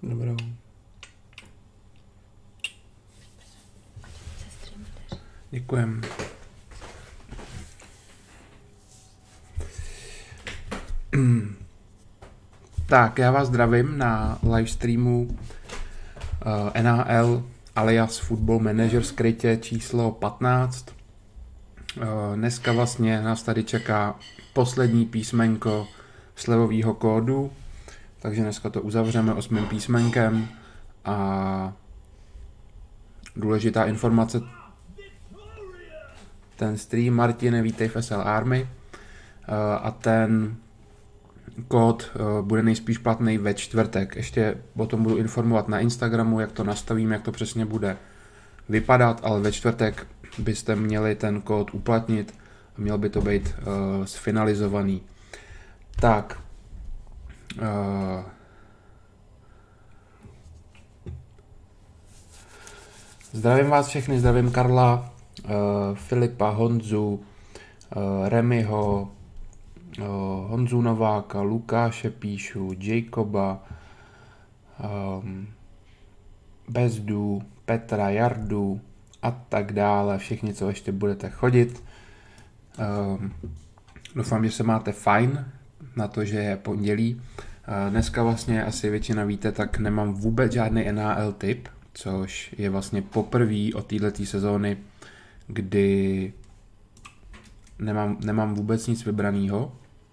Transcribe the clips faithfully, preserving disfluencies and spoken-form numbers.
Dobrou. Děkujem. Tak, já vás zdravím na livestreamu uh, N H L alias Football Manager skrytě číslo patnáct. Uh, dneska vlastně nás tady čeká poslední písmenko slevového kódu, takže dneska to uzavřeme osmým písmenkem a důležitá informace, ten stream, Martine, vítej v S L Army, uh, a ten kód uh, bude nejspíš platný ve čtvrtek. Ještě o tom budu informovat na Instagramu, jak to nastavím, jak to přesně bude vypadat, ale ve čtvrtek byste měli ten kód uplatnit a měl by to být uh, sfinalizovaný. Tak. Uh, zdravím vás všechny, zdravím Karla, uh, Filipa, Honzu, uh, Remyho, uh, Honzu Nováka, Lukáše píšu, Jacoba, um, Bezdu, Petra, Jardu a tak dále, všichni, co ještě budete chodit. Um, doufám, že se máte fajn na to, že je pondělí. Uh, dneska vlastně asi většina víte, tak nemám vůbec žádný N H L tip, což je vlastně poprvé od této sezóny, kdy nemám, nemám vůbec nic vybraného.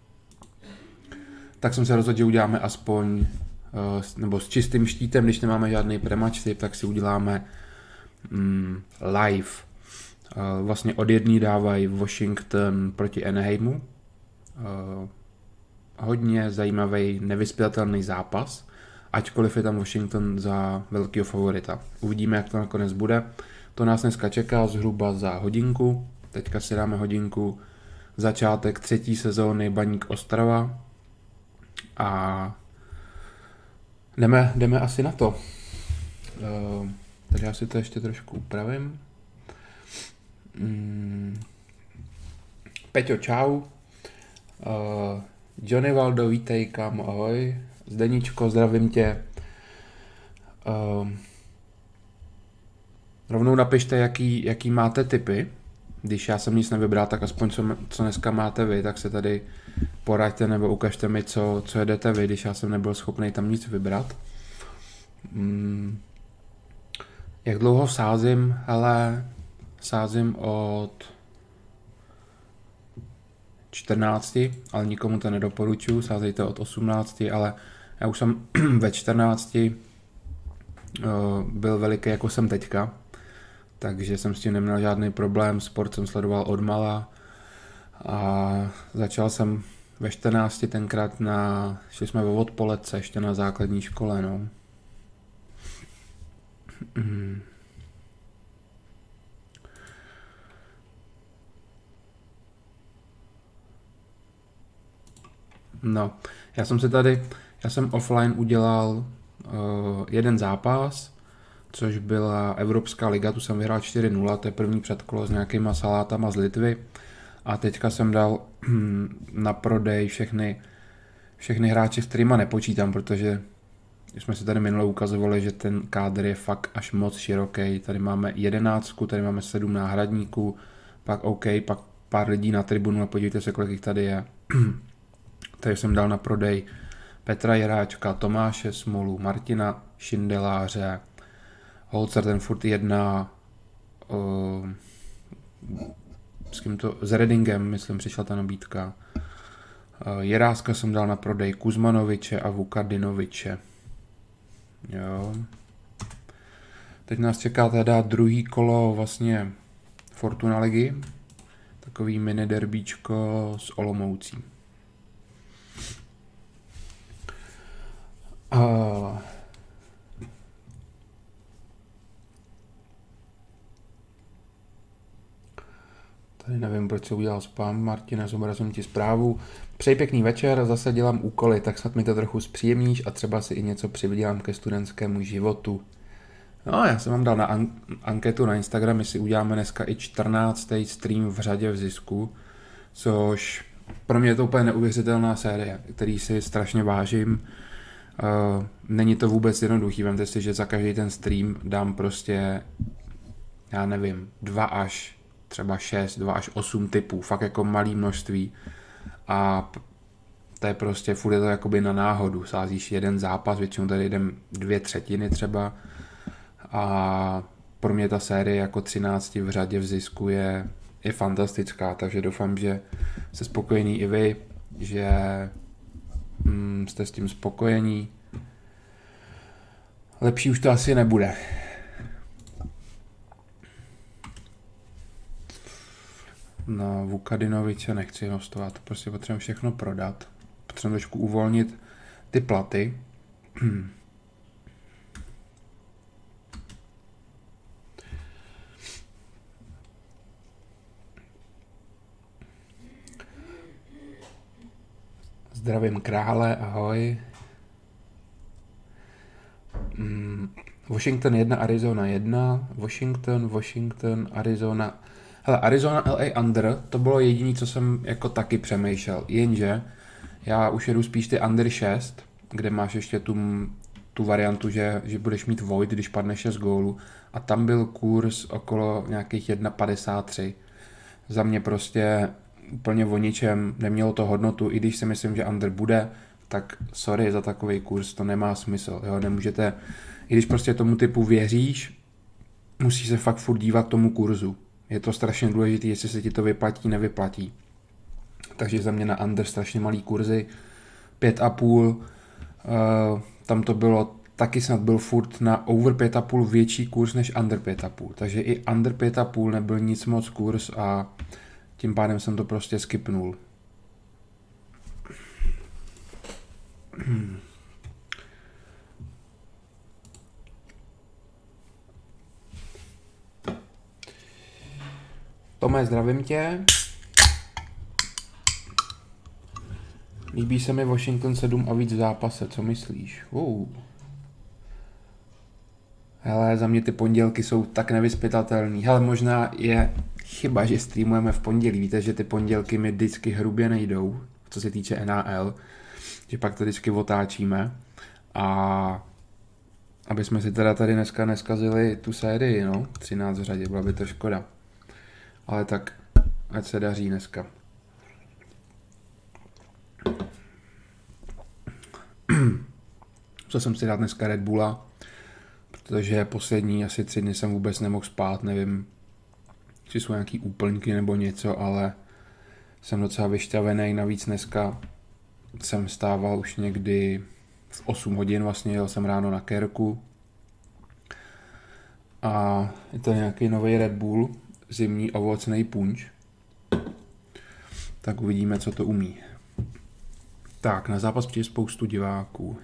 Tak jsem se rozhodl, že uděláme aspoň, uh, nebo s čistým štítem, když nemáme žádný prematch tip, tak si uděláme um, live. Uh, vlastně od jedné dávají Washington proti Anaheimu. Uh, hodně zajímavý, nevyspělatelný zápas, ačkoliv je tam Washington za velkého favorita. Uvidíme, jak to nakonec bude. To nás dneska čeká zhruba za hodinku. Teďka si dáme hodinku začátek třetí sezóny Baník Ostrava a jdeme, jdeme asi na to. Uh, takže já si to ještě trošku upravím. Mm. Peťo, čau. Uh, Johnny Valdo, vítej, kámo, ahoj. Zdeníčko, zdravím tě. Uh, rovnou napište, jaký, jaký máte tipy. Když já jsem nic nevybral, tak aspoň co, co dneska máte vy, tak se tady poraďte nebo ukažte mi, co, co jedete vy, když já jsem nebyl schopný tam nic vybrat. Hmm. Jak dlouho sázím? Hele, sázím od čtrnácti, ale nikomu to nedoporučuji, sázejte od osmnácti, ale já už jsem ve čtrnácti uh, byl veliký, jako jsem teďka, takže jsem s tím neměl žádný problém, sport jsem sledoval odmala a začal jsem ve čtrnácti tenkrát na, šli jsme ve odpoledce ještě na základní škole, no. Mm. No, já jsem si tady, já jsem offline udělal uh, jeden zápas, což byla Evropská liga, tu jsem vyhrál čtyři nula, to je první předkolo s nějakýma salátama z Litvy a teďka jsem dal na prodej všechny, všechny hráče, s kterýma nepočítám, protože jsme si tady minule ukazovali, že ten kádr je fakt až moc široký, tady máme jedenáctku, tady máme sedm náhradníků, pak OK, pak pár lidí na tribunu a podívejte se, kolik jich tady je. Tady jsem dal na prodej Petra Jiráčka, Tomáše Smolu, Martina Šindeláře, Holzer ten furt jedna, uh, s kým to, s Redingem, myslím, přišla ta nabídka. Uh, Jiráska jsem dal na prodej Kuzmanoviče a Vukadinoviče. Jo. Teď nás čeká teda druhý kolo vlastně Fortuna ligy, takový mini derbíčko s Olomoucí. Uh, tady nevím, proč se udělal spam. Martine, zobrazím ti zprávu. Přeji pěkný večer, zase dělám úkoly, tak snad mi to trochu zpříjemníš a třeba si i něco přivydělám ke studentskému životu. No, já jsem vám dal na an- anketu na Instagram, jestli uděláme dneska i čtrnáctý stream v řadě v zisku, což pro mě je to úplně neuvěřitelná série, který si strašně vážím. Uh, není to vůbec jednoduchý, vemte si, že za každý ten stream dám prostě, já nevím, dva až třeba šest, dva až osm typů, fakt jako malý množství a to je prostě, furt je to jakoby na náhodu, sázíš jeden zápas, většinou tady jdem dvě třetiny třeba a pro mě ta série jako třináct v řadě v zisku je, je fantastická, takže doufám, že jste spokojení i vy, že mm, jste s tím spokojení. Lepší už to asi nebude. No, Vukadinoviče nechci hostovat, to prostě potřebujeme všechno prodat. Potřebujeme trošku uvolnit ty platy. Zdravím krále, ahoj. Mm, Washington jedna, Arizona jedna, Washington, Washington, Arizona. Hele, Arizona L A under, to bylo jediné, co jsem jako taky přemýšlel, jenže já už jedu spíš ty under šest, kde máš ještě tu, tu variantu, že, že budeš mít void, když padne šest gólů a tam byl kurz okolo nějakých jedna padesát tři. Za mě prostě úplně o ničem, nemělo to hodnotu, i když si myslím, že under bude, tak sorry za takový kurz, to nemá smysl, jo, nemůžete, i když prostě tomu typu věříš, musíš se fakt furt dívat tomu kurzu. Je to strašně důležité, jestli se ti to vyplatí, nevyplatí. Takže za mě na under strašně malý kurzy, pět a půl, uh, tam to bylo, taky snad byl furt na over pět a půl větší kurz než under pět a půl, takže i under pět a půl nebyl nic moc kurz a tím pádem jsem to prostě skipnul. Tome, zdravím tě. Líbí se mi Washington sedm a víc v zápase, co myslíš? Uh. Hele, za mě ty pondělky jsou tak nevyzpytatelný. Hele, možná je chyba, že streamujeme v pondělí. Víte, že ty pondělky mi vždycky hrubě nejdou, co se týče N H L, že pak to vždycky otáčíme. A aby jsme si teda tady dneska neskazili tu sérii, no, třináct v řadě, byla by to škoda. Ale tak, ať se daří dneska. Co jsem si dát dneska Red Bulla, protože poslední asi tři dny jsem vůbec nemohl spát, nevím, jestli jsou nějaký úplňky nebo něco, ale jsem docela vyšťavený, navíc dneska jsem stával už někdy v osm hodin, vlastně jel jsem ráno na kerku a je to nějaký nový Red Bull, zimní ovocný punč, tak uvidíme, co to umí. Tak, na zápas přijde spoustu diváků.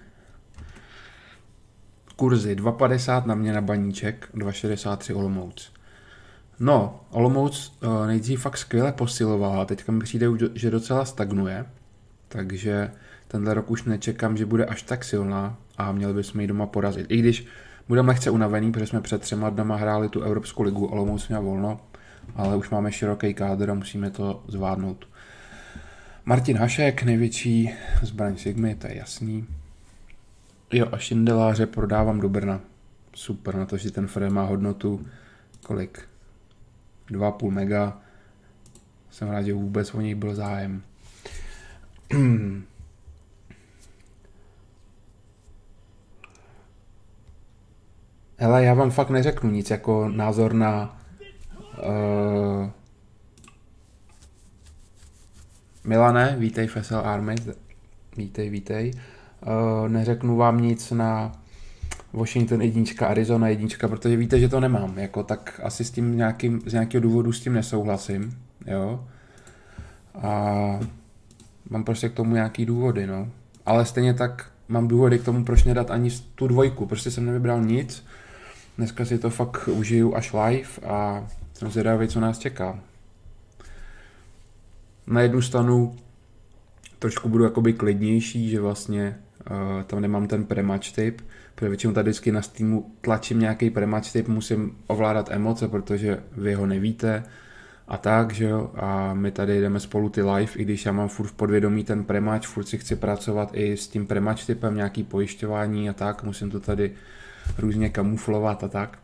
Kurzy dva padesát na mě na baníček, dva šedesát tři Olomouc. No, Olomouc uh, nejdřív fakt skvěle posilovala, teďka mi přijde, že docela stagnuje, takže tenhle rok už nečekám, že bude až tak silná a měli bychom ji doma porazit. I když budeme lehce unavený, protože jsme před třema dnama hráli tu Evropskou ligu, Olomouc měl volno, ale už máme široký kádr a musíme to zvládnout. Martin Hašek, největší zbraň Sigmy, to je jasný. Jo, a šindeláře prodávám do Brna. Super, na to, že ten frame má hodnotu kolik? dva a půl mega. Jsem rád, že vůbec o něj byl zájem. Hele, já vám fakt neřeknu nic jako názor na uh, Milane, vítej v S L Army, vítej, vítej. Uh, neřeknu vám nic na Washington jednička, Arizona jednička, protože víte, že to nemám, jako tak asi s tím nějakým, z nějakého důvodu s tím nesouhlasím, jo. A mám prostě k tomu nějaký důvody, no. Ale stejně tak mám důvody k tomu, proč nedat ani tu dvojku, prostě jsem nevybral nic. Dneska si to fakt užiju až live a jsem zvědavý, co nás čeká. Na jednu stranu trošku budu jakoby klidnější, že vlastně uh, tam nemám ten prematch tip, protože většinou tady vždycky na Steamu tlačím nějaký prematch tip, musím ovládat emoce, protože vy ho nevíte a tak, že jo, a my tady jdeme spolu ty live, i když já mám furt v podvědomí ten premač, furt si chci pracovat i s tím premač typem, nějaký pojišťování a tak, musím to tady různě kamuflovat a tak.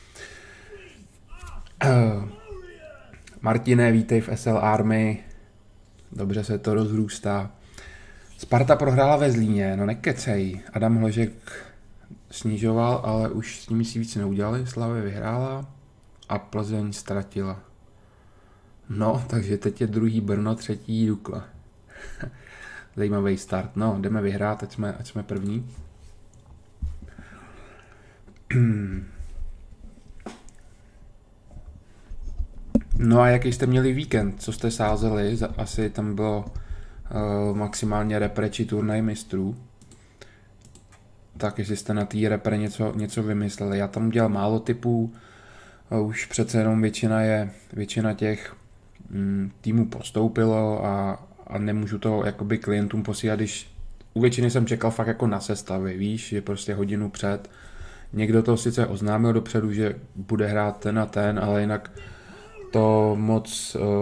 Martine, vítej v S L Army, dobře se to rozrůstá. Sparta prohrála ve Zlíně, no nekecej, Adam Hložek snižoval, ale už s nimi si víc neudělali, Slavě vyhrála a Plzeň ztratila. No, takže teď je druhý Brno, třetí Dukla. Zajímavý start. No, jdeme vyhrát, ať jsme, ať jsme první. No a jaký jste měli víkend? Co jste sázeli? Asi tam bylo uh, maximálně repre či turnaj mistrů. Tak jestli jste na té repre něco, něco vymysleli. Já tam udělal málo typů. Uh, už přece jenom většina je, většina těch mm, týmů postoupilo a, a nemůžu to jakoby klientům posílat, když u většiny jsem čekal fakt jako na sestavy, víš, že prostě hodinu před. Někdo to sice oznámil dopředu, že bude hrát ten a ten, ale jinak to moc uh,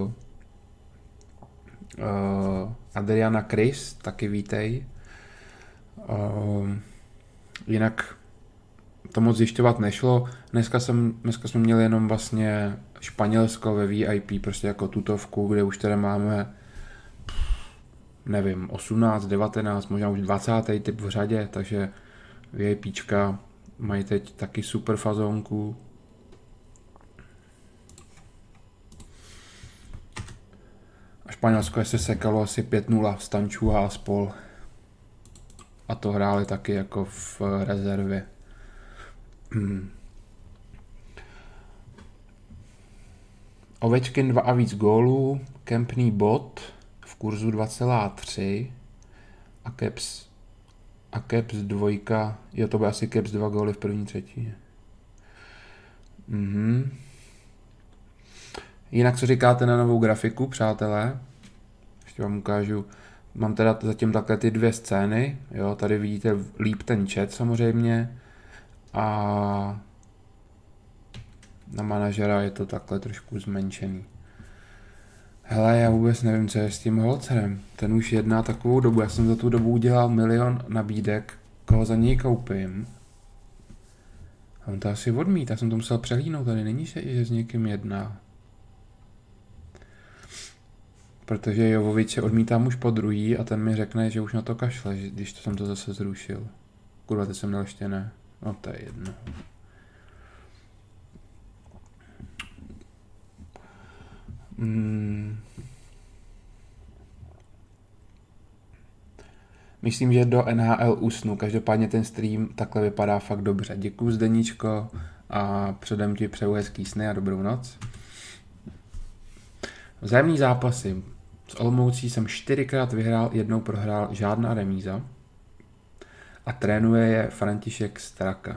uh, Adriana Chris, taky vítej. Uh, jinak to moc zjišťovat nešlo. Dneska, jsem, dneska jsme měli jenom vlastně Španělsko ve V I P, prostě jako tutovku, kde už teda máme nevím, osmnáct, devatenáct, možná už dvacátý typ v řadě, takže VIPčka mají teď taky super fazónku. A Španělsko se sekalo asi pět nula Stančů a spol. A to hráli taky jako v rezervě. Hmm. Ovečkin dva a víc gólů, Kempný bod v kurzu dva celá tři a Caps a Caps dvojka, jo, to by asi Caps dva góly v první třetině. Mhm. Jinak co říkáte na novou grafiku, přátelé? Ještě vám ukážu. Mám teda zatím takhle ty dvě scény, jo, tady vidíte líp ten chat samozřejmě a na manažera je to takhle trošku zmenšený. Hele, já vůbec nevím, co je s tím Holcerem. Ten už jedná takovou dobu, já jsem za tu dobu udělal milion nabídek, koho za něj koupím. A on to asi odmít, já jsem to musel přehlídnout, tady není, že s někým jedná. Protože Jovoviče odmítám už po druhý a ten mi řekne, že už na to kašle, když to jsem to zase zrušil. Kurva, ty jsem měl ještě ne. No to je jedno. Hmm. Myslím, že do N H L usnu. Každopádně ten stream takhle vypadá fakt dobře. Děkuju, Zdeníčko, a předem ti přeju hezký sny a dobrou noc. Vzájemný zápasy. S Olomoucí jsem čtyřikrát vyhrál, jednou prohrál, žádná remíza. A trénuje je František Straka.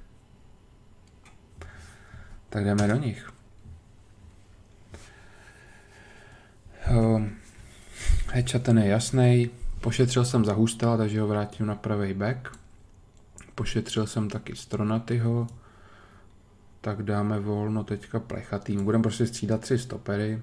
Tak jdeme do nich. Headshot ten je jasný. Pošetřil jsem za Hustela, takže ho vrátím na pravý back. Pošetřil jsem taky Stronatyho. Tak dáme volno teďka Plechatým. Budeme prostě střídat tři stopery.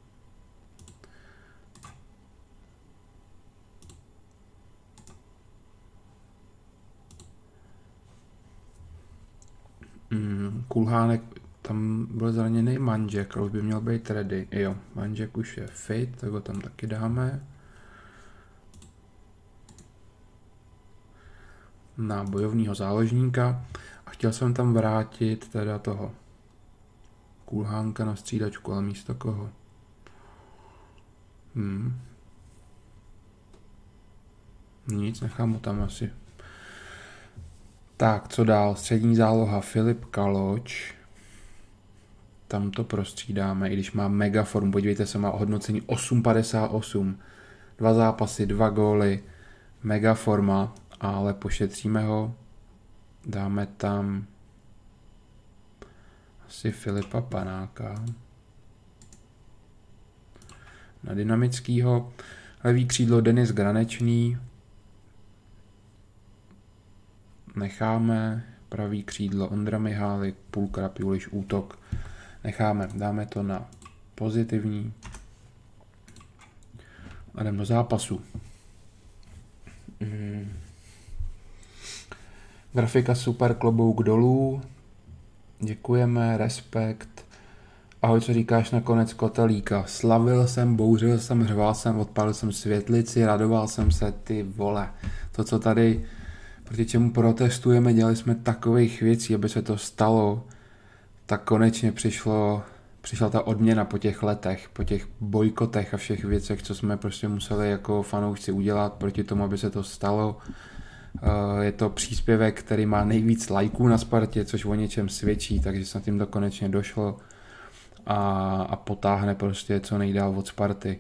Mm, Kulhánek, tam byl zraněný Manžek, ale už by měl být ready. Jo, Manžek už je fit, tak ho tam taky dáme. Na bojovního záložníka. A chtěl jsem tam vrátit teda toho Kulhánka na střídačku, ale místo koho? Hmm. Nic, nechám ho tam asi. Tak, co dál? Střední záloha Filip Kaloč. Tam to prostřídáme, i když má mega formu. Podívejte se, má hodnocení osm padesát osm. Dva zápasy, dva góly. Mega forma, ale pošetříme ho. Dáme tam asi Filipa Panáka. Na dynamickýho. Levý křídlo Denis Granečný. Necháme. Pravý křídlo Ondra Mihálik, půlka Juliš útok. Necháme, dáme to na pozitivní. A jdem do zápasu. Mm. Grafika super, klobouk dolů. Děkujeme, respekt. Ahoj, co říkáš na konec Kotelíka? Slavil jsem, bouřil jsem, řval jsem, odpálil jsem světlici, radoval jsem se, ty vole. To, co tady, proti čemu protestujeme, dělali jsme takových věcí, aby se to stalo, tak konečně přišlo, přišla ta odměna po těch letech, po těch bojkotech a všech věcech, co jsme prostě museli jako fanoušci udělat proti tomu, aby se to stalo. Je to příspěvek, který má nejvíc lajků na Spartě, což o něčem svědčí, takže se tím to konečně došlo a, a potáhne prostě co nejdál od Sparty.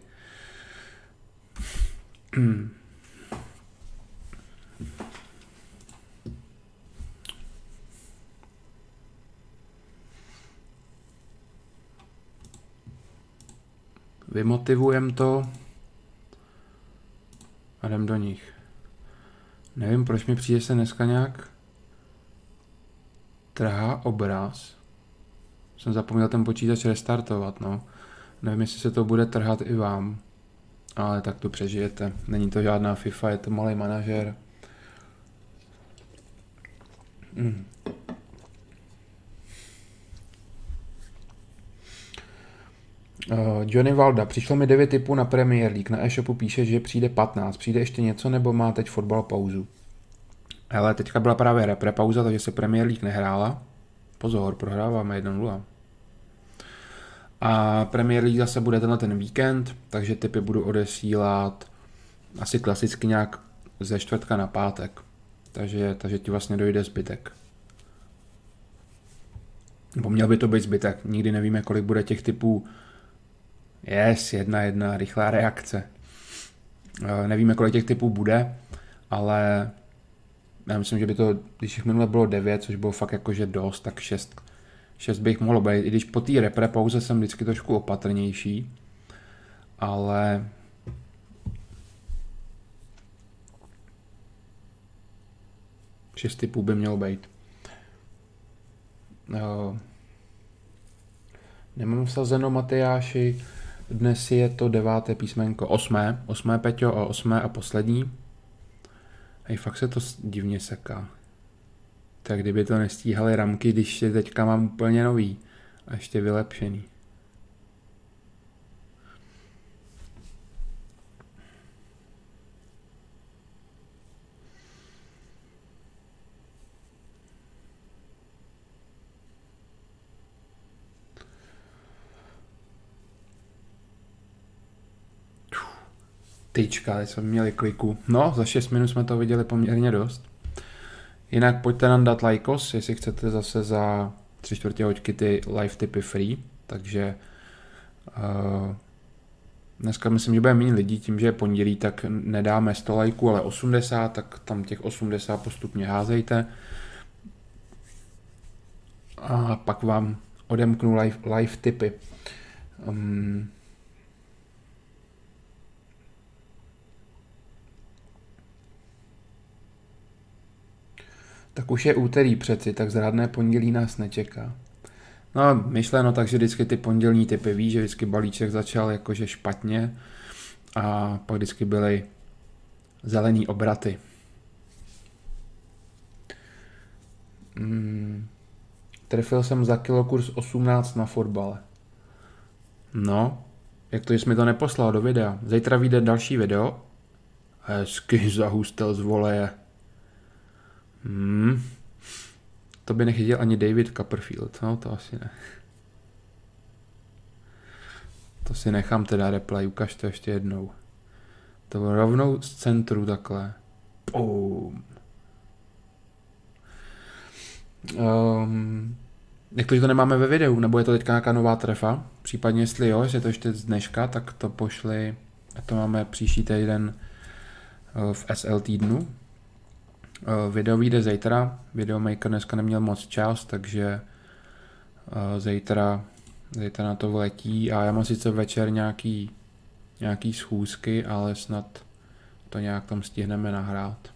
Vymotivujeme to a jdem do nich. Nevím, proč mi přijde se dneska nějak trhá obraz. Jsem zapomněl ten počítač restartovat, no. Nevím, jestli se to bude trhat i vám. Ale tak to přežijete. Není to žádná FIFA, je to malý manažer. Mm. Uh, Johnny Valda, přišlo mi devět tipů na Premier League, na e-shopu píše, že přijde patnáct, přijde ještě něco nebo má teď fotbal pauzu? Ale teďka byla právě repre pauza, takže se Premier League nehrála. Pozor, prohráváme jedna nula. A Premier League zase bude tenhle ten víkend, takže tipy budu odesílat asi klasicky nějak ze čtvrtka na pátek. Takže, takže ti vlastně dojde zbytek. Nebo měl by to být zbytek, nikdy nevíme, kolik bude těch typů. Yes, jedna jedna, rychlá reakce. Nevíme, kolik těch typů bude, ale já myslím, že by to, když jich minule bylo devět, což bylo fakt jakože dost, tak šest, šest bych mohlo být. I když po té repre pauze jsem vždycky trošku opatrnější, ale šest typů by mělo být. Uh, nemám vsazeno, Matyáši. Dnes je to deváté písmenko, osmé, osmé Peťo a osmé a poslední. Hej, fakt se to divně seká. Tak kdyby to nestíhaly ramky, když je teďka mám úplně nový a ještě vylepšený. Tyčka, teď jsme měli kliku. No, za šest minut jsme to viděli poměrně dost. Jinak pojďte nám dát lajkos, jestli chcete zase za tři čtvrtě hoďky ty live tipy free. Takže uh, dneska myslím, že bude méně lidí, tím, že je pondělí, tak nedáme sto lajků, ale osmdesát, tak tam těch osmdesát postupně házejte. A pak vám odemknu live, live tipy. Um, Tak už je úterý přeci, tak zrádné pondělí nás nečeká. No, myšleno tak, že vždycky ty pondělní typy ví, že vždycky balíček začal jakože špatně a pak vždycky byly zelený obraty. Hmm. Trefil jsem za kilo kurz osmnáct na fotbale. No, jak to, že jsi mi to neposlal do videa. Zítra vyjde další video. Hezky zahustel z voleje. Hmm. To by nechytil ani David Copperfield, no to asi ne. To si nechám teda replay, ukaž to ještě jednou. To bylo rovnou z centru takhle. Boom. Um, jak to, že to nemáme ve videu, nebo je to teďka nějaká nová trefa? Případně jestli jo, jestli je to ještě z dneška, tak to pošli, a to máme příští týden v S L týdnu. Video vyjde zítra, Videomaker dneska neměl moc čas, takže zítra, zítra na to vletí a já mám sice večer nějaký, nějaký schůzky, ale snad to nějak tam stihneme nahrát.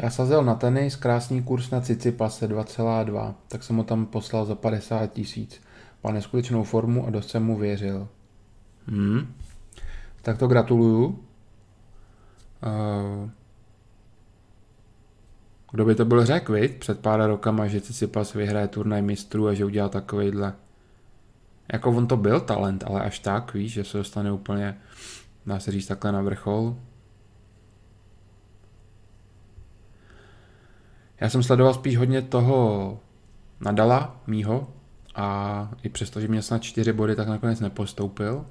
Já sazel na tenis, krásný kurz na Cicipase dva celá dva, tak jsem ho tam poslal za padesát tisíc. Má neskutečnou formu a dost jsem mu věřil. Hmm. Tak to gratuluju. Uh, kdo by to byl řekl, viď? Před pár rokama, že Tsitsipas vyhraje turnaj mistrů a že udělá takovejhle. Jako on to byl talent, ale až tak, víš, že se dostane úplně, dá se říct, takhle na vrchol. Já jsem sledoval spíš hodně toho Nadala, mýho, a i přesto, že měl snad čtyři body, tak nakonec nepostoupil.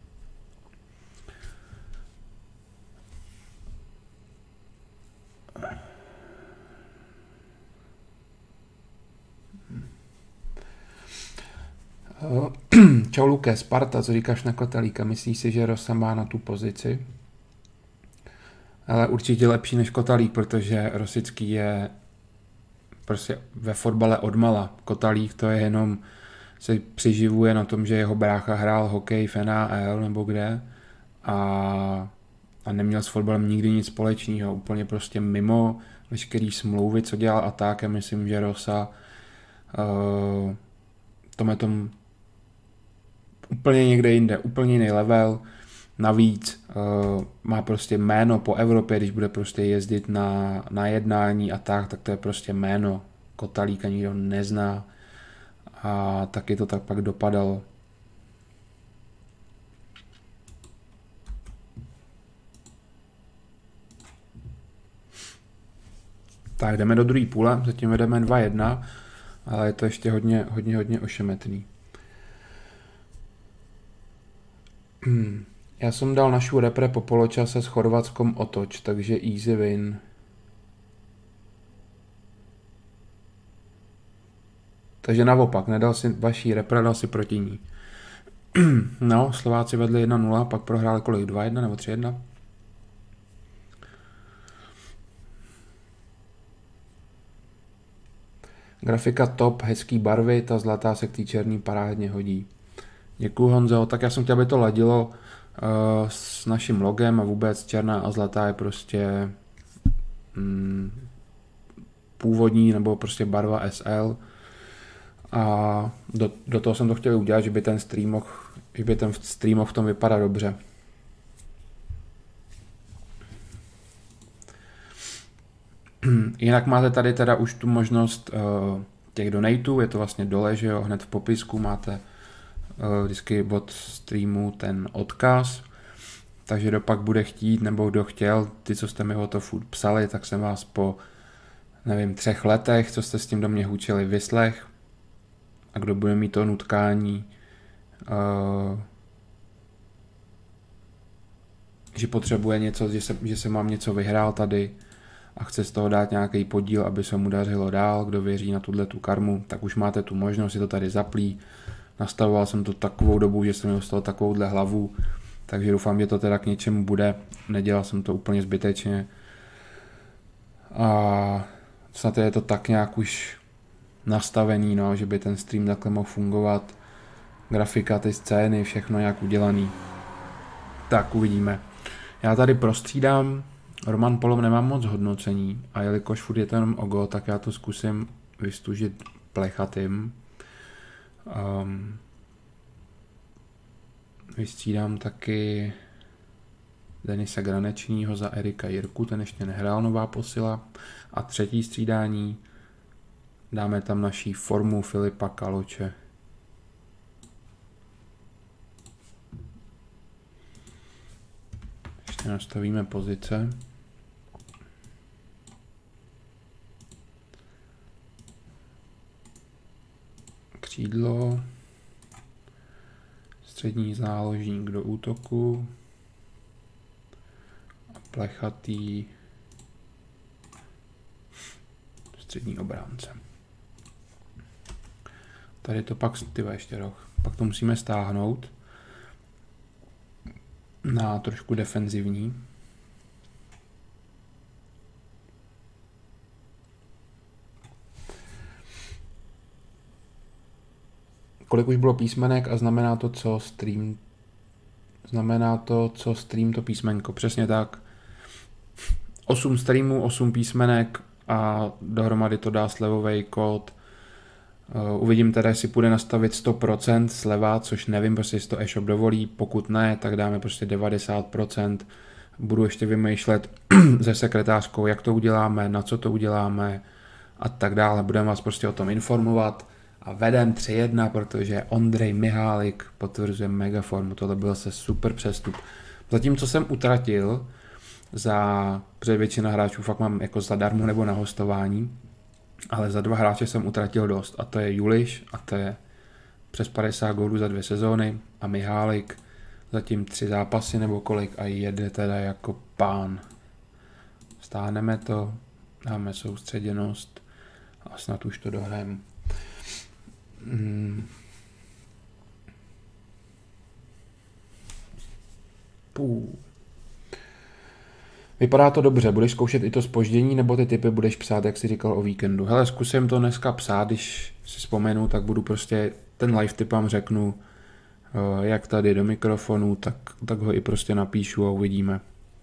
Čau Luke, Sparta, co říkáš na Kotalíka? Myslíš si, že Rosa má na tu pozici? Ale určitě lepší než Kotalík, protože Rosický je prostě ve fotbale odmala. Kotalík to je jenom, se přiživuje na tom, že jeho brácha hrál hokej v N H L nebo kde a, a neměl s fotbalem nikdy nic společného. Úplně prostě mimo veškerý smlouvy, co dělal a tak. Já myslím, že Rosa uh, tom tom úplně někde jinde, úplně jiný level. Navíc uh, má prostě jméno po Evropě, když bude prostě jezdit na, na jednání a tak, tak to je prostě jméno. Kotalíka nikdo nezná a taky to tak pak dopadalo. Tak jdeme do druhé půle, zatím vedeme dva jedna, ale je to ještě hodně, hodně, hodně ošemetný. Já jsem dal našu repre po poločase s Chorvatskom otoč, takže easy win. Takže naopak, nedal si vaší repre, dal si proti ní. No, Slováci vedli jedna nula, pak prohráli kolik? dva jedna nebo tři jedna? Grafika top, hezký barvy, ta zlatá se k té černý parádně hodí. Děkuju Honzo, tak já jsem chtěl, aby to ladilo uh, s naším logem a vůbec černá a zlatá je prostě mm, původní nebo prostě barva S L a do, do toho jsem to chtěl udělat, že by ten stream mohl, že by ten stream mohl v tom vypadat dobře. Jinak máte tady teda už tu možnost uh, těch donatů, je to vlastně dole, že jo, hned v popisku máte vždycky od streamu ten odkaz, takže kdo pak bude chtít, nebo kdo chtěl, ty, co jste mi o to furt psali, tak jsem vás po, nevím, třech letech, co jste s tím do mě hučili, vyslech a kdo bude mít to nutkání, uh, že potřebuje něco, že se, že se mám něco vyhrál tady a chce z toho dát nějaký podíl, aby se mu dařilo dál, kdo věří na tuhle tu karmu, tak už máte tu možnost, je to tady zaplý. Nastavoval jsem to takovou dobu, že jsem mi dostal takovouhle hlavu, takže doufám, že to teda k něčemu bude. Nedělal jsem to úplně zbytečně. A snad je to tak nějak už nastavený, no, že by ten stream takhle mohl fungovat. Grafika, ty scény, všechno nějak udělaný. Tak uvidíme. Já tady prostřídám. Roman Polov nemám moc hodnocení a jelikož furt je to jenom o go, tak já to zkusím vystužit plechatým. Um, vystřídám taky Denise Granečního za Erika Jirku, ten ještě nehrál, nová posila. A třetí střídání dáme tam naší formu Filipa Kaloče. Ještě nastavíme pozice. Křídlo, střední záložník do útoku a plechatý střední obránce. Tady to pak, tyva ještě roh, pak to musíme stáhnout na trošku defenzivní. Kolik už bylo písmenek a znamená to, co stream, znamená to, co stream to písmenko. Přesně tak. osm streamů, osm písmenek a dohromady to dá slevový kód. Uvidím teda, jestli půjde nastavit sto procent sleva, což nevím, prostě jestli to e-shop dovolí, pokud ne, tak dáme prostě devadesát procent. Budu ještě vymýšlet se sekretářkou, jak to uděláme, na co to uděláme a tak dále. Budeme vás prostě o tom informovat a vedem tři jedna, protože Ondřej Mihálik potvrzuje megaformu. Tohle byl se super přestup. Zatímco jsem utratil za, protože většina hráčů fakt mám jako zadarmo nebo na hostování, ale za dva hráče jsem utratil dost a to je Juliš a to je přes padesát gólů za dvě sezóny a Mihálik zatím tři zápasy nebo kolik a jede teda jako pán. Stáhneme to, dáme soustředěnost a snad už to dohrajeme. Hmm. Půl. Vypadá to dobře, budeš zkoušet i to zpoždění, nebo ty tipy budeš psát, jak jsi říkal o víkendu. Hele, zkusím to dneska psát, když si vzpomenu, tak budu prostě ten live tip vám řeknu, jak tady do mikrofonu, tak, tak ho i prostě napíšu a uvidíme.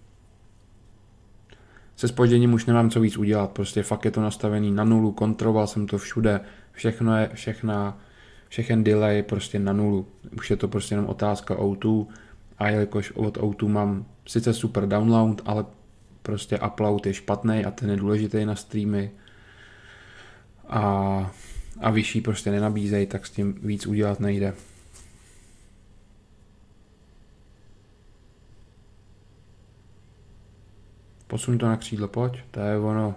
Se zpožděním už nemám co víc udělat, prostě fakt je to nastavený na nulu, kontroloval jsem to všude, všechno je, všechna, všechen delay prostě na nulu. Už je to prostě jenom otázka ó dva a jelikož od ó dva mám sice super download, ale prostě upload je špatný a ten je důležitý na streamy a, a vyšší prostě nenabízej, tak s tím víc udělat nejde. Posuň to na křídlo, pojď, to je ono.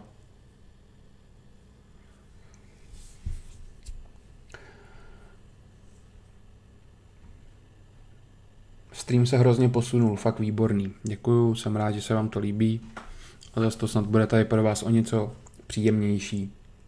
Stream se hrozně posunul, fakt výborný. Děkuju, jsem rád, že se vám to líbí. A zase to snad bude tady pro vás o něco příjemnější.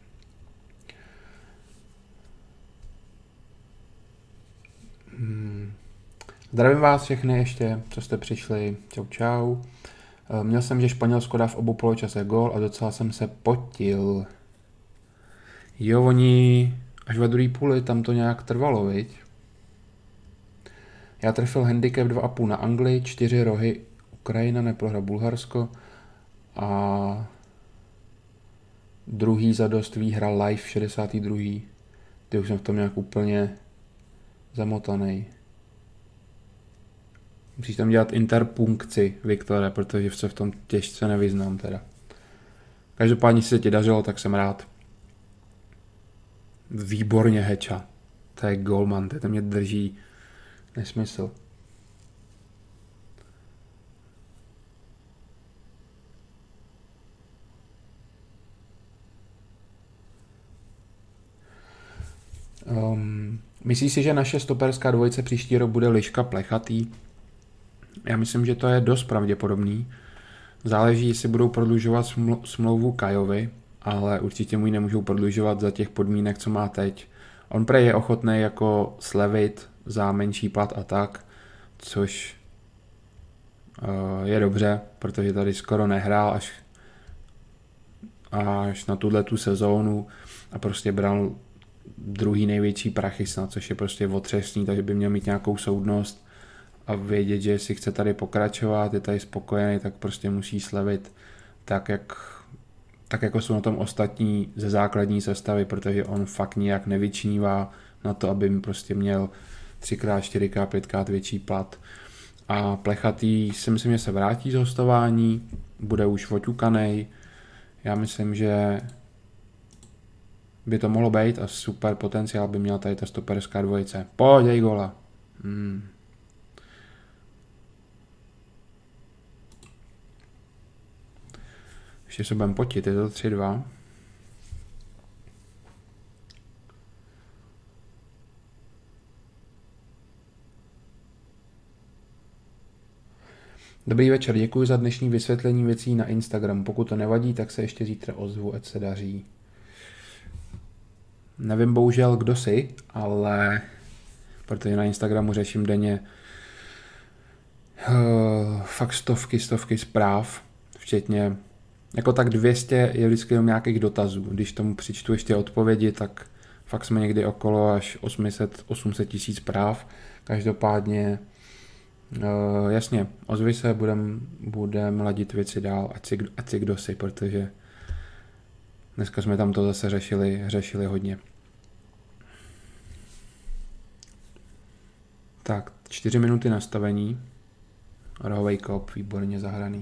Hmm. Zdravím vás všechny ještě, co jste přišli. Čau, čau. Měl jsem, že Španělsko dá v obou poločase gól a docela jsem se potil. Jo, oni až ve druhý půli tam to nějak trvalo, viď? Já trefil handicap dva a půl na Anglii, čtyři rohy Ukrajina, neprohra Bulharsko a druhý zadost výhra live šedesátý druhý Ty už jsem v tom nějak úplně zamotaný. Musíš tam dělat interpunkci, Viktore, protože se v tom těžce nevyznám teda. Každopádně si se ti dařilo, tak jsem rád. Výborně Heča. To je golman, to mě drží nesmysl. Um, myslíš si, že naše stoperská dvojice příští rok bude Liška Plechatý? Já myslím, že to je dost pravděpodobný. Záleží, jestli budou prodlužovat smlouvu Kajovi, ale určitě mu ji nemůžou prodlužovat za těch podmínek, co má teď. On prej je ochotný jako slevit za menší plat a tak, což uh, je dobře, protože tady skoro nehrál až, až na tuhle tu sezónu a prostě bral druhý největší prachy snad, což je prostě otřesný, takže by měl mít nějakou soudnost a vědět, že jestli chce tady pokračovat, je tady spokojený, tak prostě musí slevit tak, jak, tak jako jsou na tom ostatní ze základní sestavy, protože on fakt nijak nevyčnívá na to, aby mi prostě měl třikrát, čtyřikrát, pětkrát větší plat. A Plechatý si myslím, že se vrátí z hostování, bude už oťukanej. Já myslím, že by to mohlo být a super potenciál by měla tady ta stoperská dvojice. Pojď, dej gola. Hmm. Ještě se budeme potit, je to tři dva. Dobrý večer, děkuji za dnešní vysvětlení věcí na Instagram. Pokud to nevadí, tak se ještě zítra ozvu, ať se daří. Nevím bohužel, kdo jsi, ale protože na Instagramu řeším denně uh, fakt stovky, stovky zpráv, včetně jako tak dvě stě je vždycky jenom nějakých dotazů. Když tomu přičtu ještě odpovědi, tak fakt jsme někdy okolo až osm set, osm set tisíc zpráv. Každopádně Uh, jasně, ozvi se, budem, budem ladit věci dál, ať si, ať si kdo si, protože dneska jsme tam to zase řešili, řešili hodně. Tak, čtyři minuty nastavení. Rohovej kop, výborně zahraný.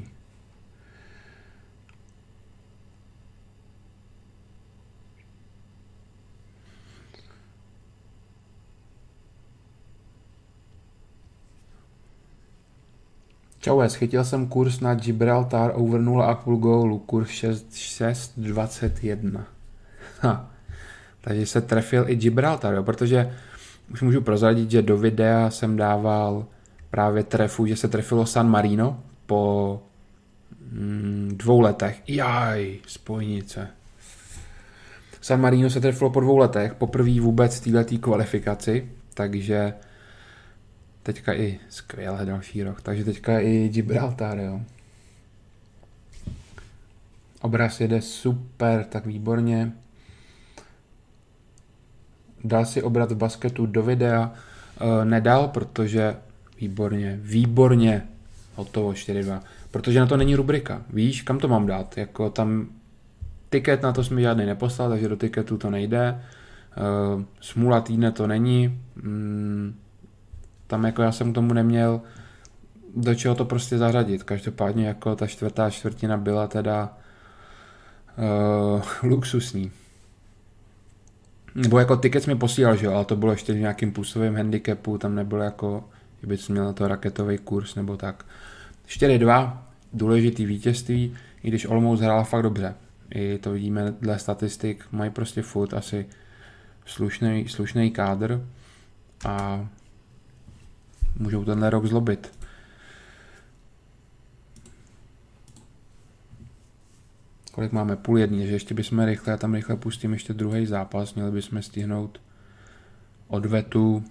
Čau, schytil jsem kurz na Gibraltar over nula a půl gólu, kurz šest dvacet jedna. Ha. Takže se trefil i Gibraltar, jo, protože už můžu prozradit, že do videa jsem dával právě trefu, že se trefilo San Marino po mm, dvou letech. Jaj, spojnice. San Marino se trefilo po dvou letech, poprvé vůbec v této kvalifikaci, takže teďka i skvěle další rok, takže teďka i Gibraltar, jo. Obraz jede super, tak výborně. Dal si obrat v basketu do videa, e, nedal, protože výborně, výborně, hotovo čtyři dva, protože na to není rubrika, víš, kam to mám dát, jako tam tiket na to jsme žádný neposlal, takže do tiketu to nejde, e, smůla týdne to není, mm, tam jako já jsem k tomu neměl do čeho to prostě zařadit, každopádně jako ta čtvrtá čtvrtina byla teda e, luxusní. Nebo jako ticket mi posílal, že jo, ale to bylo ještě v nějakým plusovým handicapu, tam nebylo jako, že bys měl na to raketový kurz nebo tak. čtyři dva, důležitý vítězství, i když Olomouc hrála fakt dobře. I to vidíme dle statistik, mají prostě furt asi slušný, slušný kádr a můžou tenhle rok zlobit. Kolik máme? Půl jedný, že ještě bychom rychle, já tam rychle pustím ještě druhý zápas, měli bychom stihnout odvetu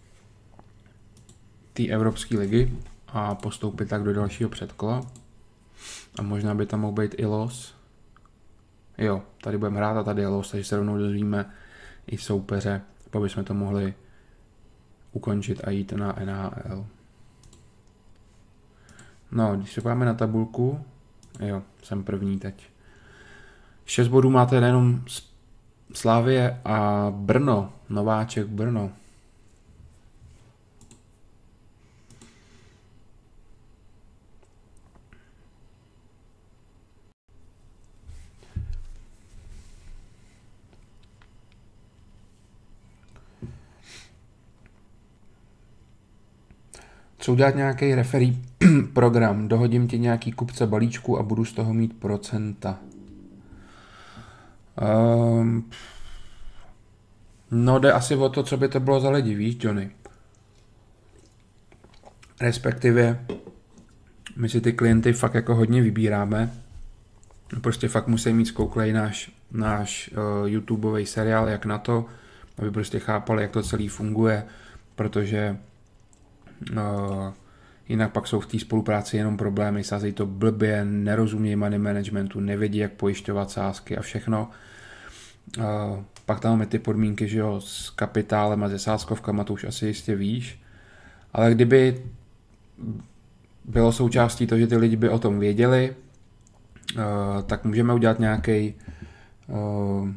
té Evropské ligy a postoupit tak do dalšího předkola. A možná by tam mohl být i los. Jo, tady budeme hrát a tady je los, takže se rovnou dozvíme i soupeře, aby jsme to mohli ukončit a jít na N H L. No, když se podíváme na tabulku, jo, jsem první teď. šest bodů máte nejenom Slavie a Brno, nováček Brno. Co udělat nějaký referí program, dohodím ti nějaký kupce balíčku a budu z toho mít procenta. Um, no jde asi o to, co by to bylo za lidi, víš, Johnny. Respektive my si ty klienty fakt jako hodně vybíráme. Prostě fakt musí mít zkouklej náš, náš uh, YouTubeový seriál, jak na to, aby prostě chápali, jak to celý funguje, protože uh, jinak pak jsou v té spolupráci jenom problémy, sázejí to blbě, nerozumějí money managementu, nevědí, jak pojišťovat sázky a všechno. Uh, pak tam máme ty podmínky, že jo, s kapitálem a se sázkovkama, to už asi jistě víš. Ale kdyby bylo součástí to, že ty lidi by o tom věděli, uh, tak můžeme udělat nějaký uh,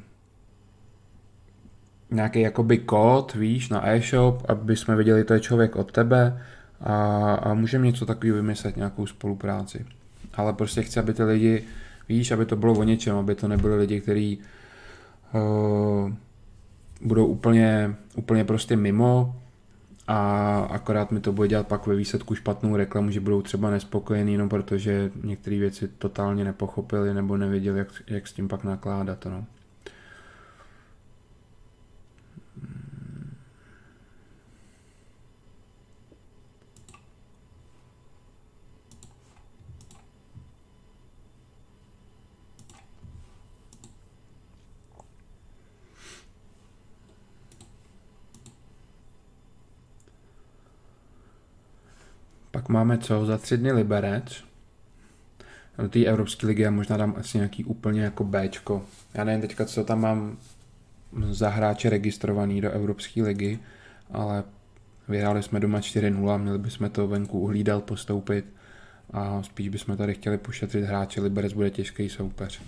nějaký jakoby kód, víš, na e-shop, aby jsme věděli, to je člověk od tebe a, a můžeme něco takového vymyslet, nějakou spolupráci. Ale prostě chci, aby ty lidi, víš, aby to bylo o něčem, aby to nebyly lidi, kteří uh, budou úplně, úplně prostě mimo a akorát mi to bude dělat pak ve výsledku špatnou reklamu, že budou třeba nespokojení, jenom protože některé věci totálně nepochopili nebo nevěděli, jak, jak s tím pak nakládat. No. Pak máme co? Za tři dny Liberec. Do té Evropské ligy já možná dám asi nějaký úplně jako Bčko. Já nevím teďka, co tam mám za hráče registrovaný do Evropské ligy, ale Vyhráli jsme doma čtyři nula, měli bychom to venku uhlídat, postoupit a spíš bychom tady chtěli pošetřit hráče. Liberec bude těžký soupeř.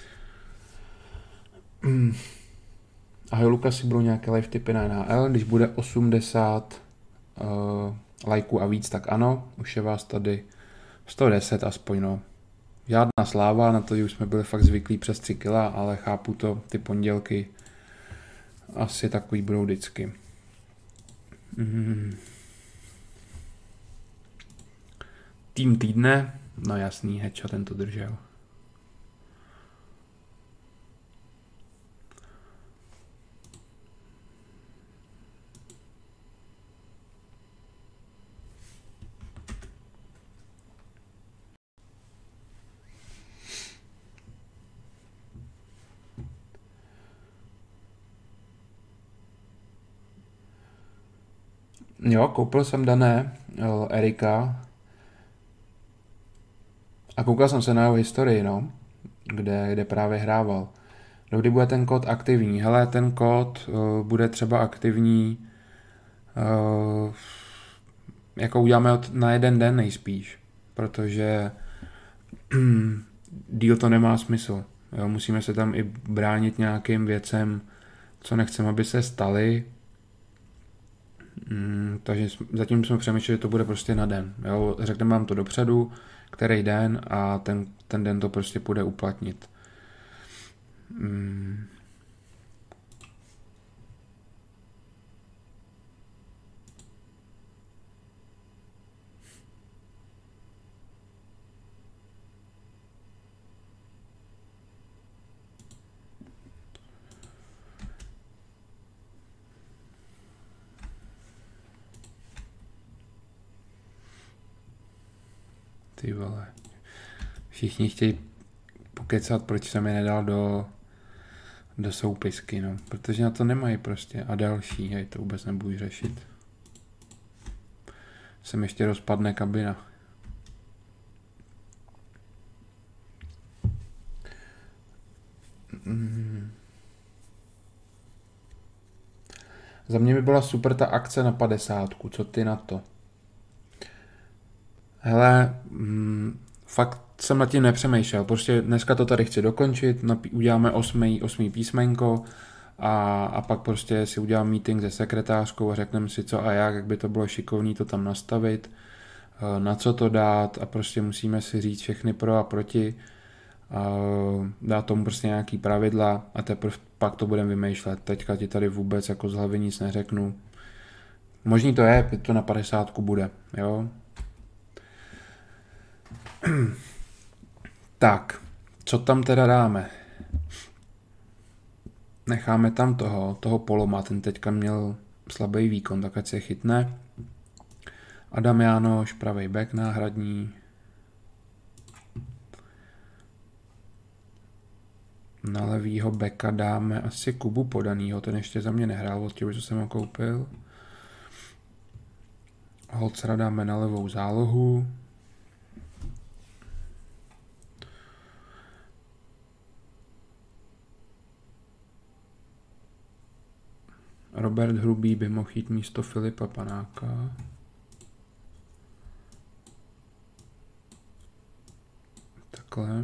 Ahoj Lukasi, budou nějaké live tipy na N H L, když bude osmdesát uh, lajků a víc, tak ano, už je vás tady sto deset aspoň, no. Žádná sláva, na to, že už jsme byli fakt zvyklí přes tři kila, ale chápu to, ty pondělky asi takový budou vždycky. Mm. Tým týdne, no jasný, Heča ten to držel. Jo, koupil jsem dané Erika a koukal jsem se na jeho historii, no, kde, kde právě hrával. Dokdy bude ten kód aktivní? Hele, ten kód uh, bude třeba aktivní, uh, jako uděláme od, na jeden den nejspíš, protože díl to nemá smysl. Jo, musíme se tam i bránit nějakým věcem, co nechceme, aby se staly. Mm, takže zatím jsme přemýšleli, že to bude prostě na den. Jo? Řekneme vám to dopředu, který den a ten, ten den to prostě půjde uplatnit. Mm. Ty vole. Všichni chtějí pokecat, proč jsem je nedal do, do soupisky, no. Protože na to nemají prostě. A další, hej, to vůbec nebudu řešit. Sem ještě rozpadne kabina. Mm. Za mě by byla super ta akce na padesátku. Co ty na to? Hele, mm, fakt jsem nad tím nepřemýšlel. Prostě dneska to tady chci dokončit, napí- uděláme osmý, osmý písmenko a, a pak prostě si udělám meeting se sekretářkou a řekneme si co a jak, jak by to bylo šikovný to tam nastavit, na co to dát a prostě musíme si říct všechny pro a proti, a dát tomu prostě nějaký pravidla a teprve pak to budeme vymýšlet. Teďka ti tady vůbec jako z hlavy nic neřeknu. Možný to je, to na padesátku bude, jo. Tak, co tam teda dáme? Necháme tam toho, toho Poloma, ten teďka měl slabý výkon, tak ať se chytne. Adam Jánoš, pravej back náhradní. Na levýho backa dáme asi Kubu Podanýho, ten ještě za mě nehrál od těho, co jsem ho koupil. Holcera dáme na levou zálohu. Robert Hrubý by mohl jít místo Filipa Panáka. Takhle.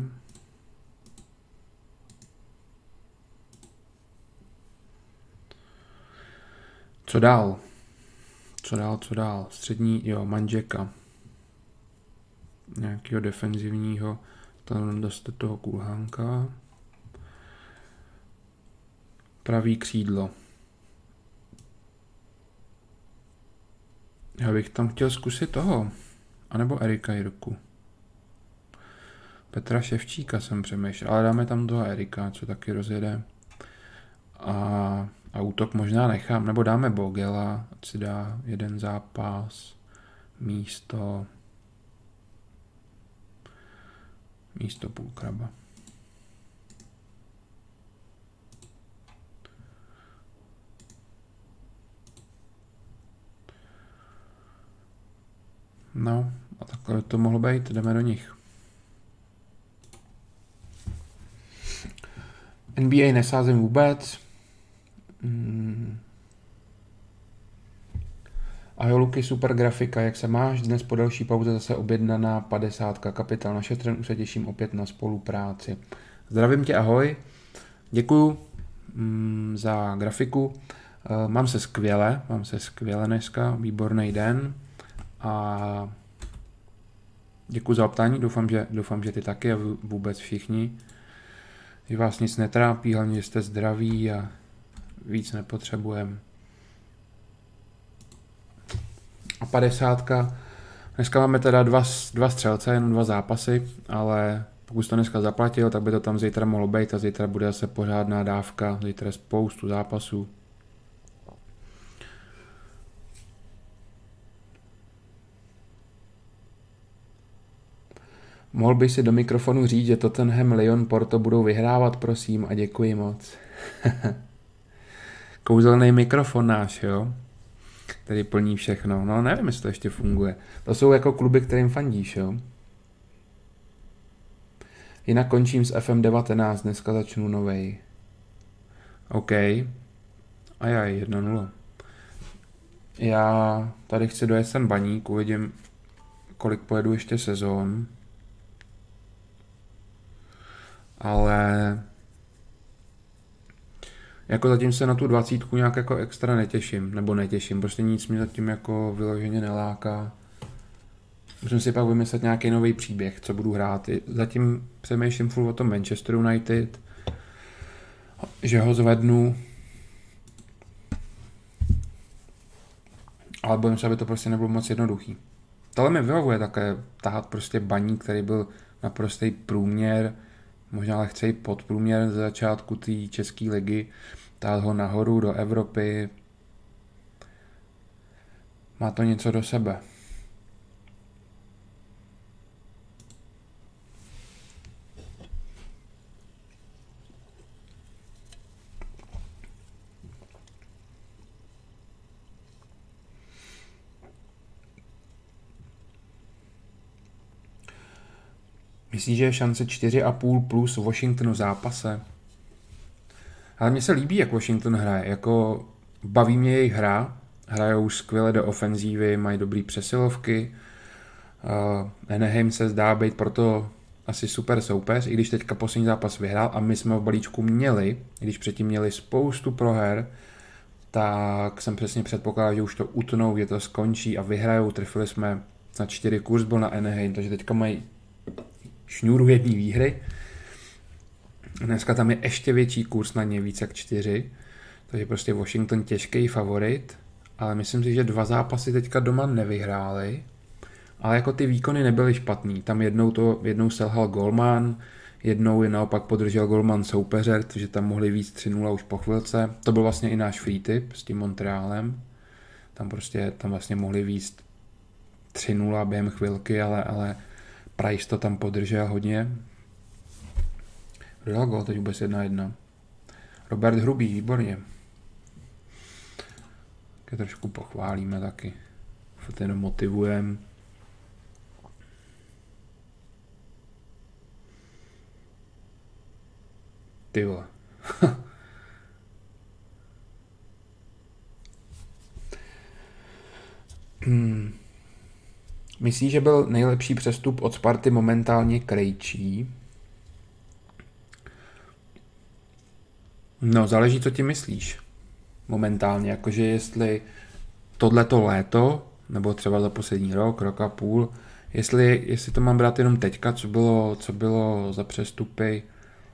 Co dál? Co dál, co dál? Střední, jo, Manžeka. Nějakého defenzivního, tam dost toho Kulhánka. Pravý křídlo. Já bych tam chtěl zkusit toho. A nebo Erika Jirku. Petra Ševčíka jsem přemýšlel, ale dáme tam toho Erika, co taky rozjede. A, a útok možná nechám, nebo dáme Bogela, ať si dá jeden zápas, místo, místo Půlkraba. No, a takhle to mohlo být, jdeme do nich. N B A nesázím vůbec. Hmm. Ahoj Luky, super grafika, jak se máš? Dnes po delší pauze zase objednaná padesátka, kapitál našetřen, už se těším opět na spolupráci. Zdravím tě, ahoj, děkuju mm, za grafiku, uh, mám se skvěle, mám se skvěle dneska, výborný den a děkuju za optání, doufám, že, doufám, že ty taky a vůbec všichni, že vás nic netrápí, hlavně, že jste zdraví a víc nepotřebujeme. A padesátka, dneska máme teda dva, dva střelce, jenom dva zápasy, ale pokud to dneska zaplatil, tak by to tam zítra mohlo být a zítra bude zase pořádná dávka, zítra spoustu zápasů. Mohl bych si do mikrofonu říct, že Tottenham, Lyon, Porto budou vyhrávat, prosím, a děkuji moc. Kouzelný mikrofon náš, jo? Který plní všechno. No nevím, jestli to ještě funguje. To jsou jako kluby, kterým fandíš, jo? Jinak končím s F M devatenáct, dneska začnu novej. OK. Ajaj, jedna nula. Já tady chci dojet ten baník, uvidím, kolik pojedu ještě sezón. Ale jako zatím se na tu dvacítku nějak jako extra netěším, nebo netěším, prostě nic mě zatím jako vyloženě neláká. Musím si pak vymyslet nějaký nový příběh, co budu hrát. Zatím přemýšlím furt o tom Manchester United, že ho zvednu, ale bojím se, aby to prostě nebylo moc jednoduchý. Tohle mi vyhovuje také tahat prostě baník, který byl naprostý průměr, možná lehcej podprůměr ze začátku té české ligy, tahat ho nahoru do Evropy. Má to něco do sebe. Myslíš, že je šance čtyři a půl plus Washingtonu zápase? Ale mně se líbí, jak Washington hraje. Jako baví mě jejich hra. Hrajou skvěle do ofenzívy, mají dobrý přesilovky. Uh, Anaheim se zdá být proto asi super soupeř, i když teďka poslední zápas vyhrál a my jsme v balíčku měli, i když předtím měli spoustu proher, tak jsem přesně předpokládal, že už to utnou, že to skončí a vyhrajou. Trefili jsme na čtyři, kurz byl na Anaheim, takže teďka mají šňůru jedné výhry. Dneska tam je ještě větší kurz na ně, víc jak čtyři, takže prostě Washington těžký favorit, ale myslím si, že dva zápasy teďka doma nevyhráli, ale jako ty výkony nebyly špatný. Tam jednou to jednou selhal golman, jednou je naopak podržel golman soupeře, takže tam mohli víc tři nula už po chvilce. To byl vlastně i náš free tip s tím Montrealem. Tam prostě tam vlastně mohli víc tři nula během chvilky, ale, ale Price to tam podržel hodně. Kdo dal gól, teď vůbec jedna jedna. Robert Hrubý, výborně. Také trošku pochválíme taky. Furt jenom motivujeme. Ty vole. hmm. Myslíš, že byl nejlepší přestup od Sparty momentálně Krejčí? No, záleží, co ti myslíš momentálně, jakože jestli tohleto léto, nebo třeba za poslední rok, rok a půl, jestli, jestli to mám brát jenom teďka, co bylo, co bylo za přestupy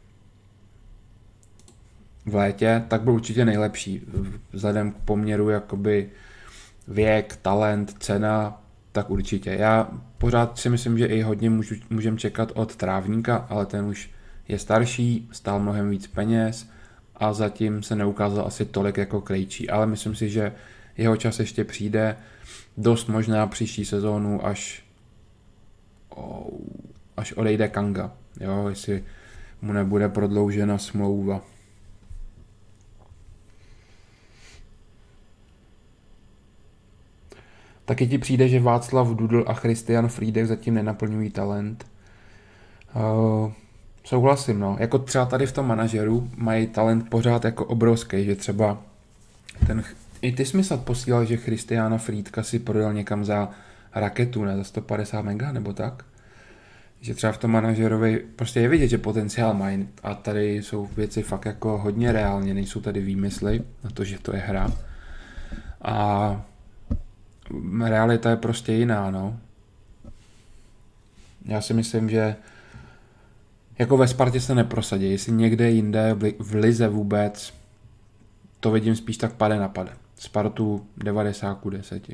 v létě, tak byl určitě nejlepší. Vzhledem k poměru jakoby věk, talent, cena, tak určitě. Já pořád si myslím, že i hodně můžu, můžem čekat od Trávníka, ale ten už je starší, stál mnohem víc peněz a zatím se neukázal asi tolik jako Krejčí, ale myslím si, že jeho čas ještě přijde, dost možná příští sezónu, až, oh, až odejde Kanga, jo, jestli mu nebude prodloužena smlouva. Taky ti přijde, že Václav Dudl a Christian Friedek zatím nenaplňují talent. Uh, souhlasím, no. Jako třeba tady v tom manažeru mají talent pořád jako obrovský, že třeba ten I ty jsi mi snad posílal, že Christiana Frýdka si prodal někam za raketu, ne za sto padesát mega, nebo tak? Že třeba v tom manažerovi prostě je vidět, že potenciál mají a tady jsou věci fakt jako hodně reálně, nejsou tady výmysly na to, že to je hra. A realita je prostě jiná, no. Já si myslím, že jako ve Spartě se neprosadí, jestli někde jinde v lize vůbec, to vidím spíš tak pade na pade. Spartu devadesát ku deseti.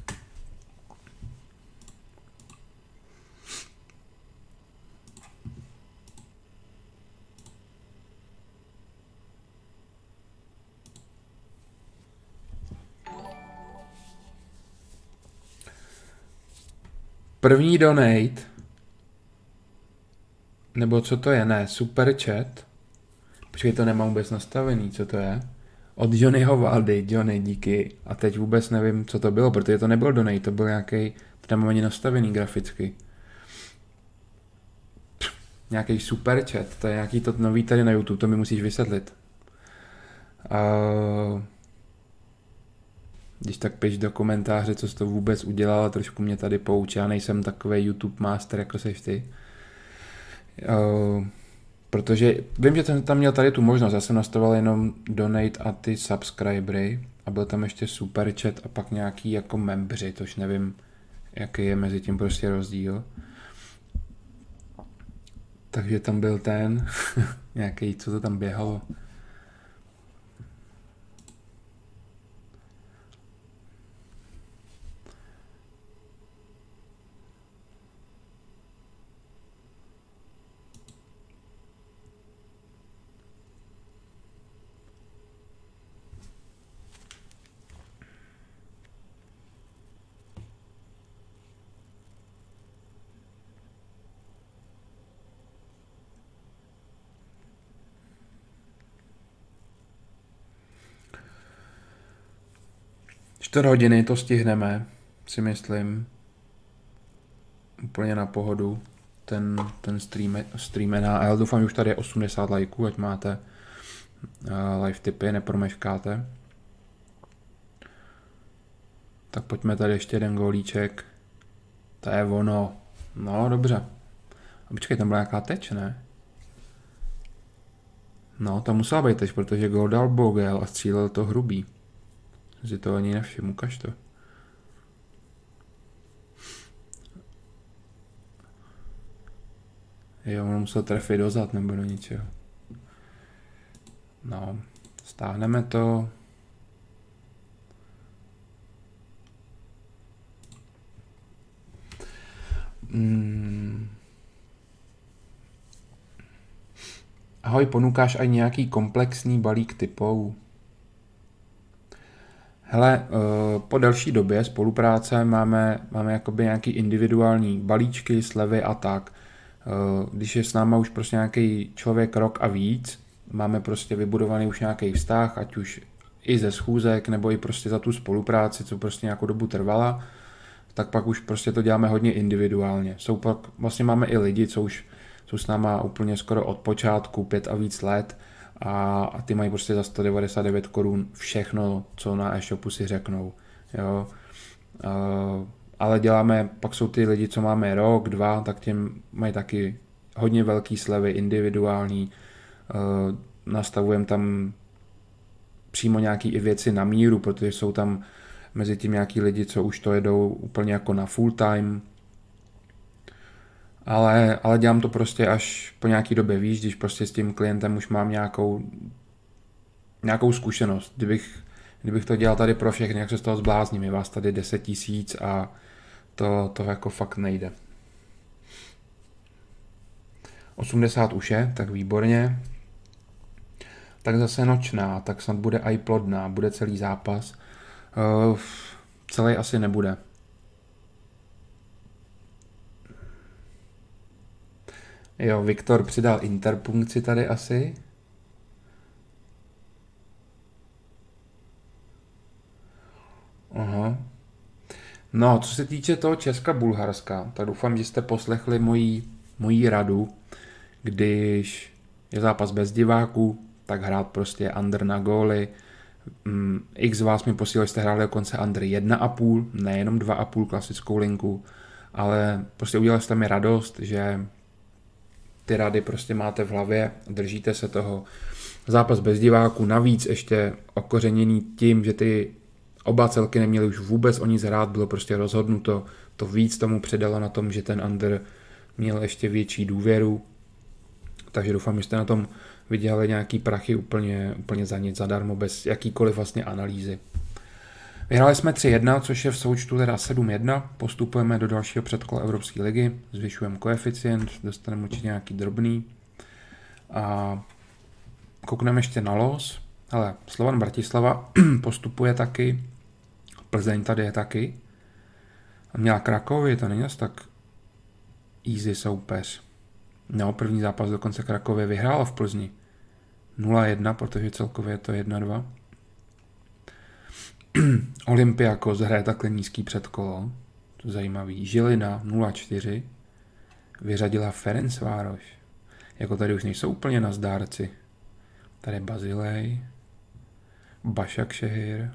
První donate, nebo co to je, ne, super chat. Počkej, to nemám vůbec nastavený, co to je? Od Johnnyho Valdy, Johnny, díky. A teď vůbec nevím, co to bylo, protože to nebyl donate, to byl nějaký, to nemám ani nastavený graficky. Pff, nějaký super chat, to je nějaký to nový tady na YouTube, to mi musíš vysvětlit. Uh, když tak piš do komentáře, co jsi to vůbec udělal a trošku mě tady pouč, já nejsem takový YouTube master, jako seš ty. Uh, protože vím, že jsem tam měl tady tu možnost, já jsem nastavil jenom donate a ty subscribery a byl tam ještě super chat a pak nějaký jako membři, tož nevím, jaký je mezi tím prostě rozdíl. Takže tam byl ten, nějaký, co to tam běhalo. Čtyři hodiny to stihneme, si myslím. Úplně na pohodu. Ten, ten stream, streamená. A já doufám, že už tady je osmdesát lajků, ať máte uh, live tipy, nepromeškáte. Tak pojďme tady ještě jeden gólíček. To je ono. No, dobře. A počkej, tam byla nějaká teč, ne? No, tam musela být teč, protože gól dal Bogel a střílel to Hrubý. Si to ani nevšim, ukaž to. Jo, on musel trefit dozad nebo do ničeho. No, stáhneme to. Hmm. Ahoj, ponukáš aj nějaký komplexní balík typů? Hele, po delší době spolupráce máme, máme jakoby nějaký individuální balíčky, slevy a tak. Když je s náma už prostě nějaký člověk rok a víc, máme prostě vybudovaný už nějaký vztah, ať už i ze schůzek, nebo i prostě za tu spolupráci, co prostě nějakou dobu trvala, tak pak už prostě to děláme hodně individuálně. Jsou pak, vlastně máme i lidi, co už jsou s náma úplně skoro od počátku, pět a víc let, a, a ty mají prostě za sto devadesát devět korun všechno, co na e-shopu si řeknou. Jo. Uh, ale děláme, pak jsou ty lidi, co máme rok, dva, tak těm mají taky hodně velký slevy, individuální. Uh, nastavujeme tam přímo nějaký i věci na míru, protože jsou tam mezi tím nějaký lidi, co už to jedou úplně jako na full time. Ale, ale dělám to prostě až po nějaký době, víš, když prostě s tím klientem už mám nějakou, nějakou zkušenost. Kdybych, kdybych to dělal tady pro všechny, jak se z toho zblázním, je vás tady deset tisíc a to, to jako fakt nejde. osmdesát už je, tak výborně. Tak zase nočná, tak snad bude i plodná, bude celý zápas. Uh, celý asi nebude. Jo, Viktor přidal interpunkci tady asi. Aha. No, co se týče toho Česka-Bulharska, tak doufám, že jste poslechli moji, moji radu, když je zápas bez diváků, tak hrát prostě under na góly, X z vás mi posílali, jste hráli dokonce under jedna a půl, nejenom dva a půl klasickou linku, ale prostě udělali jste mi radost, že ty rady prostě máte v hlavě, držíte se toho. Zápas bez diváků, navíc ještě okořeněný tím, že ty oba celky neměli už vůbec o nic hrát, bylo prostě rozhodnuto, to víc tomu předalo na tom, že ten under měl ještě větší důvěru, takže doufám, že jste na tom vydělali nějaký prachy úplně, úplně za nic, zadarmo, bez jakýkoliv vlastně analýzy. Vyhráli jsme tři jedna, což je v součtu teda sedm jedna, postupujeme do dalšího předkola Evropské ligy, zvyšujeme koeficient, dostaneme určitě nějaký drobný a koukneme ještě na los. Hele, Slovan Bratislava postupuje taky, Plzeň tady je taky, a měla Krakovy, to není asi tak easy soupeř. No, první zápas dokonce Krakově vyhrála v Plzni nula jedna, protože celkově je to jedna dva. Olympiakos hraje takhle nízký předkolo, to je zajímavý. Žilina nula čtyři, vyřadila Ferencvároš. Jako tady už nejsou úplně na zdárci. Tady je Bazilej, Başakşehir,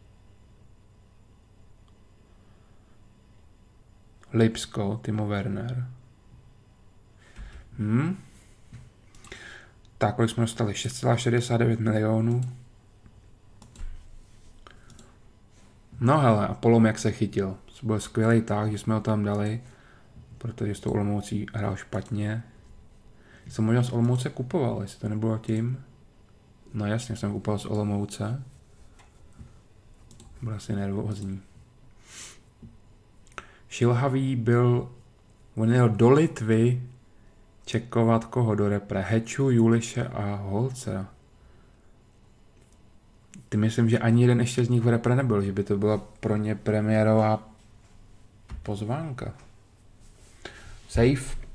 Lipsko, Timo Werner. Hmm. Tak, kolik jsme dostali? šest celá šedesát devět milionů. No hele, a Polom jak se chytil. To byl skvělý tak, že jsme ho tam dali, protože s tou Olomoucí hrál špatně. Jsem možná z Olomouce kupoval, jestli to nebylo tím. No jasně, jsem kupoval z Olomouce. Byl asi nervózní. Šilhavý byl, on jel do Litvy čekovat koho do repre. Heču, Juliše a Holcera. Ty myslím, že ani jeden ještě z nich v repre nebyl, že by to byla pro ně premiérová pozvánka. Safe.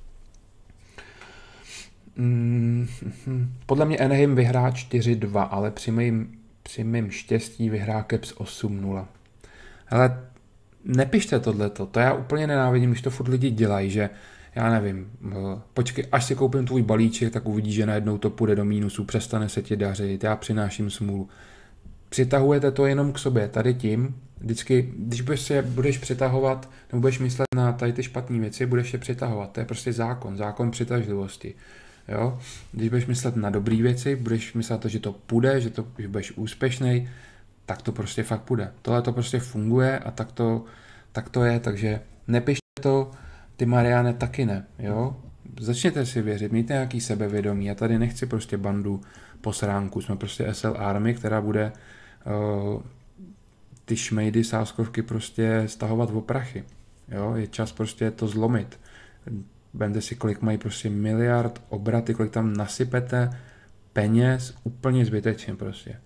Mm, podle mě Anaheim vyhrá čtyři dva, ale při mým, při mým štěstí vyhrá Caps osm nula. Ale nepište tohleto, to já úplně nenávidím, když to furt lidi dělají, že já nevím, počkej, až si koupím tvůj balíček, tak uvidíš, že najednou to půjde do mínusu, přestane se ti dařit, já přináším smůlu. Přitahujete to jenom k sobě, tady tím, vždycky, když budeš se budeš přitahovat, nebo budeš myslet na tady ty špatné věci, budeš je přitahovat, to je prostě zákon, zákon přitažlivosti. Jo? Když budeš myslet na dobré věci, budeš myslet to, že to půjde, že, to, že budeš úspěšnej, tak to prostě fakt půjde. Tohle to prostě funguje a tak to, tak to je, takže nepište to, ty Mariane taky ne, jo? Začněte si věřit, mějte nějaký sebevědomí, já tady nechci prostě bandu posránku, jsme prostě S L Army, která bude uh, ty šmejdy, sázkovky prostě stahovat v prachy, jo? Je čas prostě to zlomit. Vemte si, kolik mají prostě miliard obraty, kolik tam nasypete peněz úplně zbytečně prostě.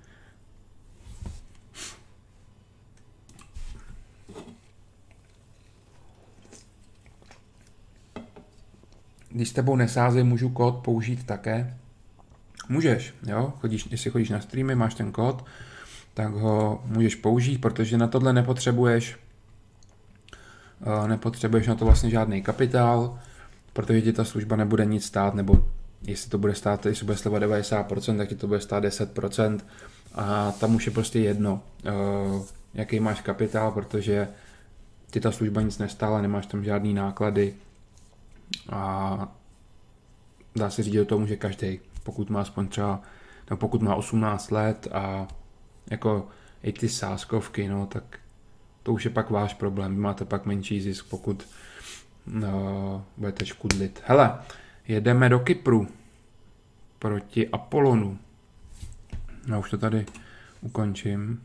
Když s tebou nesázej, můžu kód použít také. Můžeš, jo, chodíš, jestli chodíš na streamy, máš ten kód, tak ho můžeš použít, protože na tohle nepotřebuješ nepotřebuješ na to vlastně žádný kapitál, protože ti ta služba nebude nic stát, nebo jestli to bude stát, jestli bude sleva devadesát procent, tak ti to bude stát deset procent a tam už je prostě jedno, jaký máš kapitál, protože ti ta služba nic nestála, nemáš tam žádný náklady a dá se říct, že do toho může každý, pokud má aspoň třeba, no pokud má osmnáct let a jako i ty sázkovky, no tak to už je pak váš problém, vy máte pak menší zisk, pokud no, budete škudlit. Hele, jedeme do Kypru proti Apollonu. Já už to tady ukončím.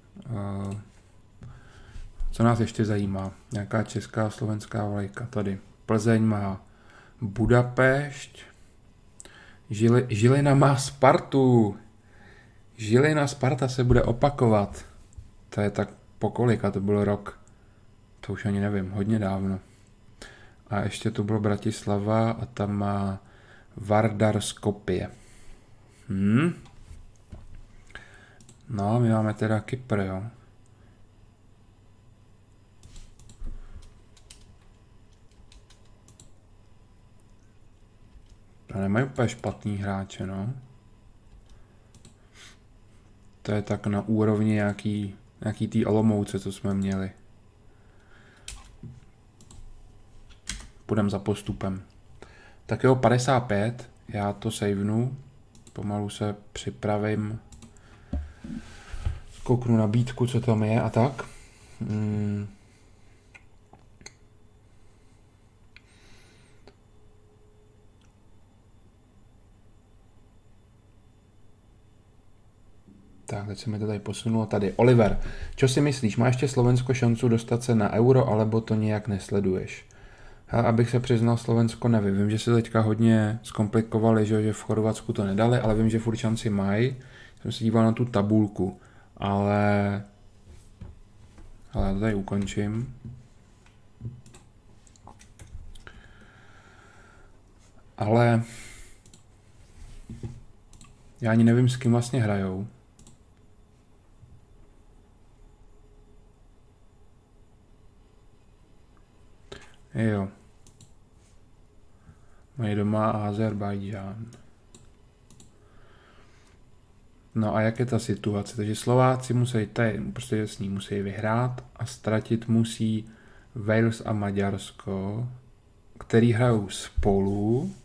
Co nás ještě zajímá? Nějaká česká, slovenská vlajka. Tady Plzeň má Budapešť. Žili, Žilina má Spartu. Žilina Sparta se bude opakovat. To je tak po kolika, to byl rok. To už ani nevím, hodně dávno. A ještě tu bylo Bratislava a tam má Vardar Skopje. Hmm. No, my máme teda Kypr, jo. To nemají úplně špatný hráče, no. To je tak na úrovni nějaký, nějaký tý Olomouce, co jsme měli. Půjdem za postupem. Tak jo, padesát pět, já to savenu, pomalu se připravím, kouknu nabídku, co tam je a tak. Hmm. Tak, teď se mi to tady posunulo. Tady, Oliver, čo si myslíš, má ještě Slovensko šancu dostat se na euro, alebo to nějak nesleduješ? Hele, abych se přiznal, Slovensko nevím. Vím, že se teďka hodně zkomplikovali, že, že v Chorvatsku to nedali, ale vím, že furt šanci mají. Jsem se díval na tu tabulku, ale... Ale já to tady ukončím. Ale... Já ani nevím, s kým vlastně hrajou. Jo. Mají doma Azerbajdžán. No a jak je ta situace? Takže Slováci musí, tady, prostě s ní musí vyhrát a ztratit musí Wales a Maďarsko, který hrajou spolu.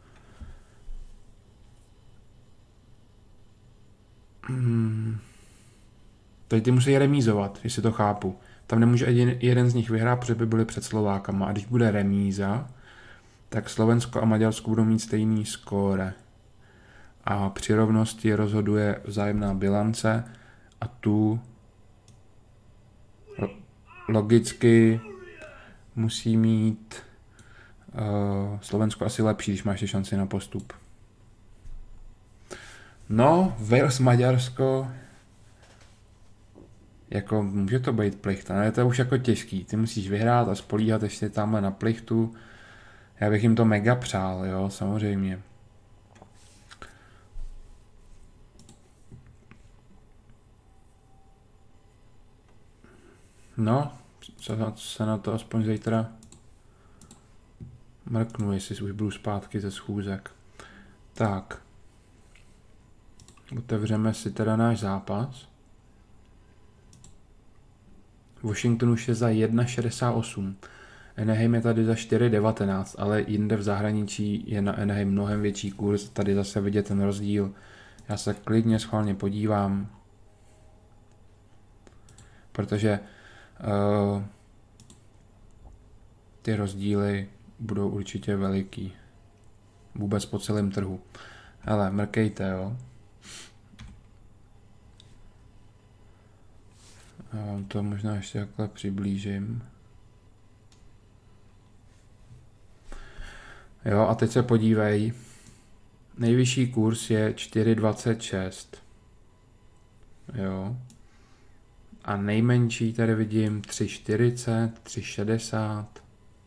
Hmm. Teď ty musí remízovat, jestli to chápu. Tam nemůže jeden, jeden z nich vyhrát, protože by byli před Slovákama. A když bude remíza, tak Slovensko a Maďarsko budou mít stejný skóre. A při rovnosti rozhoduje vzájemná bilance a tu logicky musí mít uh, Slovensko asi lepší, když má ještě šanci na postup. No, Wales, Maďarsko, jako může to být plicht, ale to je už jako těžký. Ty musíš vyhrát a spolíhat ještě tamhle na plichtu. Já bych jim to mega přál, jo, samozřejmě. No, se na to aspoň zítra mrknu, jestli už budu zpátky ze schůzek. Tak. Otevřeme si teda náš zápas. Washington už je za jedna šedesát osm. Anaheim je tady za čtyři devatenáct, ale jinde v zahraničí je na Anaheim mnohem větší kurz. Tady zase vidět ten rozdíl. Já se klidně schválně podívám. Protože uh, ty rozdíly budou určitě veliký. Vůbec po celém trhu. Hele, mrkejte, jo. Já vám to možná ještě takhle přiblížím. Jo, a teď se podívej. Nejvyšší kurz je čtyři dvacet šest. Jo. A nejmenší tady vidím tři čtyřicet, tři šedesát.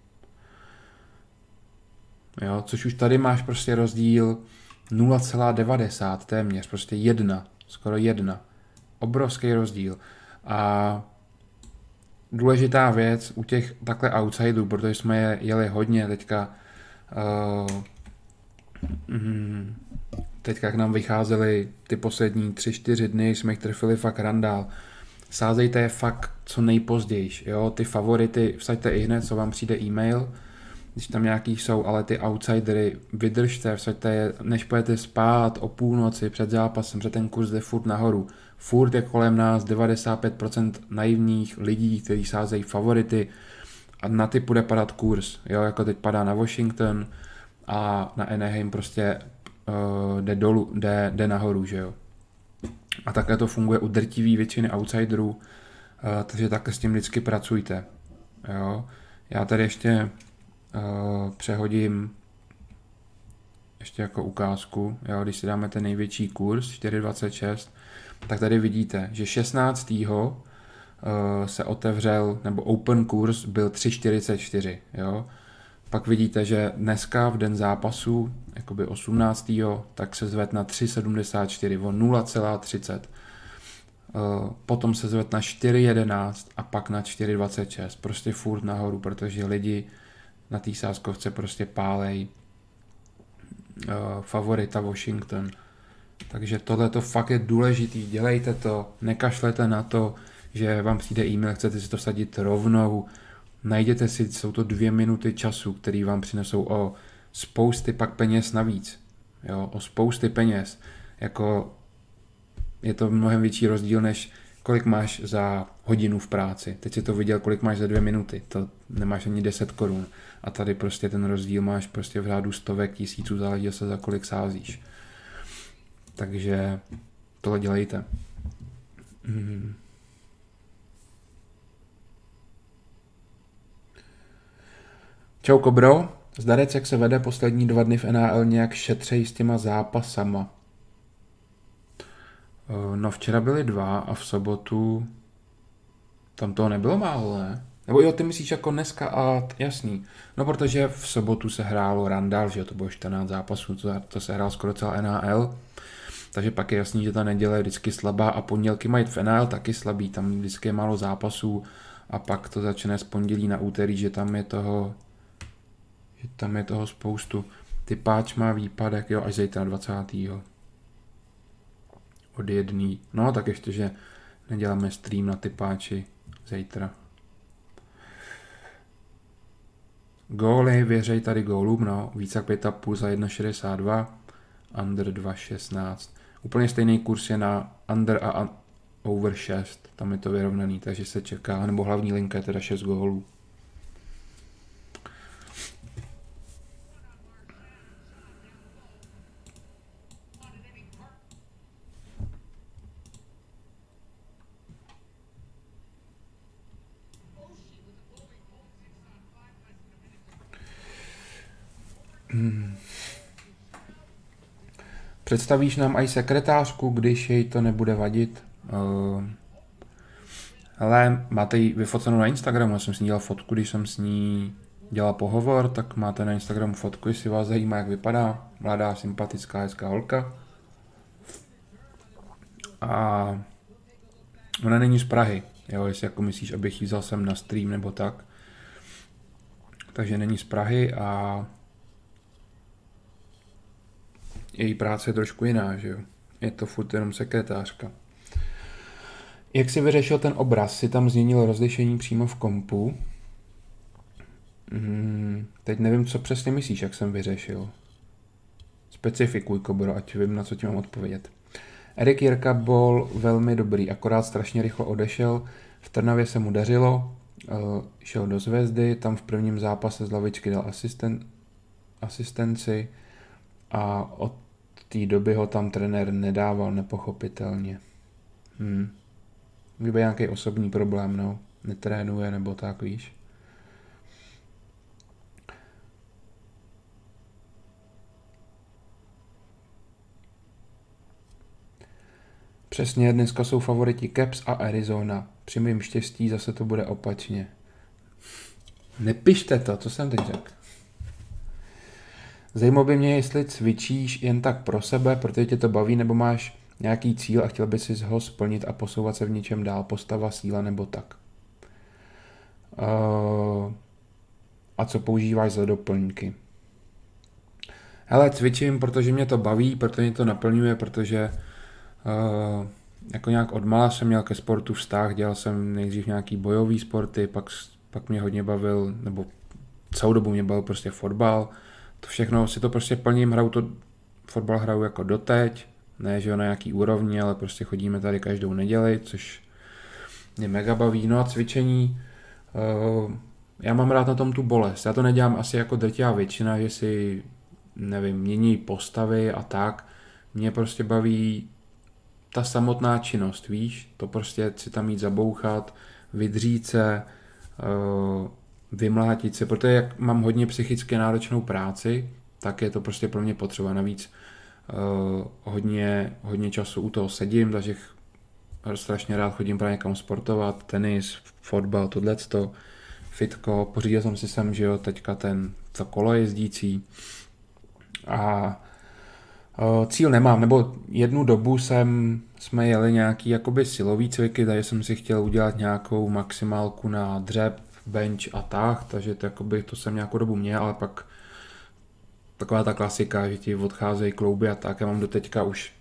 Jo, což už tady máš prostě rozdíl nula celá devadesát téměř, prostě jedna, skoro jedna. Obrovský rozdíl. A důležitá věc u těch takhle outsiderů, protože jsme je jeli hodně teďka, uh, mm, teďka jak nám vycházely ty poslední tři čtyři dny, jsme jich trefili fakt randál. Sázejte je fakt co nejpozději, jo, ty favority vsaďte i hned, co vám přijde e-mail, když tam nějaký jsou, ale ty outsidery vydržte, vsaďte je, než pojete spát o půlnoci před zápasem, že ten kurz jde furt nahoru. Furt je kolem nás devadesát pět procent naivních lidí, kteří sázejí favority a na ty bude padat kurz, jo, jako teď padá na Washington a na Anaheim prostě uh, jde dolů, jde, jde nahoru, že jo. A takhle to funguje u drtivé většiny outsiderů, uh, takže takhle s tím vždycky pracujte, jo. Já tady ještě uh, přehodím ještě jako ukázku, jo, když si dáme ten největší kurz čtyři dvacet šest, tak tady vidíte, že šestnáctého Uh, se otevřel, nebo open kurz byl tři čtyřicet čtyři, jo. Pak vidíte, že dneska v den zápasu, jakoby osmnáctého tak se zved na tři sedmdesát čtyři, o nula celá třicet. Uh, potom se zved na čtyři jedenáct a pak na čtyři dvacet šest. Prostě furt nahoru, protože lidi na té sázkovce prostě pálej uh, favorita Washington. Takže tohle to fakt je důležitý, dělejte to, nekašlete na to, že vám přijde e-mail, chcete si to vsadit rovnou, najděte si, jsou to dvě minuty času, který vám přinesou o spousty pak peněz navíc, jo, o spousty peněz, jako je to mnohem větší rozdíl, než kolik máš za hodinu v práci. Teď si to viděl, kolik máš za dvě minuty, to nemáš ani deset korun. A tady prostě ten rozdíl máš prostě v řádu stovek, tisíců, záleží se za kolik sázíš. Takže tohle dělejte. Hmm. Čau Kobro, zdarec, jak se vede poslední dva dny v N H L, nějak šetřej s těma zápasama. No včera byly dva a v sobotu tam toho nebylo málo, ne? Nebo jo, ty myslíš jako dneska a t- jasný. No protože v sobotu se hrálo Randall, že to bylo čtrnáct zápasů, to, to se hrál skoro celá N H L. Takže pak je jasný, že ta neděle je vždycky slabá a pondělky mají v N H L taky slabý, tam vždycky je málo zápasů a pak to začne z pondělí na úterý, že tam je toho, že tam je toho spoustu. Typáč má výpadek, jo, až zítra dvacátého od jedný. No tak ještě, že neděláme stream na typáči zítra. Góly, věřej tady gólům, no, víc jak pět a půl za jedna šedesát dva, under dva šestnáct. Úplně stejný kurz je na under a over šest, tam je to vyrovnaný, takže se čeká, nebo hlavní linka je teda šest gólů. Hmm. Představíš nám aj sekretářku, když jej to nebude vadit? Uh, ale máte ji vyfocenou na Instagramu, já jsem s ní dělal fotku, když jsem s ní dělal pohovor, tak máte na Instagramu fotku, jestli vás zajímá, jak vypadá. Mladá, sympatická, hezká holka. A ona není z Prahy, jo, jestli jako myslíš, abych ji vzal sem na stream nebo tak. Takže není z Prahy a její práce je trošku jiná, že jo. Je to furt jenom sekretářka. Jak jsi vyřešil ten obraz? Jsi tam změnil rozlišení přímo v kompu? Hmm, teď nevím, co přesně myslíš, jak jsem vyřešil. Specifikuj, Kobro, ať vím, na co ti mám odpovědět. Erik Jirka byl velmi dobrý, akorát strašně rychle odešel. V Trnavě se mu dařilo, šel do Zvezdy, tam v prvním zápase z lavičky dal asisten, asistenci a od té doby ho tam trenér nedával nepochopitelně. Hmm. Kdyby nějaký osobní problém, no, netrénuje nebo tak, víš. Přesně, dneska jsou favoriti Caps a Arizona. Při mým štěstí zase to bude opačně. Nepište to, co jsem teď řekl. Zajímalo by mě, jestli cvičíš jen tak pro sebe, protože tě to baví, nebo máš nějaký cíl a chtěl by si ho splnit a posouvat se v něčem dál, postava, síla nebo tak. Uh, a co používáš za doplňky? Hele, cvičím, protože mě to baví, protože mě to naplňuje, protože uh, jako nějak odmala jsem měl ke sportu vztah, dělal jsem nejdřív nějaký bojový sporty, pak, pak mě hodně bavil, nebo celou dobu mě bavil prostě fotbal. To všechno si to prostě plním, hraju to, fotbal hraju jako doteď, ne, že jo, na nějaký úrovni, ale prostě chodíme tady každou neděli, což mě mega baví. No a cvičení, uh, já mám rád na tom tu bolest, já to nedělám asi jako drtivá většina, že si, nevím, mění postavy a tak, mě prostě baví ta samotná činnost, víš, to prostě si tam jít zabouchat, vydřít se, uh, vymlátit se, protože jak mám hodně psychicky náročnou práci, tak je to prostě pro mě potřeba. Navíc uh, hodně, hodně času u toho sedím, takže strašně rád chodím právě někam sportovat, tenis, fotbal, tohleto, fitko, pořídil jsem si sem, že jo, teďka ten, to kolo jezdící a uh, cíl nemám, nebo jednu dobu jsem, jsme jeli nějaký jakoby silový cviky, takže jsem si chtěl udělat nějakou maximálku na dřep, bench a tak, takže to, jakoby, to jsem nějakou dobu měl, ale pak taková ta klasika, že ti odcházejí klouby a tak, já mám do teďka už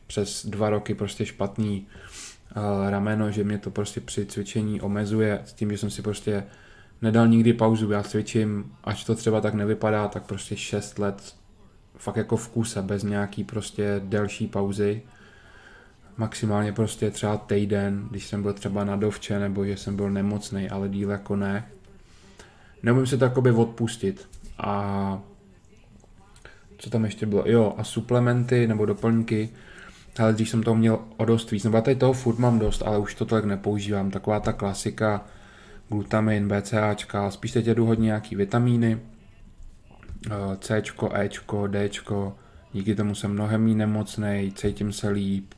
přes dva roky prostě špatný uh, rameno, že mě to prostě při cvičení omezuje s tím, že jsem si prostě nedal nikdy pauzu. Já cvičím, až to třeba tak nevypadá, tak prostě šest let fakt jako v kuse, bez nějaký prostě delší pauzy. Maximálně prostě třeba týden, když jsem byl třeba na dovče, nebo že jsem byl nemocnej, ale díl jako ne. Neumím si to jakoby odpustit. A co tam ještě bylo? Jo, a suplementy nebo doplňky. Ale když jsem toho měl o dost víc, nebo já tady toho furt mám dost, ale už to tolik nepoužívám. Taková ta klasika, glutamin, BCAčka, spíš teď jedu hodně nějaký vitamíny, Cčko, Ečko, Dčko, díky tomu jsem mnohem méně nemocnej, cítím se líp,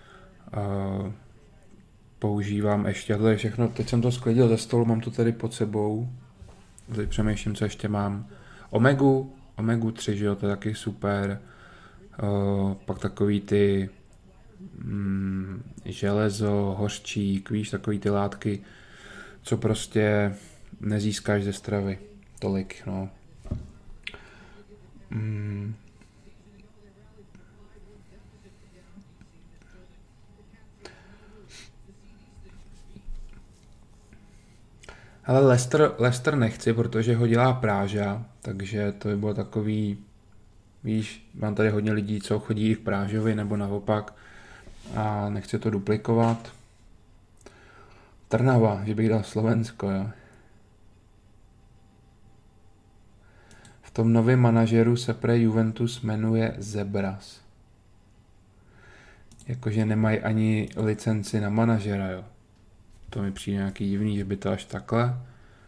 používám ještě, a to je všechno, teď jsem to sklidil ze stolu, mám to tady pod sebou, teď přemýšlím, co ještě mám, Omegu, Omegu tři, že jo, to je taky super, pak takový ty mm, železo, hořčík, víš, takový ty látky, co prostě nezískáš ze stravy tolik, no. Mm. Ale Leicester, Leicester nechci, protože ho dělá Práža, takže to by bylo takový, víš, mám tady hodně lidí, co chodí i v Prážovi, nebo naopak, a nechci to duplikovat. Trnava, že bych dal Slovensko, jo. V tom novém manažeru se pre Juventus jmenuje Zebras. Jakože nemají ani licenci na manažera, jo. To mi přijde nějaký divný, že by to až takhle.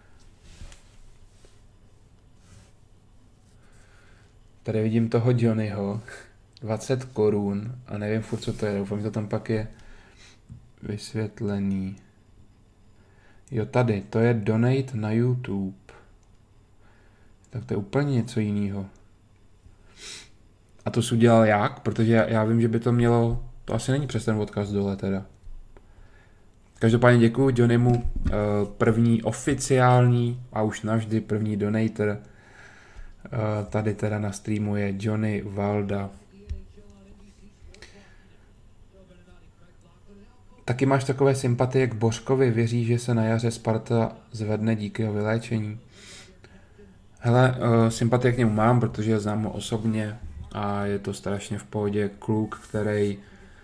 Tady vidím toho Johnnyho. dvacet korun a nevím furt, co to je. Doufám, že to tam pak je vysvětlený. Jo, tady, to je donate na YouTube. Tak to je úplně něco jiného. A to jsi udělal jak? Protože já, já vím, že by to mělo... To asi není přes ten odkaz dole teda. Každopádně děkuju Johnnymu, první oficiální a už navždy první donator. Tady teda na streamu je Johnny Valda. Taky máš takové sympatie k Bořkovi, věří, že se na jaře Sparta zvedne díky jeho vyléčení. Hele, sympatie k němu mám, protože znám ho osobně a je to strašně v pohodě kluk, který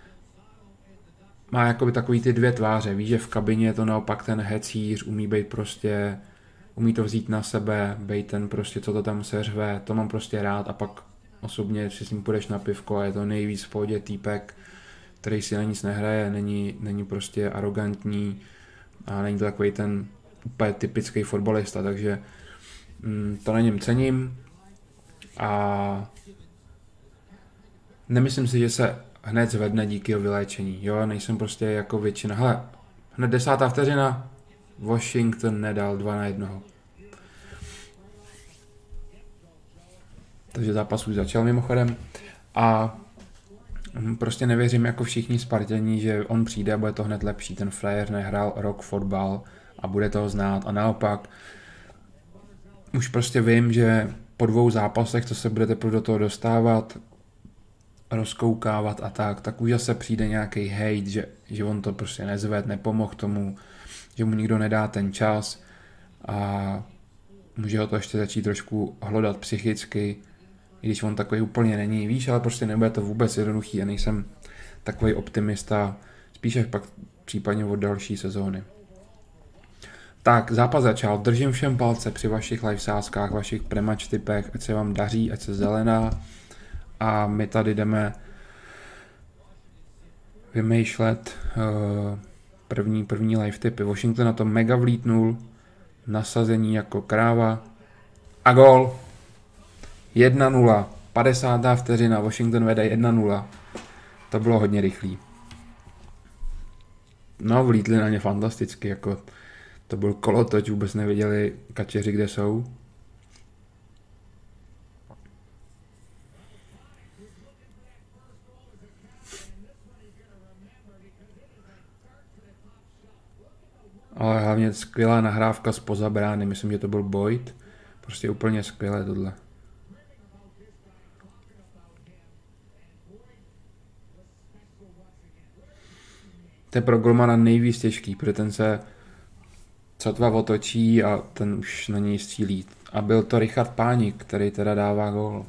má jakoby takový ty dvě tváře. Víš, že v kabině je to naopak ten hecíř, umí být prostě, umí to vzít na sebe, být ten prostě, co to tam seřve, to mám prostě rád a pak osobně si s ním půjdeš na pivko a je to nejvíc v pohodě týpek, který si na nic nehraje, není, není prostě arrogantní a není to takový ten úplně typický fotbalista, takže mm, to na něm cením a nemyslím si, že se hned zvedne díky jeho vyléčení, jo, nejsem prostě jako většina, hele, hned desátá vteřina, Washington nedal dva na jednoho. Takže zápas už začal mimochodem a prostě nevěřím jako všichni Spartění, že on přijde a bude to hned lepší, ten frajer nehrál rok fotbal a bude toho znát a naopak už prostě vím, že po dvou zápasech, co se budete do toho dostávat, rozkoukávat a tak, tak už zase přijde nějaký hejt, že, že on to prostě nezved, nepomohl tomu, že mu nikdo nedá ten čas a může ho to ještě začít trošku hlodat psychicky, i když on takový úplně není, víš, ale prostě nebude to vůbec jednoduchý a nejsem takový optimista, spíš až pak případně od další sezóny. Tak, zápas začal, držím všem palce při vašich live sázkách, vašich premač tipech, ať se vám daří, ať se zelená a my tady jdeme vymýšlet uh, první, první live tipy. Washington na to mega vlítnul, nasazení jako kráva a gól. jedna nula, padesátá vteřina, Washington vede jedna nula. To bylo hodně rychlý. No, vlítli na ně fantasticky, jako to byl kolotoč, vůbec nevěděli kačeři, kde jsou. Ale hlavně skvělá nahrávka zpoza brány, myslím, že to byl Boyd. Prostě úplně skvělé tohle. To je pro golmana nejvíc těžký, protože ten se sotva otočí a ten už na něj střílí. A byl to Richard Pánik, který teda dává gól.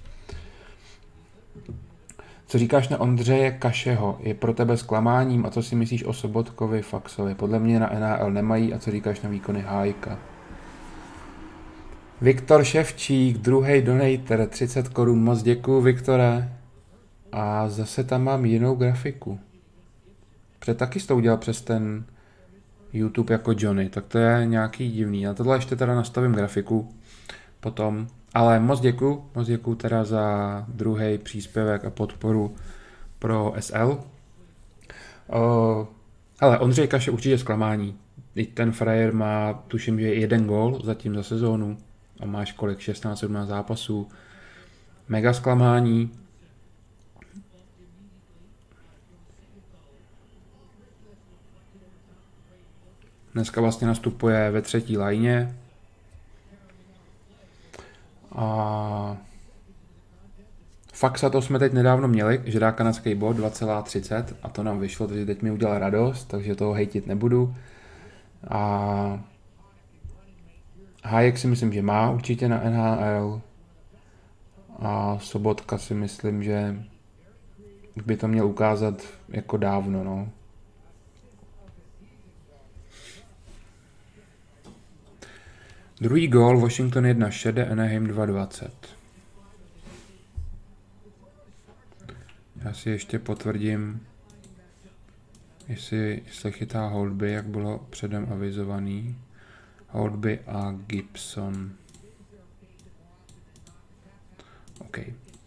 Co říkáš na Ondřeje Kašeho? Je pro tebe zklamáním a co si myslíš o Sobotkovi, Faxovi? Podle mě na N H L nemají a co říkáš na výkony Hájka? Viktor Ševčík, druhý donator, třicet korun, moc děkuju, Viktore. A zase tam mám jinou grafiku. Protože taky jsi to udělal přes ten YouTube jako Johnny, tak to je nějaký divný. Na tohle ještě teda nastavím grafiku potom. Ale moc děkuju, moc děkuju teda za druhý příspěvek a podporu pro S L. Uh, ale Ondřej Kaše určitě zklamání. I ten frajer má, tuším, že jeden gól zatím za sezónu a máš kolik, šestnáct sedmnáct zápasů. Mega zklamání. Dneska vlastně nastupuje ve třetí lajně. A Faxa to jsme teď nedávno měli, že dá kanadský bod dva celá třicet a to nám vyšlo, takže teď mi udělal radost, takže toho hejtit nebudu. A Hájek si myslím, že má určitě na N H L a Sobotka si myslím, že by to měl ukázat jako dávno, no. Druhý gól Washington jedna šest, Anaheim dva dvacet. Já si ještě potvrdím, jestli, jestli chytá Holtby, jak bylo předem avizovaný. Holtby a Gibson. OK.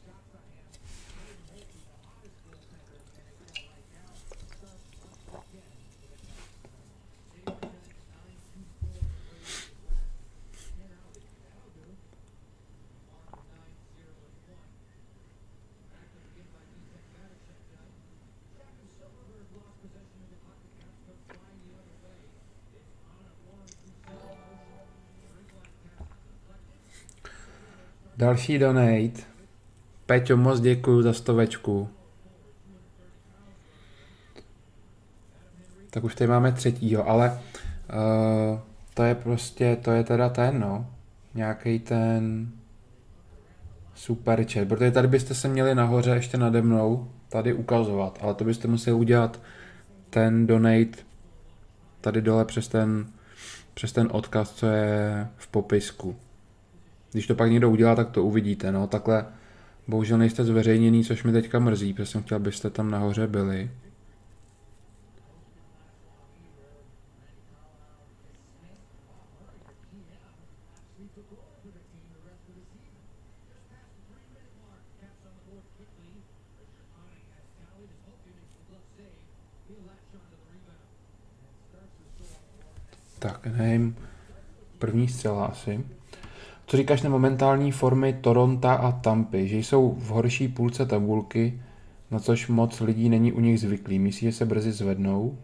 Další donate. Peťo, moc děkuju za stovečku. Tak už tady máme třetího, ale uh, to je prostě, to je teda ten, no. Nějaký ten super chat, protože tady byste se měli nahoře ještě nade mnou tady ukazovat, ale to byste museli udělat ten donate tady dole přes ten, přes ten odkaz, co je v popisku. Když to pak někdo udělá, tak to uvidíte, no, takhle bohužel nejste zveřejněný, což mi teďka mrzí, protože jsem chtěl, abyste tam nahoře byli. Tak, nevím, první střela asi. Co říkáš na momentální formy Toronta a Tampy, že jsou v horší půlce tabulky, na což moc lidí není u nich zvyklý. Myslíš, že se brzy zvednou?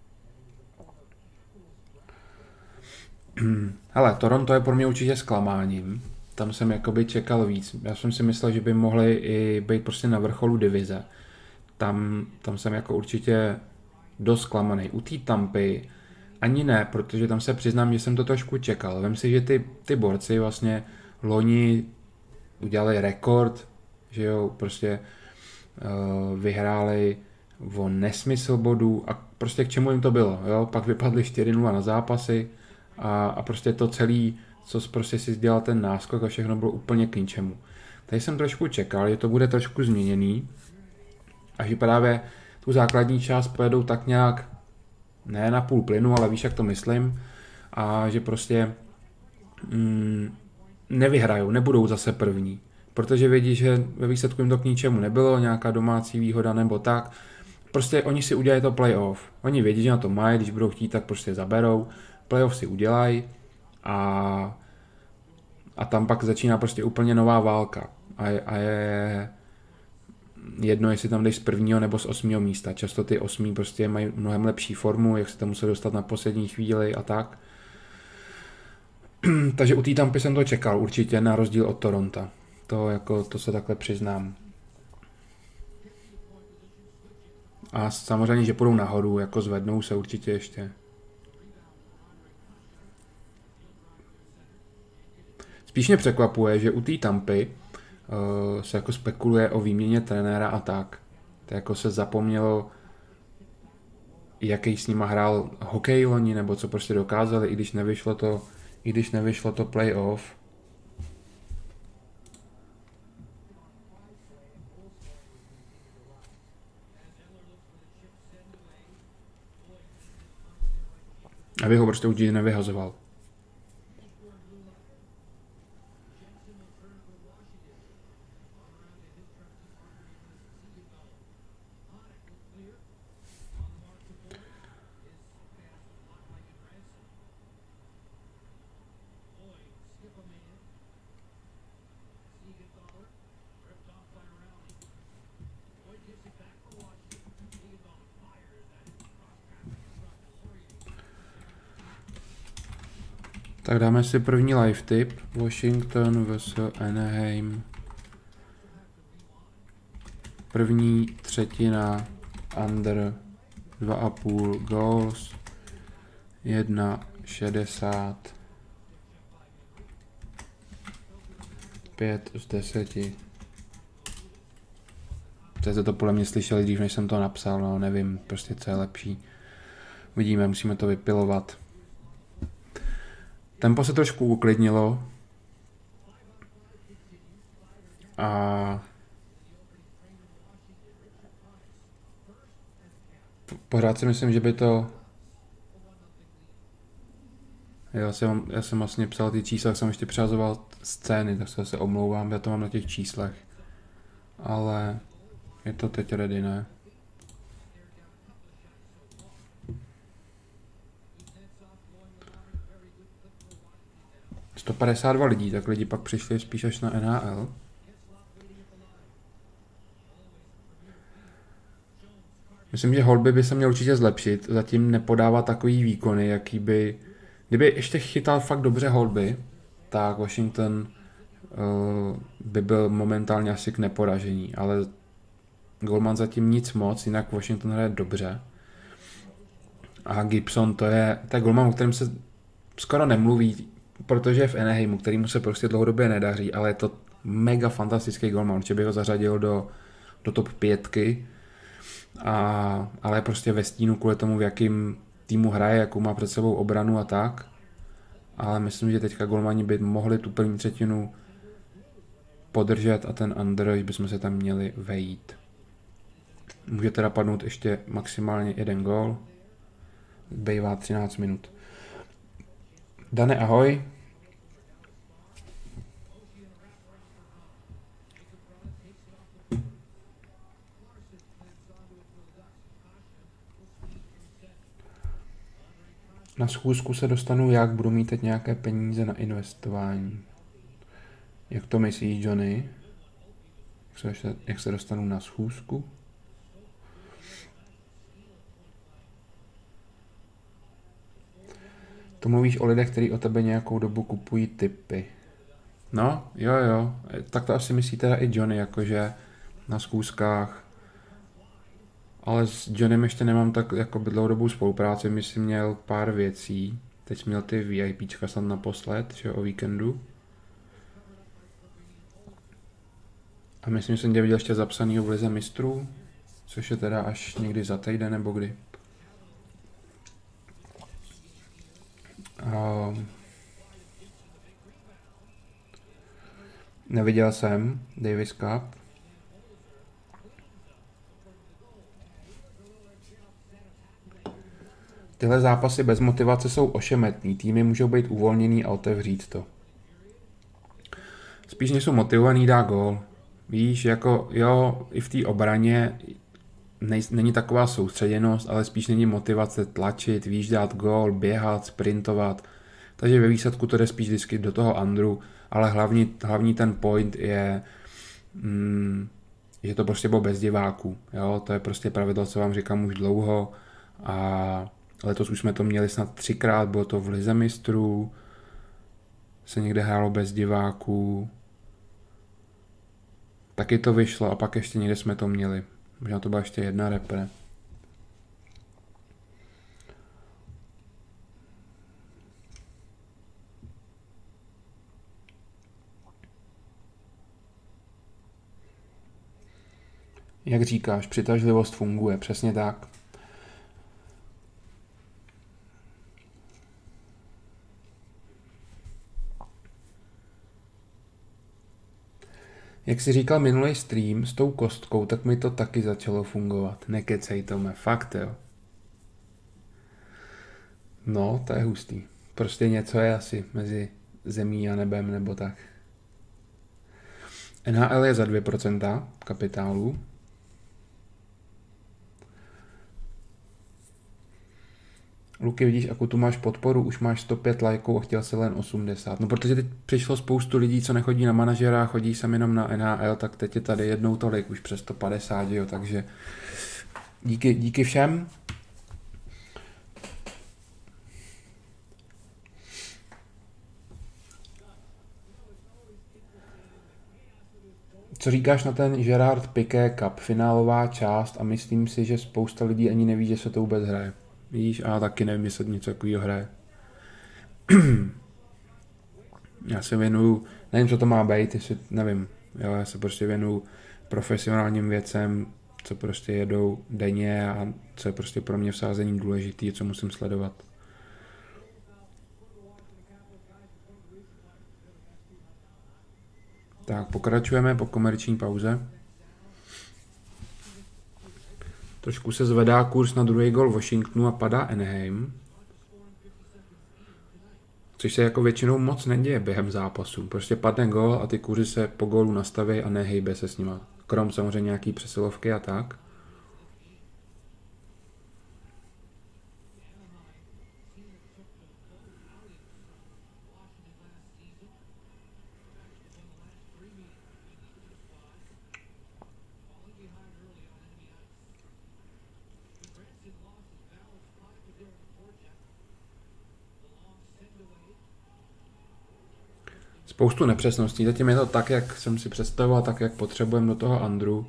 Hele, Toronto je pro mě určitě zklamáním. Tam jsem jakoby čekal víc. Já jsem si myslel, že by mohli i být prostě na vrcholu divize. Tam, tam jsem jako určitě dost zklamaný. U té Tampy ani ne, protože tam se přiznám, že jsem to trošku čekal. Vem si, že ty, ty borci vlastně loni udělali rekord, že jo, prostě uh, vyhráli o nesmysl bodů a prostě k čemu jim to bylo, jo, pak vypadli čtyři nula na zápasy a, a prostě to celý, co prostě si dělal ten náskok a všechno bylo úplně k ničemu. Tady jsem trošku čekal, že to bude trošku změněný a že právě tu základní část pojedou tak nějak ne na půl plynu, ale víš, jak to myslím. A že prostě mm, nevyhrajou, nebudou zase první. Protože vědí, že ve výsledku jim to k ničemu nebylo, nějaká domácí výhoda nebo tak. Prostě oni si udělají to playoff. Oni vědí, že na to mají, když budou chtít, tak prostě zaberou. Playoff si udělají a, a tam pak začíná prostě úplně nová válka. A je, a je jedno, jestli tam jdeš z prvního nebo z osmého místa. Často ty osmí prostě mají mnohem lepší formu, jak se tam musí dostat na poslední chvíli a tak. Takže u té Tampy jsem to čekal určitě, na rozdíl od Toronta. To, jako, to se takhle přiznám. A samozřejmě, že půjdou nahoru, jako zvednou se určitě ještě. Spíš mě překvapuje, že u té Tampy uh, se jako spekuluje o výměně trenéra a tak. To jako se zapomnělo, jaký s nima hrál hokej loni, nebo co prostě dokázali, i když nevyšlo to, i když nevyšlo to playoff. Aby ho prostě určitě nevyhazoval. Tak dáme si první live tip. Washington versus Anaheim. První třetina under dva a půl goals. jedna šedesát. pět z deseti. Teď jste to podle mě slyšeli dřív, než jsem to napsal, no nevím prostě co je lepší. Uvidíme, musíme to vypilovat. Tempo se trošku uklidnilo. A pořád si myslím, že by to... Já jsem, já jsem vlastně psal ty čísla, jsem ještě přehazoval scény, tak se zase omlouvám, já to mám na těch číslech. Ale je to teď ready, ne? sto padesát dva lidí, tak lidi pak přišli spíš až na N H L. Myslím, že Holtby by se měl určitě zlepšit, zatím nepodává takový výkony, jaký by... Kdyby ještě chytal fakt dobře Holtby, tak Washington uh, by byl momentálně asi k neporažení, ale Golman zatím nic moc, jinak Washington hraje dobře. A Gibson to je, to je Golman, o kterém se skoro nemluví, protože je v Anaheimu, kterýmu se prostě dlouhodobě nedaří, ale je to mega fantastický golman, určitě bych ho zařadil do, do top pětky, a, ale je prostě ve stínu kvůli tomu, v jakým týmu hraje, jakou má před sebou obranu a tak. Ale myslím, že teďka golmani by mohli tu první třetinu podržet a ten under, že bychom se tam měli vejít. Může teda padnout ještě maximálně jeden gól. Zbývá třináct minut. Dane, ahoj. Na schůzku se dostanu jak, budu mít teď nějaké peníze na investování. Jak to myslíš, Johnny? Jak se, jak se dostanu na schůzku? To mluvíš o lidech, kteří o tebe nějakou dobu kupují tipy. No, jo, jo. Tak to asi myslí teda i Johnny, jakože na schůzkách. Ale s Johnnym ještě nemám tak jako dlouhodobou spolupráci, my jsi měl pár věcí. Teď jsi měl ty VIPčka snad naposled, že o víkendu. A myslím, že jsem tě viděl ještě zapsanýho v Lize mistrů, což je teda až někdy za týden nebo kdy. Um, neviděl jsem Davis Cup. Tyhle zápasy bez motivace jsou ošemetný, týmy můžou být uvolněný a otevřít to. Spíš než jsou motivovaný, dá gól. Víš, jako jo, i v té obraně nej, není taková soustředěnost, ale spíš není motivace tlačit, víš, dát gól, běhat, sprintovat. Takže ve výsledku to jde spíš vždycky do toho Andru, ale hlavní, hlavní ten point je, mm, že to prostě bylo bez diváků. Jo? To je prostě pravidlo, co vám říkám už dlouho. A letos už jsme to měli snad třikrát, bylo to v Lize mistrů, se někde hrálo bez diváků. Taky to vyšlo a pak ještě někde jsme to měli. Možná to byla ještě jedna repre. Jak říkáš, přitažlivost funguje, přesně tak. Jak jsi říkal minulý stream s tou kostkou, tak mi to taky začalo fungovat. Nekecej, Tome, fakt jo. No, to je hustý. Prostě něco je asi mezi zemí a nebem, nebo tak. N H L je za dvě procenta kapitálu. Luky, vidíš, ako tu máš podporu, už máš sto pět lajků a chtěl se len osmdesát. No protože teď přišlo spoustu lidí, co nechodí na manažera, chodí sem jenom na N H L, tak teď je tady jednou tolik, už přes sto padesát, jo, takže díky, díky všem. Co říkáš na ten Gerard Piqué Cup, finálová část, a myslím si, že spousta lidí ani neví, že se to vůbec hraje. Víš, a taky nevím, jestli něco takového hraje. Já se věnuju, nevím, co to má být, jestli, nevím, jo, já se prostě věnuju profesionálním věcem, co prostě jedou denně a co je prostě pro mě v sázení důležitý, co musím sledovat. Tak, pokračujeme po komerční pauze. Trošku se zvedá kurz na druhý gol Washingtonu a padá Anaheim. Což se jako většinou moc neděje během zápasu. Prostě padne gol a ty kurzy se po gólu nastaví a nehejbe se s nima. Krom samozřejmě nějaký přesilovky a tak. Spoustu nepřesností. Zatím je to tak, jak jsem si představoval, tak, jak potřebujeme do toho Andru.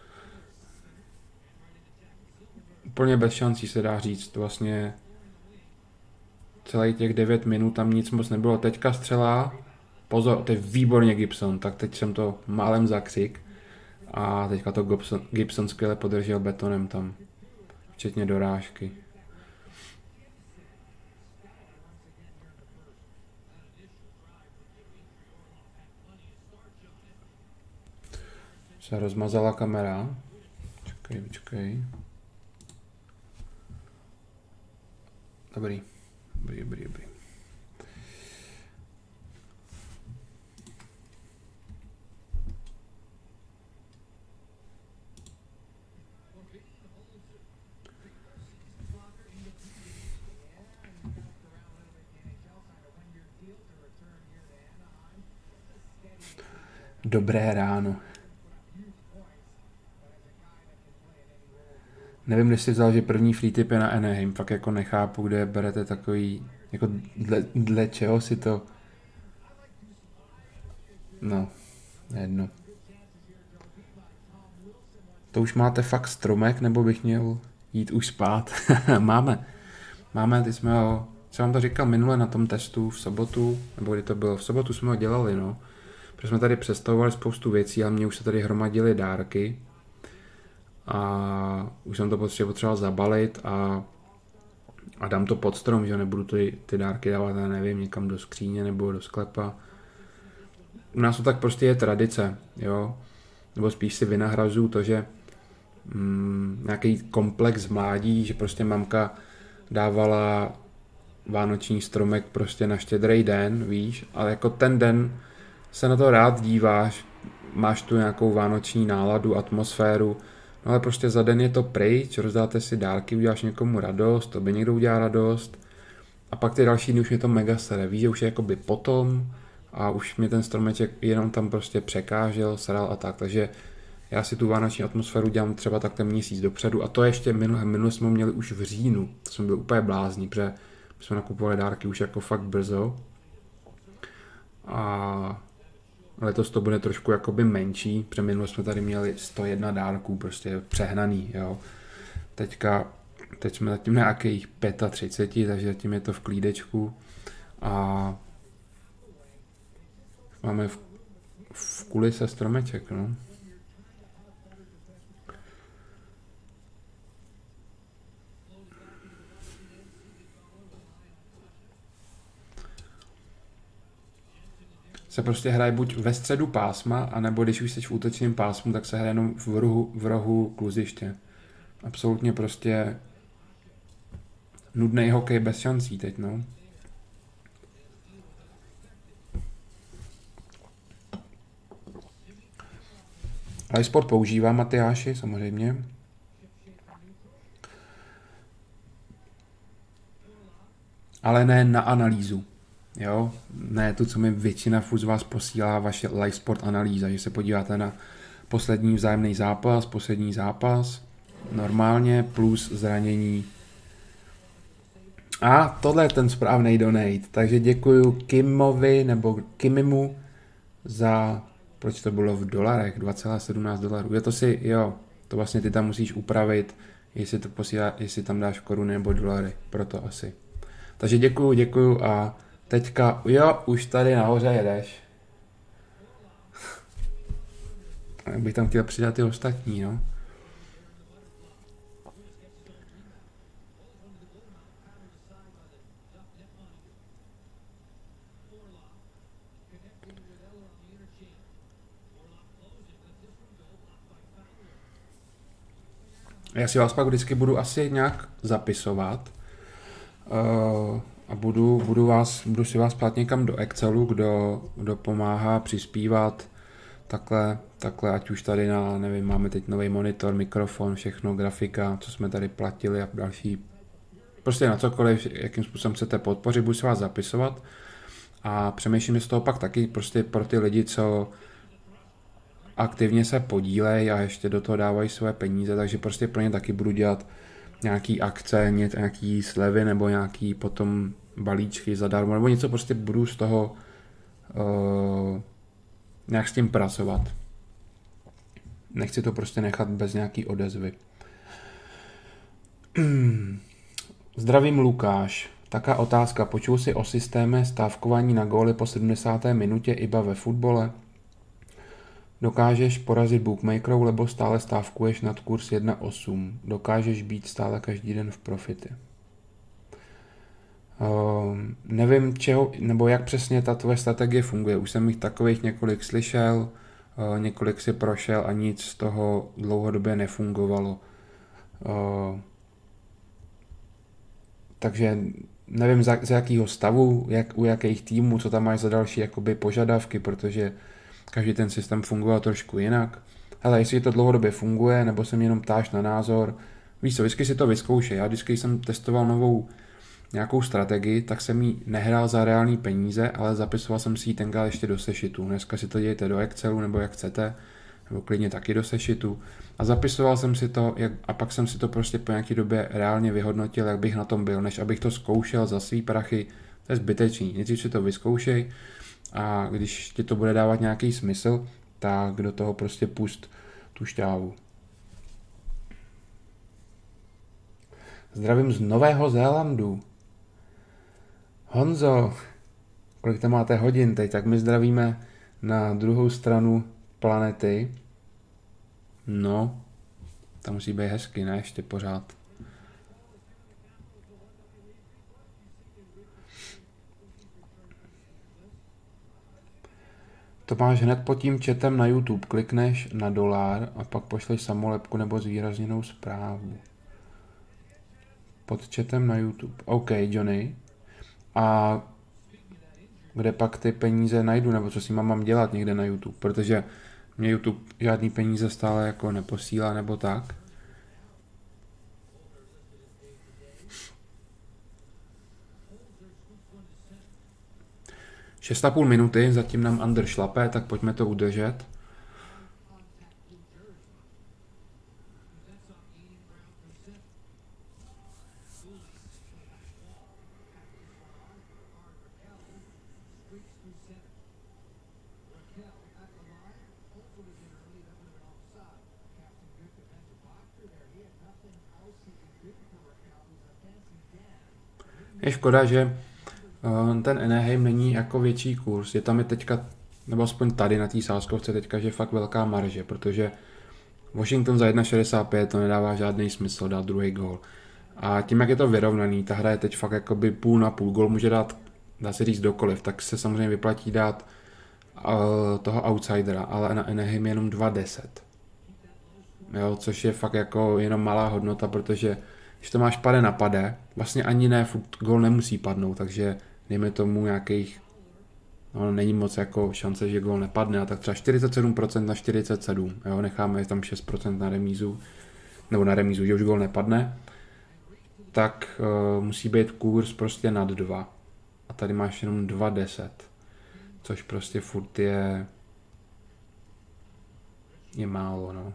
Úplně bez šancí se dá říct. Vlastně celých těch devět minut tam nic moc nebylo. Teďka střela. Pozor, to je výborně Gibson. Tak teď jsem to málem zakřik. A teďka to Gibson, Gibson skvěle podržel betonem tam. Včetně dorážky. Se rozmazala kamera. Čekej, počkej. Dobrý. Dobrý, dobrý, dobrý. Dobré ráno. Nevím, když si vzal, že první free tip je na Anaheim. Fakt jako nechápu, kde berete takový, jako dle, dle čeho si to... No, jedno. To už máte fakt stromek, nebo bych měl jít už spát? Máme. Máme, ty jsme ho... Jsem vám to říkal minule na tom testu v sobotu, nebo kdy to bylo, v sobotu jsme ho dělali, no. Protože jsme tady představovali spoustu věcí, ale mě už se tady hromadily dárky. A už jsem to potřeba, potřeboval zabalit a, a dám to pod strom, že nebudu ty, ty dárky dávat, já nevím, někam do skříně nebo do sklepa. U nás to tak prostě je tradice, jo. Nebo spíš si vynahrazuju to, že mm, nějaký komplex mládí, že prostě mamka dávala vánoční stromek prostě na Štědrý den, víš, ale jako ten den se na to rád díváš, máš tu nějakou vánoční náladu, atmosféru, no ale prostě za den je to pryč, rozdáte si dárky, uděláš někomu radost, to by někdo udělá radost a pak ty další dny už mě to mega sere, víš, že už je jakoby potom a už mě ten stromeček jenom tam prostě překážel, seral a tak, takže já si tu vánoční atmosféru dělám třeba tak ten měsíc dopředu a to ještě minule, minule jsme měli už v říjnu, to jsme byli úplně blázní, protože jsme nakupovali dárky už jako fakt brzo a letos to bude trošku jakoby menší, protože minule jsme tady měli sto jedna dárků, prostě přehnaný, jo. Teďka, teď jsme zatím nějakých třicet pět, takže zatím je to v klídečku a máme v, v kulise stromeček, no. se prostě hraje buď ve středu pásma, anebo když už jsi v útočném pásmu, tak se hraje jenom v rohu, v rohu kluziště. Absolutně prostě nudný hokej bez šancí teď, no. iSport používá Matyáši, samozřejmě. Ale ne na analýzu. Jo? Ne to, co mi většina z vás posílá, vaše iSport analýza, že se podíváte na poslední vzájemný zápas, poslední zápas, normálně, plus zranění. A tohle je ten správný donate, takže děkuju Kimovi, nebo Kimimu za, proč to bylo v dolarech, dva celá sedmnáct dolarů. Je to si, jo, to vlastně ty tam musíš upravit, jestli to posílá, jestli tam dáš koruny nebo dolary, proto asi. Takže děkuju, děkuju a teďka, jo, už tady nahoře jedeš. Bych tam chtěl přidat ty ostatní, no. Já si vás pak vždycky budu asi nějak zapisovat uh, a budu, budu, vás, budu si vás ptát někam do Excelu, kdo, kdo pomáhá přispívat takhle, takhle, ať už tady na, nevím, máme teď nový monitor, mikrofon, všechno, grafika, co jsme tady platili a další, prostě na cokoliv, jakým způsobem chcete podpořit, budu si vás zapisovat a přemýšlím z toho pak taky prostě pro ty lidi, co aktivně se podílejí a ještě do toho dávají své peníze, takže prostě pro ně taky budu dělat nějaký akce, nějaký slevy nebo nějaký potom balíčky zadarmo, nebo něco prostě budu z toho uh, nějak s tím pracovat. Nechci to prostě nechat bez nějaký odezvy. Zdravím Lukáš. Taká otázka. Počul si o systéme stávkování na góly po sedmdesáté minutě iba ve fotbale? Dokážeš porazit bookmakerou, nebo stále stávkuješ nad kurz jedna osm? Dokážeš být stále každý den v profity? Uh, nevím, čeho, nebo jak přesně ta tvoje strategie funguje. Už jsem jich takových několik slyšel, uh, několik si prošel a nic z toho dlouhodobě nefungovalo. Uh, takže nevím, za, za jakého stavu, jak, u jakých týmů, co tam máš za další jakoby požadavky, protože každý ten systém fungoval trošku jinak. Hele, jestli to dlouhodobě funguje, nebo se mě jenom ptáš na názor, víš co, vždycky si to vyzkoušej. Já vždycky jsem testoval novou nějakou strategii, tak jsem ji nehrál za reální peníze, ale zapisoval jsem si ji tenkrát ještě do sešitu. Dneska si to dějte do Excelu, nebo jak chcete, nebo klidně taky do sešitu. A zapisoval jsem si to, jak, a pak jsem si to prostě po nějaké době reálně vyhodnotil, jak bych na tom byl, než abych to zkoušel za svý prachy. To je zbytečný. Nejdřív si to vyzkoušej, a když ti to bude dávat nějaký smysl, tak do toho prostě pust tu šťávu. Zdravím z Nového Zélandu. Honzo, kolik tam máte hodin teď, tak my zdravíme na druhou stranu planety. No, tam musí být hezky, ne? Ještě pořád. To máš hned pod tím chatem na YouTube. Klikneš na dolar a pak pošleš samolepku nebo zvýrazněnou zprávu. Pod chatem na YouTube. OK, Johnny. A kde pak ty peníze najdu, nebo co si mám, mám dělat někde na YouTube, protože mě YouTube žádný peníze stále jako neposílá, nebo tak. šest a půl minuty, zatím nám Under šlape, tak pojďme to udržet. Je škoda, že ten Anaheim není jako větší kurz. Je tam je teďka, nebo aspoň tady na té sázkovce teďka, že je fakt velká marže, protože Washington za jedna šedesát pět to nedává žádný smysl dát druhý gól. A tím, jak je to vyrovnaný, ta hra je teď fakt jakoby půl na půl, gól může dát, dá se říct dokoliv, tak se samozřejmě vyplatí dát uh, toho outsidera, ale na Anaheim jenom dva deset. Jo, což je fakt jako jenom malá hodnota, protože když to máš pade na pade, vlastně ani ne, furt gol nemusí padnout, takže dejme tomu nějakých, no není moc jako šance, že gol nepadne, a tak třeba čtyřicet sedm procent na čtyřicet sedm, jo, necháme tam šest procent na remízu, nebo na remízu, že už gol nepadne, tak uh, musí být kurz prostě nad dva. A tady máš jenom dva deset, což prostě furt je je málo, no.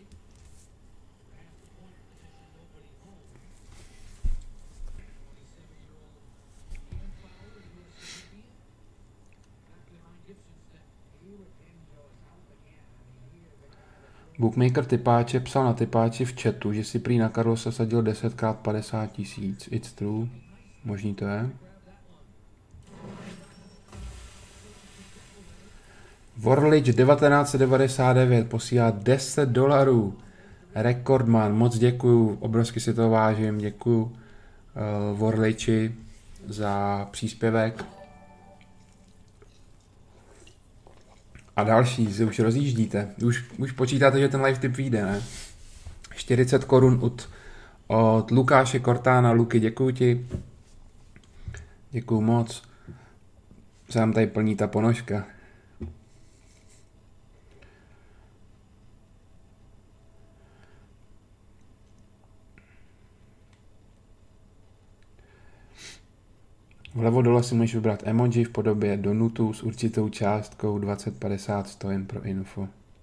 Bookmaker typáče psal na typáči v chatu, že si prý na Carlosa sadil deset krát padesát tisíc. It's true. Možný to je. Vorlich devatenáct set devadesát devět posílá deset dolarů. Rekordman, moc děkuju, obrovsky si to vážím, děkuju uh, Vorlichi za příspěvek. A další, si už rozjíždíte. Už, už počítáte, že ten live tip vyjde, ne? čtyřicet korun od, od Lukáše Kortána. Luky, děkuju ti. Děkuju moc. Se nám tady plní ta ponožka. Vlevo dole si můžeš vybrat emoji v podobě donutu s určitou částkou dvacet padesát sto jen pro info.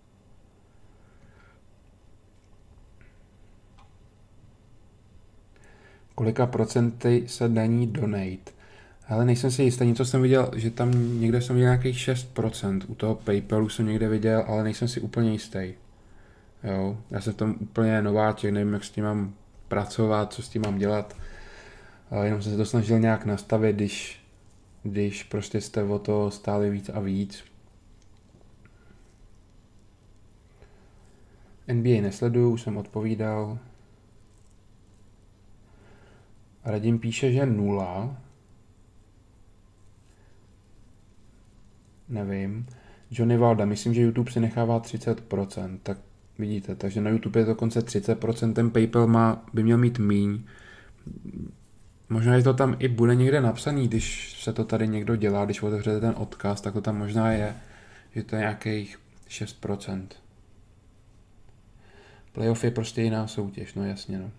Kolika procenty se daní donate? Ale nejsem si jistý, něco jsem viděl, že tam někde jsem viděl nějakých šest procent, u toho PayPalu jsem někde viděl, ale nejsem si úplně jistý. Jo, já jsem v tom úplně nováček, nevím, jak s tím mám pracovat, co s tím mám dělat. Jenom jsem se to snažil nějak nastavit, když, když prostě jste o to stáli víc a víc. N B A nesleduju, už jsem odpovídal. Radim píše, že nula. Nevím. Johnny Valda, myslím, že YouTube si nechává třicet procent, tak vidíte, takže na YouTube je to dokonce třicet procent, ten PayPal má, by měl mít míň. Možná, že to tam i bude někde napsaný, když se to tady někdo dělá, když otevřete ten odkaz, tak to tam možná je, že to je nějakých šest procent. Playoff je prostě jiná soutěž, no jasně, no.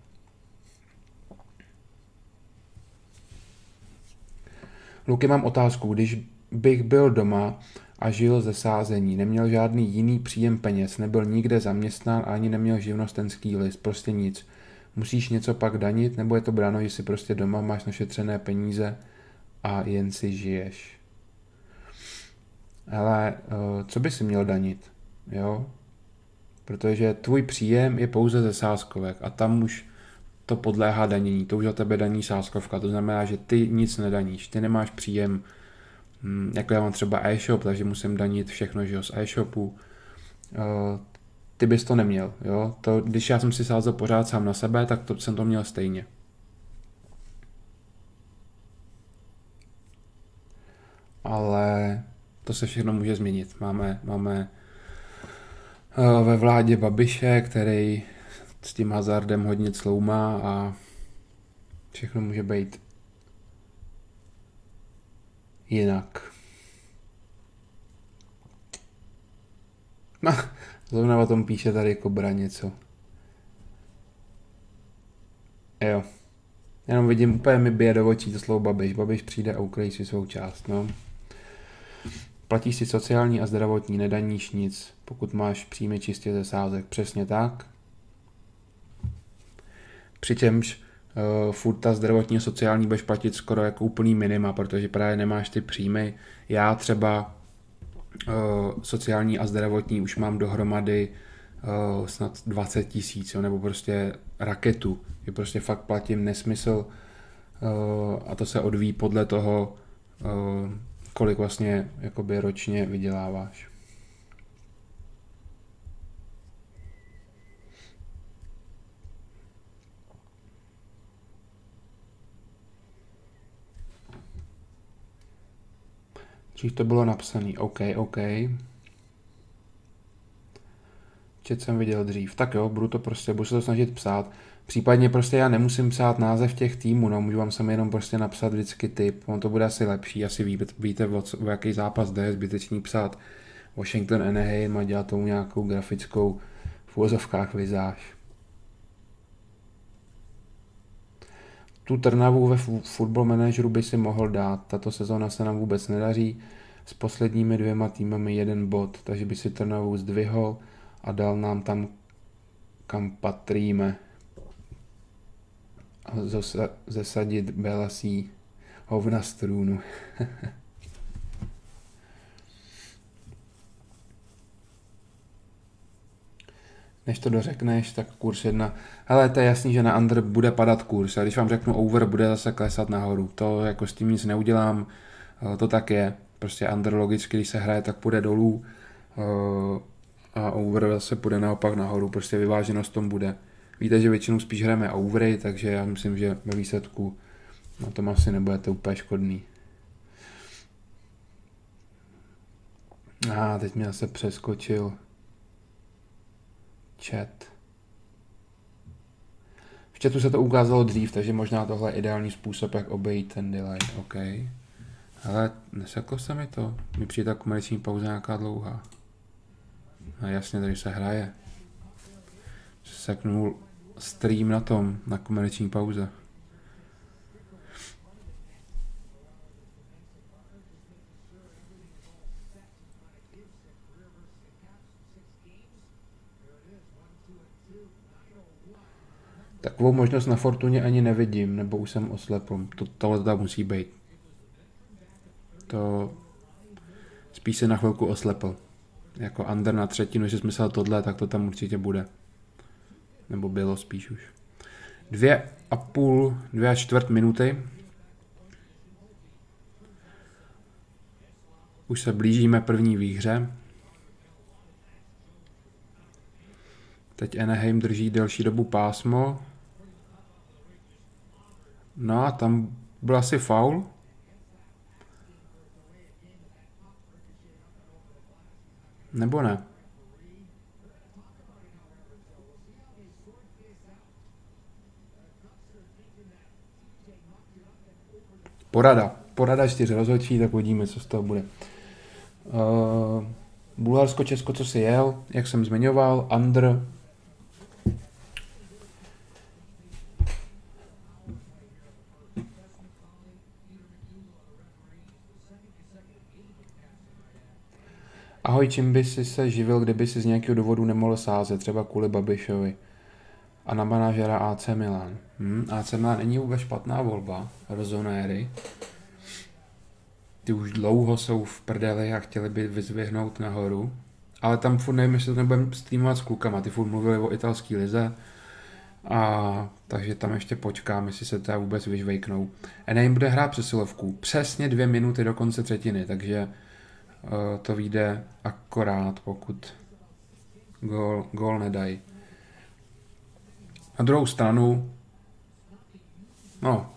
Luky, mám otázku, když bych byl doma a žil ze sázení, neměl žádný jiný příjem peněz, nebyl nikde zaměstnán a ani neměl živnostenský list, prostě nic. Musíš něco pak danit, nebo je to bráno, že si prostě doma máš našetřené peníze a jen si žiješ? Ale co by si měl danit, jo? Protože tvůj příjem je pouze ze sázkovek a tam už to podléhá danění, to už za tebe daní sázkovka, to znamená, že ty nic nedaníš, ty nemáš příjem, jako já mám třeba e-shop, takže musím danit všechno, že jo, z e-shopu, ty bys to neměl, jo, to, když já jsem si sázel pořád sám na sebe, tak to jsem to měl stejně. Ale to se všechno může změnit, máme, máme ve vládě Babiše, který s tím hazardem hodně cloumá a všechno může být jinak. No, zrovna o tom píše tady Kobra něco. Jo. Jenom vidím, úplně mi bije do očí to slovo Babiš. Babiš přijde a ukryjí si svou část, no. Platíš si sociální a zdravotní, nedaníš nic, pokud máš příjmy čistě ze sázek. Přesně tak. Přičemž uh, furt ta zdravotní a sociální budeš platit skoro jako úplný minima, protože právě nemáš ty příjmy. Já třeba uh, sociální a zdravotní už mám dohromady uh, snad dvacet tisíc, nebo prostě raketu. Že prostě fakt platím nesmysl uh, a to se odvíjí podle toho, uh, kolik vlastně jakoby ročně vyděláváš. Čiž to bylo napsaný. OK, OK. Čet jsem viděl dřív. Tak jo, budu to prostě, budu se to snažit psát. Případně prostě já nemusím psát název těch týmů, no, můžu vám sem jenom prostě napsat vždycky tip. On to bude asi lepší, asi ví, víte, o, o jaký zápas jde, zbytečný psát Washington Anaheim a dělat tomu nějakou grafickou v uvozovkách vizáž. Tu Trnavu ve Football Manageru by si mohl dát, tato sezóna se nám vůbec nedaří, s posledními dvěma týmami jeden bod, takže by si Trnavu zdvihl a dal nám tam, kam patríme. A zosa, zesadit Belasí hovna z trůnu. Než to dořekneš, tak kurz jedna. Hele, to je jasný, že na under bude padat kurz. A když vám řeknu over, bude zase klesat nahoru. To jako s tím nic neudělám. To tak je. Prostě under logicky, když se hraje, tak půjde dolů. A over zase půjde naopak nahoru. Prostě vyváženost tom bude. Víte, že většinou spíš hrajeme overy, takže já myslím, že ve výsledku na tom asi nebudete úplně škodný. A teď mě zase přeskočil chat. V chatu se to ukázalo dřív, takže možná tohle je ideální způsob, jak obejít ten delay. OK. Ale neseklo se mi to. Mi přijde ta komerční pauza nějaká dlouhá. A jasně, tady se hraje. Seknul stream na tom, na komerční pauze. Takovou možnost na Fortuně ani nevidím, nebo už jsem oslepl. To, tohle tam musí být. To spíš se na chvilku oslepl. Jako under na třetinu, jestli jsi myslel tohle, tak to tam určitě bude. Nebo bylo spíš už. Dvě a půl, dvě a čtvrt minuty. Už se blížíme první výhře. Teď Anaheim drží delší dobu pásmo. No a tam byl asi faul. Nebo ne? Porada. Porada čtyři rozhodčí, tak uvidíme, co z toho bude. Uh, Bulharsko, Česko, co si jel, jak jsem zmiňoval, under. Ahoj, čím by si se živil, kdyby si z nějakého důvodu nemohl sázet, třeba kvůli Babišovi. A na manažera A C Milan. Hmm, A C Milan není vůbec špatná volba, rozonéry. Ty už dlouho jsou v prdeli a chtěli by vyzvihnout nahoru. Ale tam furt nevím, jestli to nebudeme streamovat s klukama. Ty furt mluvili o italské lize. A takže tam ještě počkám, jestli se teda vůbec vyžvejknou. Anaheim bude hrát přesilovku. Přesně dvě minuty do konce třetiny, takže uh, to vyjde akorát, pokud gól, gól nedají. Na druhou stranu, no,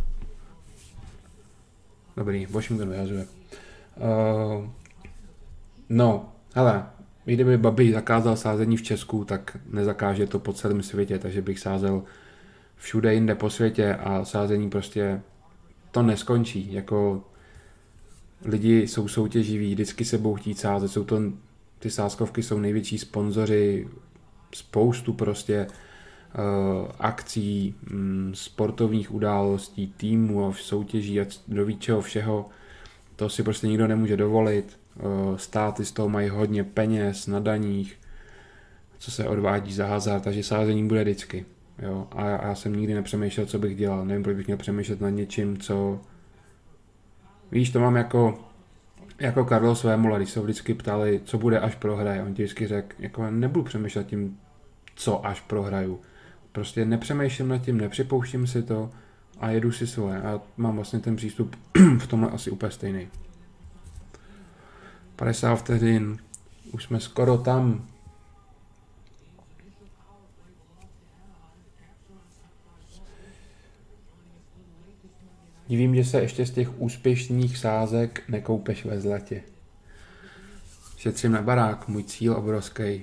dobrý, Washington vyhazuje. Uh, no, hele, kdyby Babi zakázal sázení v Česku, tak nezakáže to po celém světě, takže bych sázel všude jinde po světě a sázení prostě to neskončí. Jako lidi jsou soutěživí, vždycky se budou chtít sázet, jsou to, ty sázkovky jsou největší sponzoři, spoustu prostě uh, akcí, um, sportovních událostí, týmů a soutěží a do víčeho všeho. To si prostě nikdo nemůže dovolit. Uh, státy z toho mají hodně peněz na daních, co se odvádí za hazard, takže sázení bude vždycky. Jo? A, já, a já jsem nikdy nepřemýšlel, co bych dělal. Nevím, proč bych měl přemýšlet nad něčím, co... Víš, to mám jako, jako Carlos Vémola, když se vždycky ptali, co bude, až prohraje. On ti vždycky řekl, jako nebudu přemýšlet tím, co až prohraju. Prostě nepřemýšlím nad tím, nepřipouštím si to a jedu si svoje. A mám vlastně ten přístup v tomhle asi úplně stejný. padesát vteřin, už jsme skoro tam. Divím, že se ještě z těch úspěšných sázek nekoupeš ve zlatě. Šetřím na barák, můj cíl obrovský.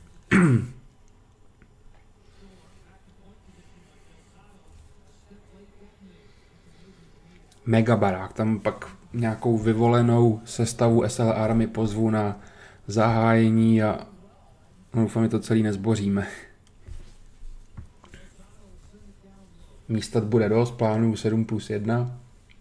Mega barák, tam pak nějakou vyvolenou sestavu S L R mi pozvu na zahájení a doufám, že to celý nezboříme. Místa bude dost, plánuju sedm plus jedna.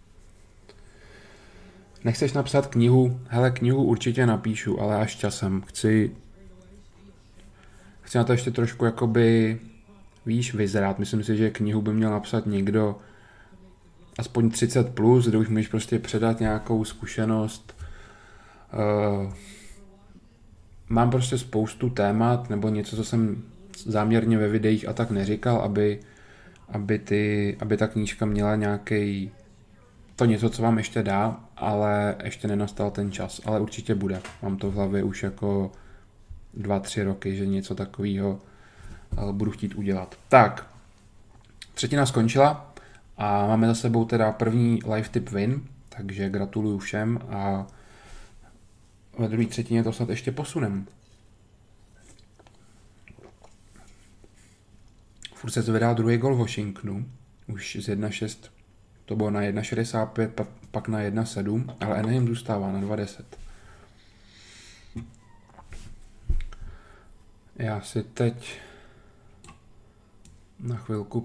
Nechceš napsat knihu? Hele, knihu určitě napíšu, ale až časem. Chci, chci na to ještě trošku jakoby, víš, vyzrát. Myslím si, že knihu by měl napsat někdo aspoň třicet plus, kde už můžeš prostě předat nějakou zkušenost. Uh, mám prostě spoustu témat, nebo něco, co jsem záměrně ve videích a tak neříkal, aby, aby, ty, aby ta knížka měla nějaký to něco, co vám ještě dá, ale ještě nenastal ten čas, ale určitě bude. Mám to v hlavě už jako dva, tři roky, že něco takového budu chtít udělat. Tak, třetina skončila a máme za sebou teda první live tip win, takže gratuluju všem a ve druhé třetině to snad ještě posunem. Furt se zvedá druhý gol Washingtonu, už z jedna šest to bylo na jedna šedesát pět, pak na jedna sedm, ale Anaheim zůstává na dva deset. Já si teď na chvilku...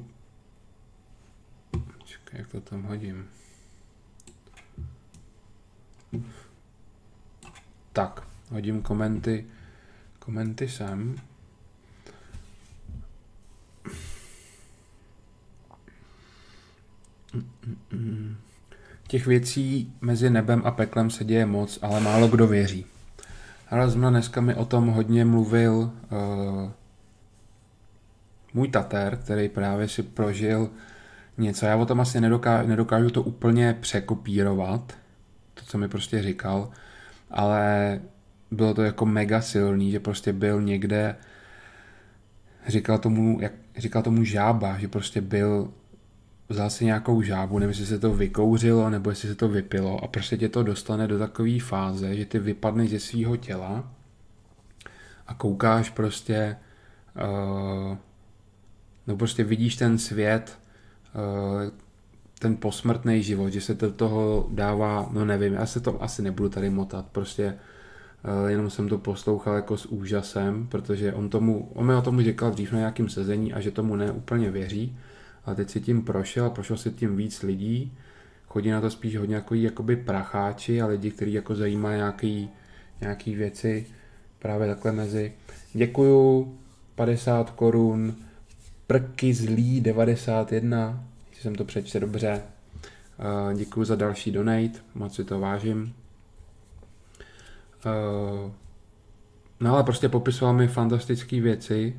Čekaj, jak to tam hodím. Tak, hodím komenty, komenty sem. Těch věcí mezi nebem a peklem se děje moc, ale málo kdo věří. Ale zrovna dneska mi o tom hodně mluvil uh, můj tater, který právě si prožil něco. Já o tom asi nedokážu, nedokážu to úplně překopírovat, to, co mi prostě říkal, ale bylo to jako mega silný, že prostě byl někde, říkal tomu, jak, říkal tomu žába, že prostě byl, vzal si nějakou žábu, nevím, jestli se to vykouřilo, nebo jestli se to vypilo a prostě tě to dostane do takové fáze, že ty vypadneš ze svýho těla a koukáš prostě, uh, no prostě vidíš ten svět, uh, ten posmrtný život, že se to toho dává, no nevím, já se to asi nebudu tady motat, prostě uh, jenom jsem to poslouchal jako s úžasem, protože on tomu, on mi o tomu říkal dřív na nějakým sezení a že tomu ne úplně věří, ale teď si tím prošel a prošel si tím víc lidí, chodí na to spíš hodně jako jakoby pracháči a lidi, kteří jako zajímají nějaký, nějaký věci právě takhle mezi. Děkuju, padesát korun, prky zlý devadesát jedna, že jsem to přečte dobře. Děkuju za další donate, moc si to vážím. No ale prostě popisoval mi fantastické věci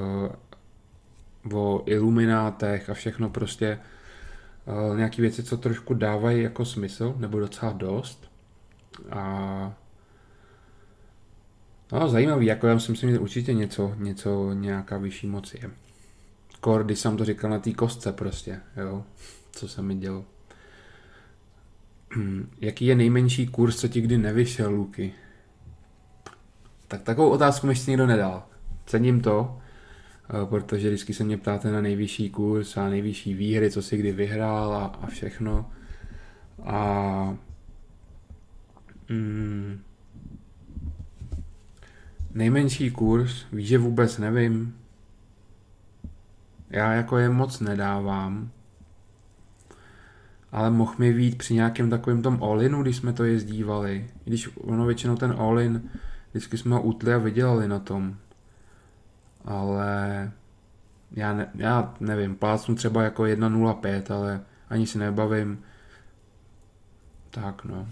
o iluminátech a všechno prostě nějaké věci, co trošku dávají jako smysl, nebo docela dost. A no, zajímavý, jako já si myslím, že určitě něco, něco, nějaká vyšší moc je. Kor, když jsem to říkal na té kostce prostě, jo, co se mi dělo. Jaký je nejmenší kurz, co ti kdy nevyšel, Luky? Tak takovou otázku mi ještě nikdo nedal. Cením to, protože vždycky se mě ptáte na nejvyšší kurz a nejvyšší výhry, co si kdy vyhrál a, a všechno. A mm, nejmenší kurz, víš, že vůbec nevím. Já jako je moc nedávám, ale mohl mi vyjít při nějakém takovém tom all-inu, když jsme to jezdívali. Když ono většinou ten all-in, vždycky jsme ho utli a vydělali na tom. Ale já, ne, já nevím, plácnu třeba jako jedna nula pět, ale ani si nebavím. Tak no.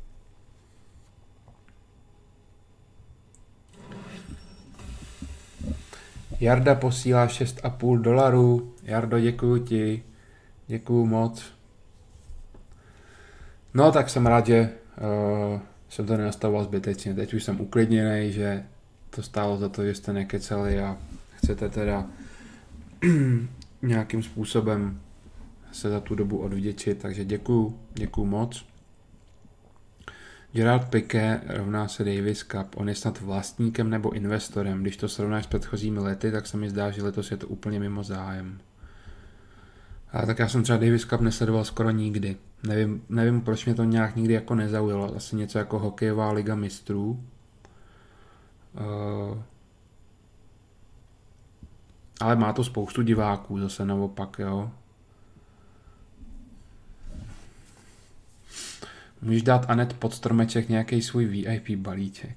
Jarda posílá šest a půl dolarů. Jardo, děkuju ti. Děkuju moc. No tak jsem rád, že uh, jsem to nenastavoval zbytečně. Teď už jsem uklidněný, že to stálo za to, že jste nekecali a chcete teda nějakým způsobem se za tu dobu odvděčit, takže děkuju, děkuju moc. Gerard Piqué rovná se Davis Cup. On je snad vlastníkem nebo investorem. Když to srovnáš s předchozími lety, tak se mi zdá, že letos je to úplně mimo zájem. A tak já jsem třeba Davis Cup nesledoval skoro nikdy. Nevím, nevím, proč mě to nějak nikdy jako nezaujalo. Asi něco jako hokejová liga mistrů. Uh, ale má to spoustu diváků zase naopak, jo. Můžeš dát Anet pod stromeček nějaký svůj V I P balíček.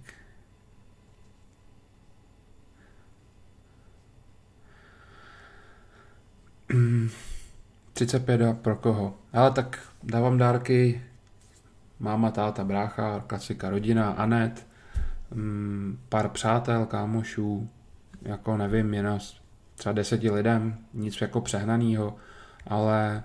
třicet pět pro koho? Ale tak dávám dárky máma, táta, brácha, klasika, rodina, Anet, pár přátel, kámošů, jako nevím, je nás třeba deseti lidem, nic jako přehnanýho, ale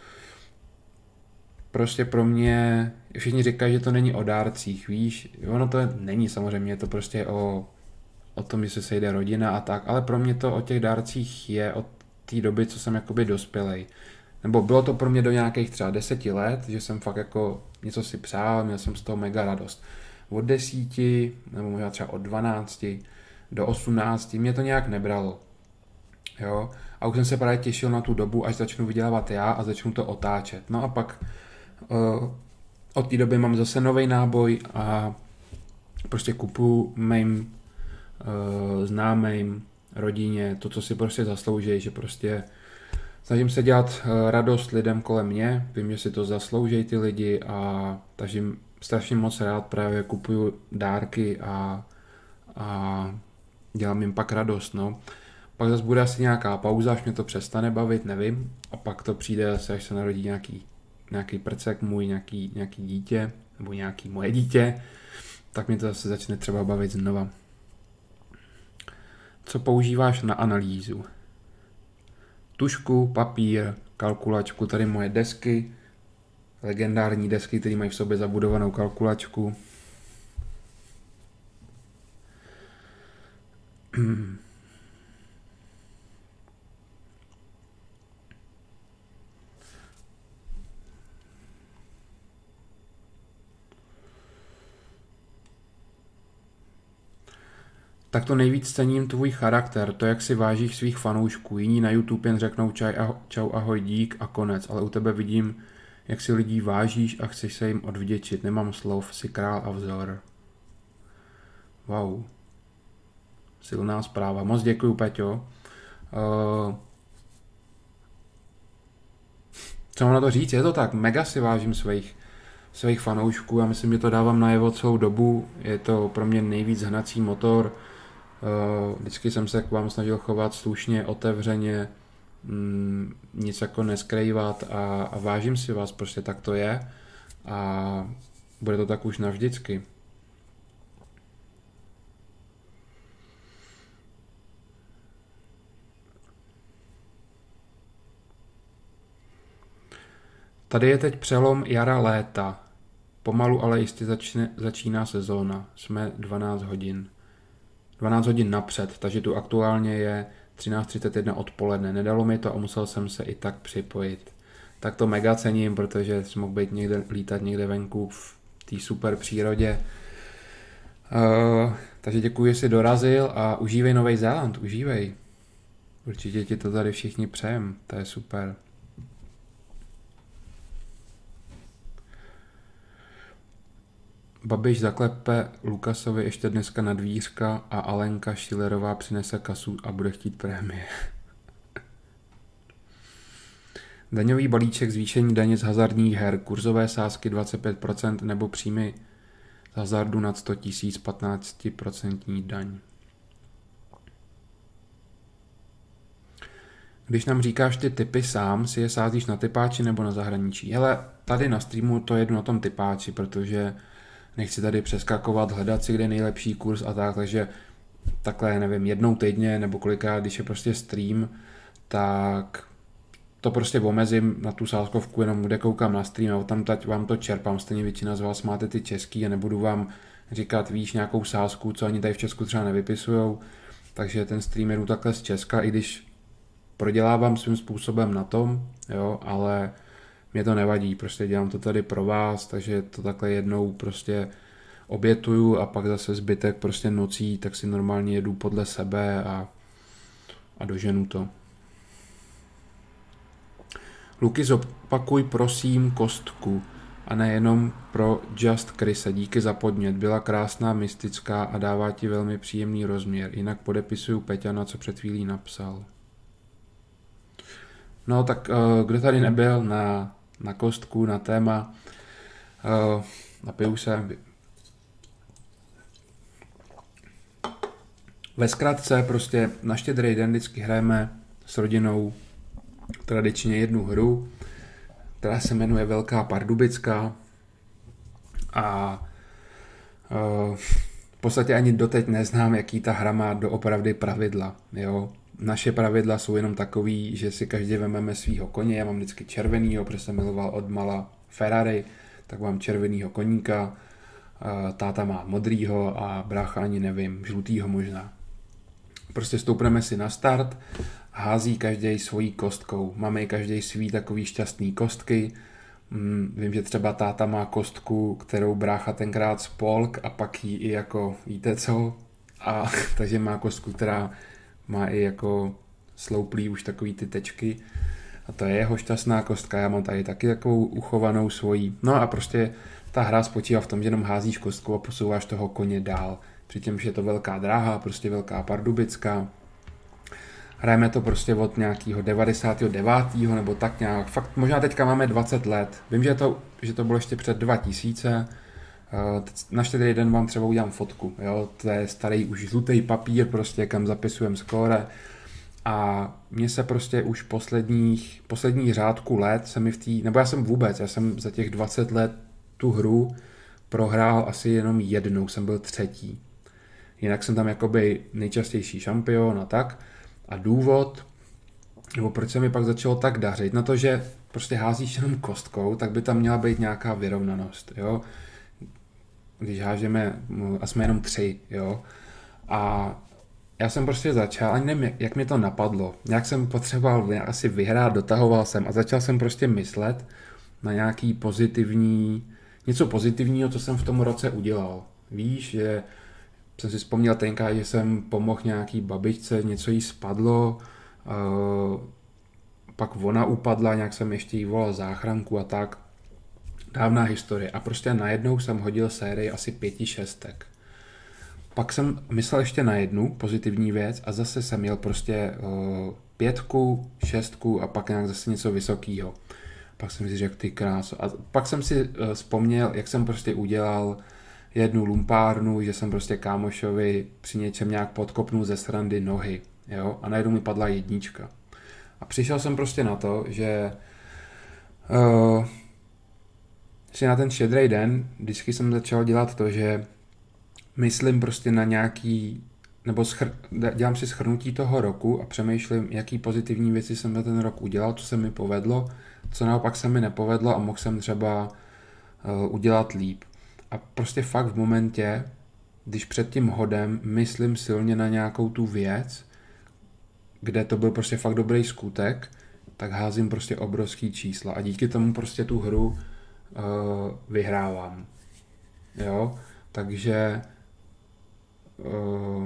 prostě pro mě, všichni říkají, že to není o dárcích, víš, ono to není samozřejmě, je to prostě o, o tom, že se sejde rodina a tak, ale pro mě to o těch dárcích je od té doby, co jsem jakoby dospělej. Nebo bylo to pro mě do nějakých třeba deseti let, že jsem fakt jako něco si přál, měl jsem z toho mega radost. Od desíti, nebo možná třeba od dvanácti do osmnácti mě to nějak nebralo. Jo? A už jsem se právě těšil na tu dobu, až začnu vydělávat já a začnu to otáčet. No a pak uh, od té doby mám zase nový náboj a prostě kupuju mým uh, známým, rodině, to, co si prostě zaslouží, že prostě snažím se dělat radost lidem kolem mě, vím, že si to zaslouží ty lidi a takže strašně moc rád právě kupuju dárky a, a dělám jim pak radost, no. Pak zase bude asi nějaká pauza, až mě to přestane bavit, nevím, a pak to přijde zase, až se narodí nějaký, nějaký prcek můj, nějaký, nějaký dítě, nebo nějaký moje dítě, tak mě to zase začne třeba bavit znova. Co používáš na analýzu? Tužku, papír, kalkulačku, tady moje desky, legendární desky, které mají v sobě zabudovanou kalkulačku. Tak to nejvíc cením tvůj charakter, to, jak si vážíš svých fanoušků. Jiní na YouTube jen řeknou čaj, aho, čau, ahoj, dík a konec, ale u tebe vidím, jak si lidí vážíš a chceš se jim odvděčit. Nemám slov, jsi král a vzor. Wow. Silná zpráva. Moc děkuju, Peťo. Uh, co mám na to říct? Je to tak, mega si vážím svých, svých fanoušků. Já myslím, že to dávám najevo celou dobu. Je to pro mě nejvíc hnací motor. Vždycky jsem se k vám snažil chovat slušně, otevřeně, nic jako neskrývat a, a vážím si vás, prostě tak to je a bude to tak už navždycky. Tady je teď přelom jara léta. Pomalu, ale jistě začne, začíná sezóna. Jsme dvanáct hodin. dvanáct hodin napřed, takže tu aktuálně je třináct třicet jedna odpoledne. Nedalo mi to a musel jsem se i tak připojit. Tak to mega cením, protože jsem mohl být někde, lítat někde venku v té super přírodě. Uh, takže děkuji, že jsi dorazil a užívej Nový Zéland, užívej. Určitě ti to tady všichni přejem, to je super. Babiš zaklepe Lukasovi ještě dneska na dvířka a Alenka Šilerová přinese kasu a bude chtít prémie. Daňový balíček, zvýšení daně z hazardních her, kurzové sázky dvacet pět procent nebo příjmy z hazardu nad sto tisíc patnáct procent daň. Když nám říkáš ty tipy sám, si je sázíš na tipáči nebo na zahraničí? Hele, tady na streamu to jedu na tom tipáči, protože nechci tady přeskakovat, hledat si, kde je nejlepší kurz a tak, takže takhle, nevím, jednou týdně nebo kolikrát, když je prostě stream, tak to prostě omezím na tu sázkovku, jenom kde koukám na stream a tam teď vám to čerpám, stejně většina z vás máte ty český a nebudu vám říkat, víš, nějakou sázku, co ani tady v Česku třeba nevypisujou, takže ten stream jedu takhle z Česka, i když prodělávám svým způsobem na tom, jo, ale mě to nevadí, prostě dělám to tady pro vás, takže to takhle jednou prostě obětuju a pak zase zbytek prostě nocí, tak si normálně jedu podle sebe a, a doženu to. Luky, zopakuj prosím kostku a nejenom pro Just Chrise. Díky za podnět. Byla krásná, mystická a dává ti velmi příjemný rozměr. Jinak podepisuju Peťana, co před chvílí napsal. No tak kdo tady nebyl na, na kostku, na téma, napiju se. Ve zkratce prostě na Štědrý den vždycky hrajeme s rodinou tradičně jednu hru, která se jmenuje Velká Pardubická a uh, v podstatě ani doteď neznám, jaký ta hra má doopravdy pravidla. Jo? Naše pravidla jsou jenom takový, že si každý vememe svýho koně, já mám vždycky červenýho, protože jsem miloval od mala Ferrari, tak mám červenýho koníka, uh, táta má modrýho a brácha ani nevím, žlutýho možná. Prostě stoupneme si na start, hází každý svojí kostkou. Máme i každý svý takový šťastný kostky. Vím, že třeba táta má kostku, kterou brácha tenkrát spolk a pak jí i jako, víte co? A takže má kostku, která má i jako slouplý už takový ty tečky. A to je jeho šťastná kostka. Já mám tady taky takovou uchovanou svojí. No a prostě ta hra spočívá v tom, že jenom házíš kostku a posouváš toho koně dál. Přičemž je to velká dráha, prostě Velká Pardubická. Hrajeme to prostě od nějakého devadesátého devátého nebo tak nějak. Fakt možná teďka máme dvacet let. Vím, že to, že to bylo ještě před dva tisíce. Na Štědrý den vám třeba udělám fotku. Jo? To je starý už žlutý papír, prostě kam zapisujeme skóre. A mně se prostě už posledních, poslední řádku let se mi v té, nebo já jsem vůbec, já jsem za těch dvacet let tu hru prohrál asi jenom jednou, jsem byl třetí. Jinak jsem tam jakoby nejčastější šampion a tak. A důvod, nebo proč se mi pak začalo tak dařit, na to, že prostě házíš jenom kostkou, tak by tam měla být nějaká vyrovnanost, jo. Když hážeme, a jsme jenom tři, jo. A já jsem prostě začal, ani nevím, jak mě to napadlo. Nějak jsem potřeboval asi vyhrát, dotahoval jsem a začal jsem prostě myslet na nějaký pozitivní, něco pozitivního, co jsem v tom roce udělal. Víš, že jsem si vzpomněl tenkrát, že jsem pomohl nějaký babičce, něco jí spadlo, uh, pak ona upadla, nějak jsem ještě jí volal záchranku a tak. Dávná historie. A prostě najednou jsem hodil sérii asi pěti šestek. Pak jsem myslel ještě na jednu pozitivní věc a zase jsem měl prostě uh, pětku, šestku a pak nějak zase něco vysokýho. Pak jsem si řekl, ty kráso. A pak jsem si uh, vzpomněl, jak jsem prostě udělal jednu lumpárnu, že jsem prostě kámošovi při něčem nějak podkopnul ze srandy nohy, jo, a najednou mi padla jednička. A přišel jsem prostě na to, že uh, si na ten Štědrý den vždycky jsem začal dělat to, že myslím prostě na nějaký, nebo schr- dělám si shrnutí toho roku a přemýšlím, jaký pozitivní věci jsem za ten rok udělal, co se mi povedlo, co naopak se mi nepovedlo a mohl jsem třeba uh, udělat líp. A prostě fakt v momentě, když před tím hodem myslím silně na nějakou tu věc, kde to byl prostě fakt dobrý skutek, tak házím prostě obrovský čísla a díky tomu prostě tu hru uh, vyhrávám. Jo, takže uh,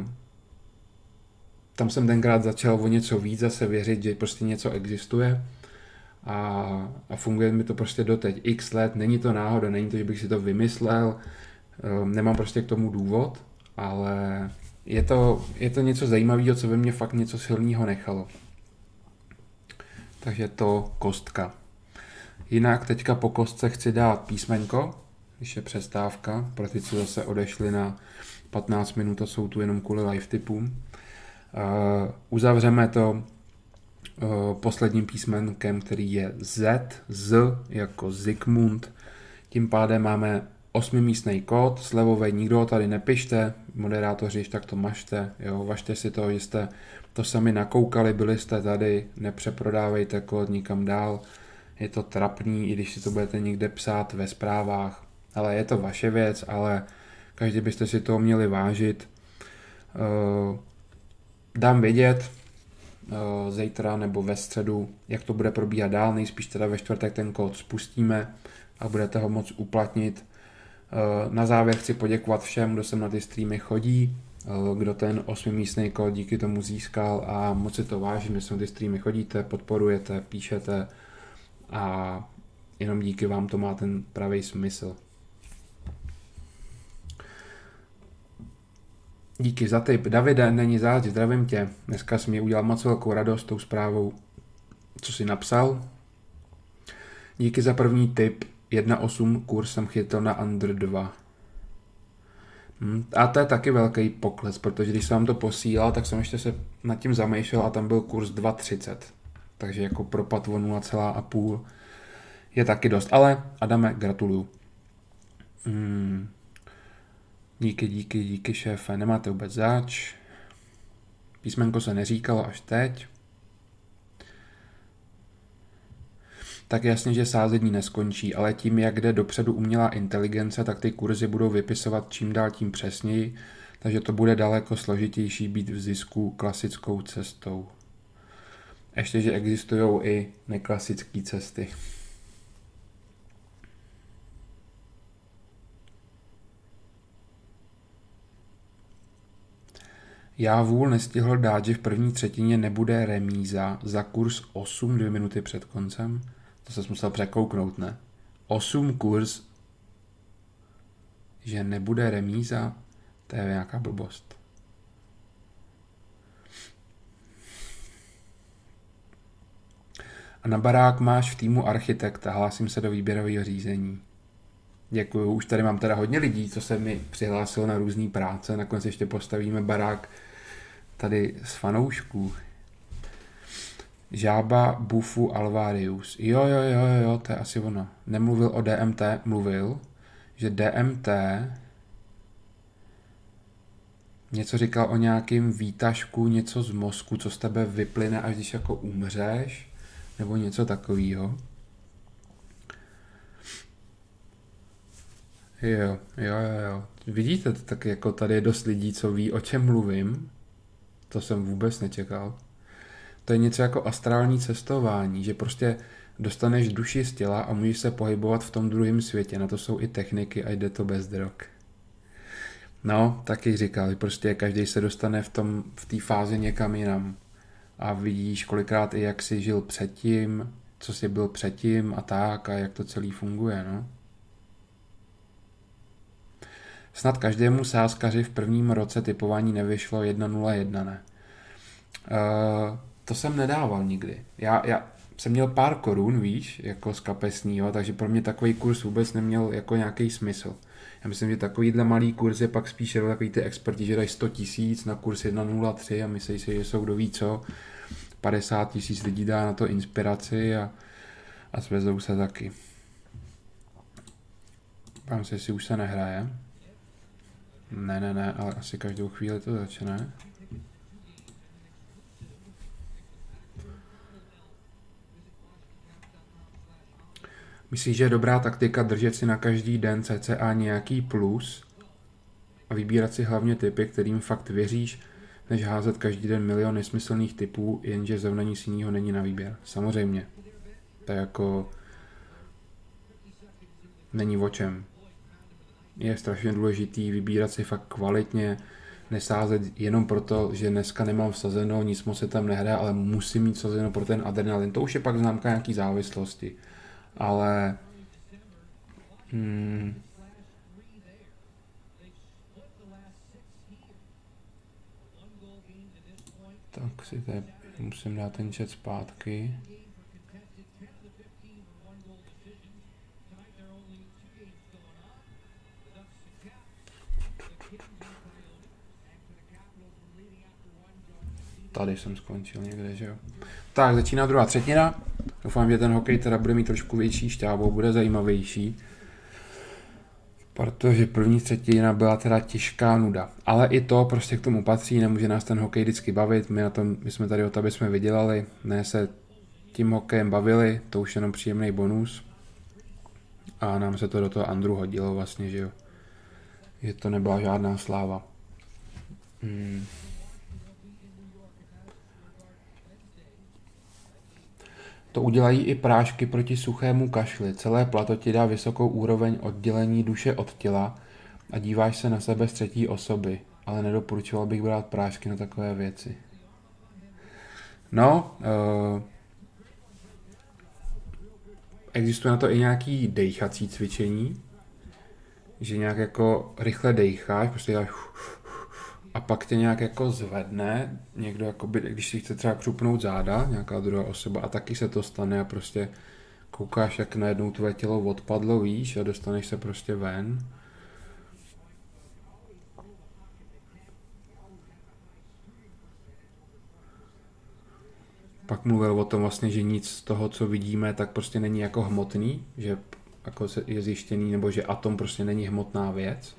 tam jsem tenkrát začal o něco víc zase věřit, že prostě něco existuje a, a funguje mi to prostě doteď x let, není to náhoda, není to, že bych si to vymyslel, uh, nemám prostě k tomu důvod, ale je to, je to něco zajímavého, co ve mně fakt něco silného nechalo. Takže to kostka. Jinak teďka po kostce chci dát písmenko, když je přestávka, pro ty, co zase odešli na patnáct minut a jsou tu jenom kvůli live tipům. Uh, uzavřeme to uh, posledním písmenkem, který je Z, Z jako Zikmund. Tím pádem máme osmimístný kód, slevovej, nikdo ho tady nepište, moderátoři, tak to mažte, jo, važte si to, že jste to sami nakoukali, byli jste tady, nepřeprodávejte kód nikam dál, je to trapný, i když si to budete někde psát ve zprávách, ale je to vaše věc, ale každý byste si toho měli vážit. Dám vědět, zítra nebo ve středu, jak to bude probíhat dál, nejspíš teda ve čtvrtek ten kód spustíme a budete ho moct uplatnit. Na závěr chci poděkovat všem, kdo sem na ty streamy chodí, kdo ten osmimístný kód díky tomu získal a moc si to vážím, že sem na ty streamy chodíte, podporujete, píšete a jenom díky vám to má ten pravý smysl. Díky za tip. Davide, není záč, zdravím tě. Dneska jsi mi udělal moc velkou radost tou zprávou, co jsi napsal. Díky za první tip. jedna osm kurz jsem chytil na Under dva. Hm. A to je taky velký pokles, protože když jsem vám to posílal, tak jsem ještě se nad tím zamýšlel a tam byl kurz dva třicet. Takže jako propad o nula celá pět je taky dost. Ale Adame, gratuluju. Hmm. Díky, díky, díky šéfe, nemáte vůbec zač. Písmenko se neříkalo až teď. Tak jasně, že sázení neskončí, ale tím, jak jde dopředu umělá inteligence, tak ty kurzy budou vypisovat čím dál tím přesněji, takže to bude daleko složitější být v zisku klasickou cestou. Ještě, že existují i neklasické cesty. Já vůl nestihl dát, že v první třetině nebude remíza za kurz osm dvě minuty před koncem. To se musel překouknout, ne? osm kurz, že nebude remíza, to je nějaká blbost. A na barák máš v týmu architekta, hlásím se do výběrového řízení. Děkuju, už tady mám teda hodně lidí, co se mi přihlásilo na různé práce, nakonec ještě postavíme barák tady z fanoušků. Žába Bufu Alvarius. Jo, jo, jo, jo, to je asi ono. Nemluvil o D M T, mluvil, že D M T něco říkal o nějakým výtažku, něco z mozku, co z tebe vyplyne, až když jako umřeš, nebo něco takového. Jo, jo, jo, jo. Vidíte, tak jako tady je dost lidí, co ví, o čem mluvím. To jsem vůbec nečekal. To je něco jako astrální cestování, že prostě dostaneš duši z těla a můžeš se pohybovat v tom druhém světě. Na to jsou i techniky a jde to bez drog. No, taky říkal, prostě každý se dostane v tom, v té fázi někam jinam. A vidíš kolikrát i jak jsi žil předtím, co jsi byl předtím a tak a jak to celý funguje, no. Snad každému sázkaři v prvním roce typování nevyšlo jedna nula jedna, ne? Uh, to jsem nedával nikdy. Já, já jsem měl pár korun, víš, jako z kapesního, takže pro mě takový kurz vůbec neměl jako nějaký smysl. Já myslím, že takovýhle malý kurz je pak spíš takový ty experti, že dají sto tisíc na kurz jedna nula tři a myslí si, že jsou kdo ví co. padesát tisíc lidí dá na to inspiraci a, a svezou se taky. Pám se, jestli už se nehraje. Ne, ne, ne, ale asi každou chvíli to začne. Myslíš, že je dobrá taktika držet si na každý den cca nějaký plus a vybírat si hlavně typy, kterým fakt věříš, než házet každý den milion nesmyslných typů, jenže zrovna nic jiného není na výběr? Samozřejmě. To je jako... Není o čem. Je strašně důležitý vybírat si fakt kvalitně, nesázet jenom proto, že dneska nemám vsazeno, nic moc se tam nehraje, ale musím mít vsazeno pro ten adrenalin. To už je pak známka nějaký závislosti. Ale... Hmm, tak si tady musím dát ten chat zpátky. Tady jsem skončil někde, že jo. Tak, začíná druhá třetina. Doufám, že ten hokej teda bude mít trošku větší šťávu, bude zajímavější. Protože první třetina byla teda těžká nuda. Ale i to prostě k tomu patří, nemůže nás ten hokej vždycky bavit. My, na tom, my jsme tady o to, aby jsme vydělali, ne se tím hokejem bavili, to už jenom příjemný bonus. A nám se to do toho Andru hodilo vlastně, že jo. Že to nebyla žádná sláva. Hmm. To udělají i prášky proti suchému kašli. Celé plato ti dá vysokou úroveň oddělení duše od těla a díváš se na sebe z třetí osoby. Ale nedoporučoval bych brát prášky na takové věci. No, uh, existuje na to i nějaký dejchací cvičení, že nějak jako rychle dejcháš, prostě děláš a pak tě nějak jako zvedne někdo, jakoby, když si chce třeba křupnout záda, nějaká druhá osoba a taky se to stane a prostě koukáš, jak najednou tvoje tělo odpadlo, víš, a dostaneš se prostě ven. Pak mluvil o tom vlastně, že nic z toho, co vidíme, tak prostě není jako hmotný, že jako je zjištěný, nebo že atom prostě není hmotná věc.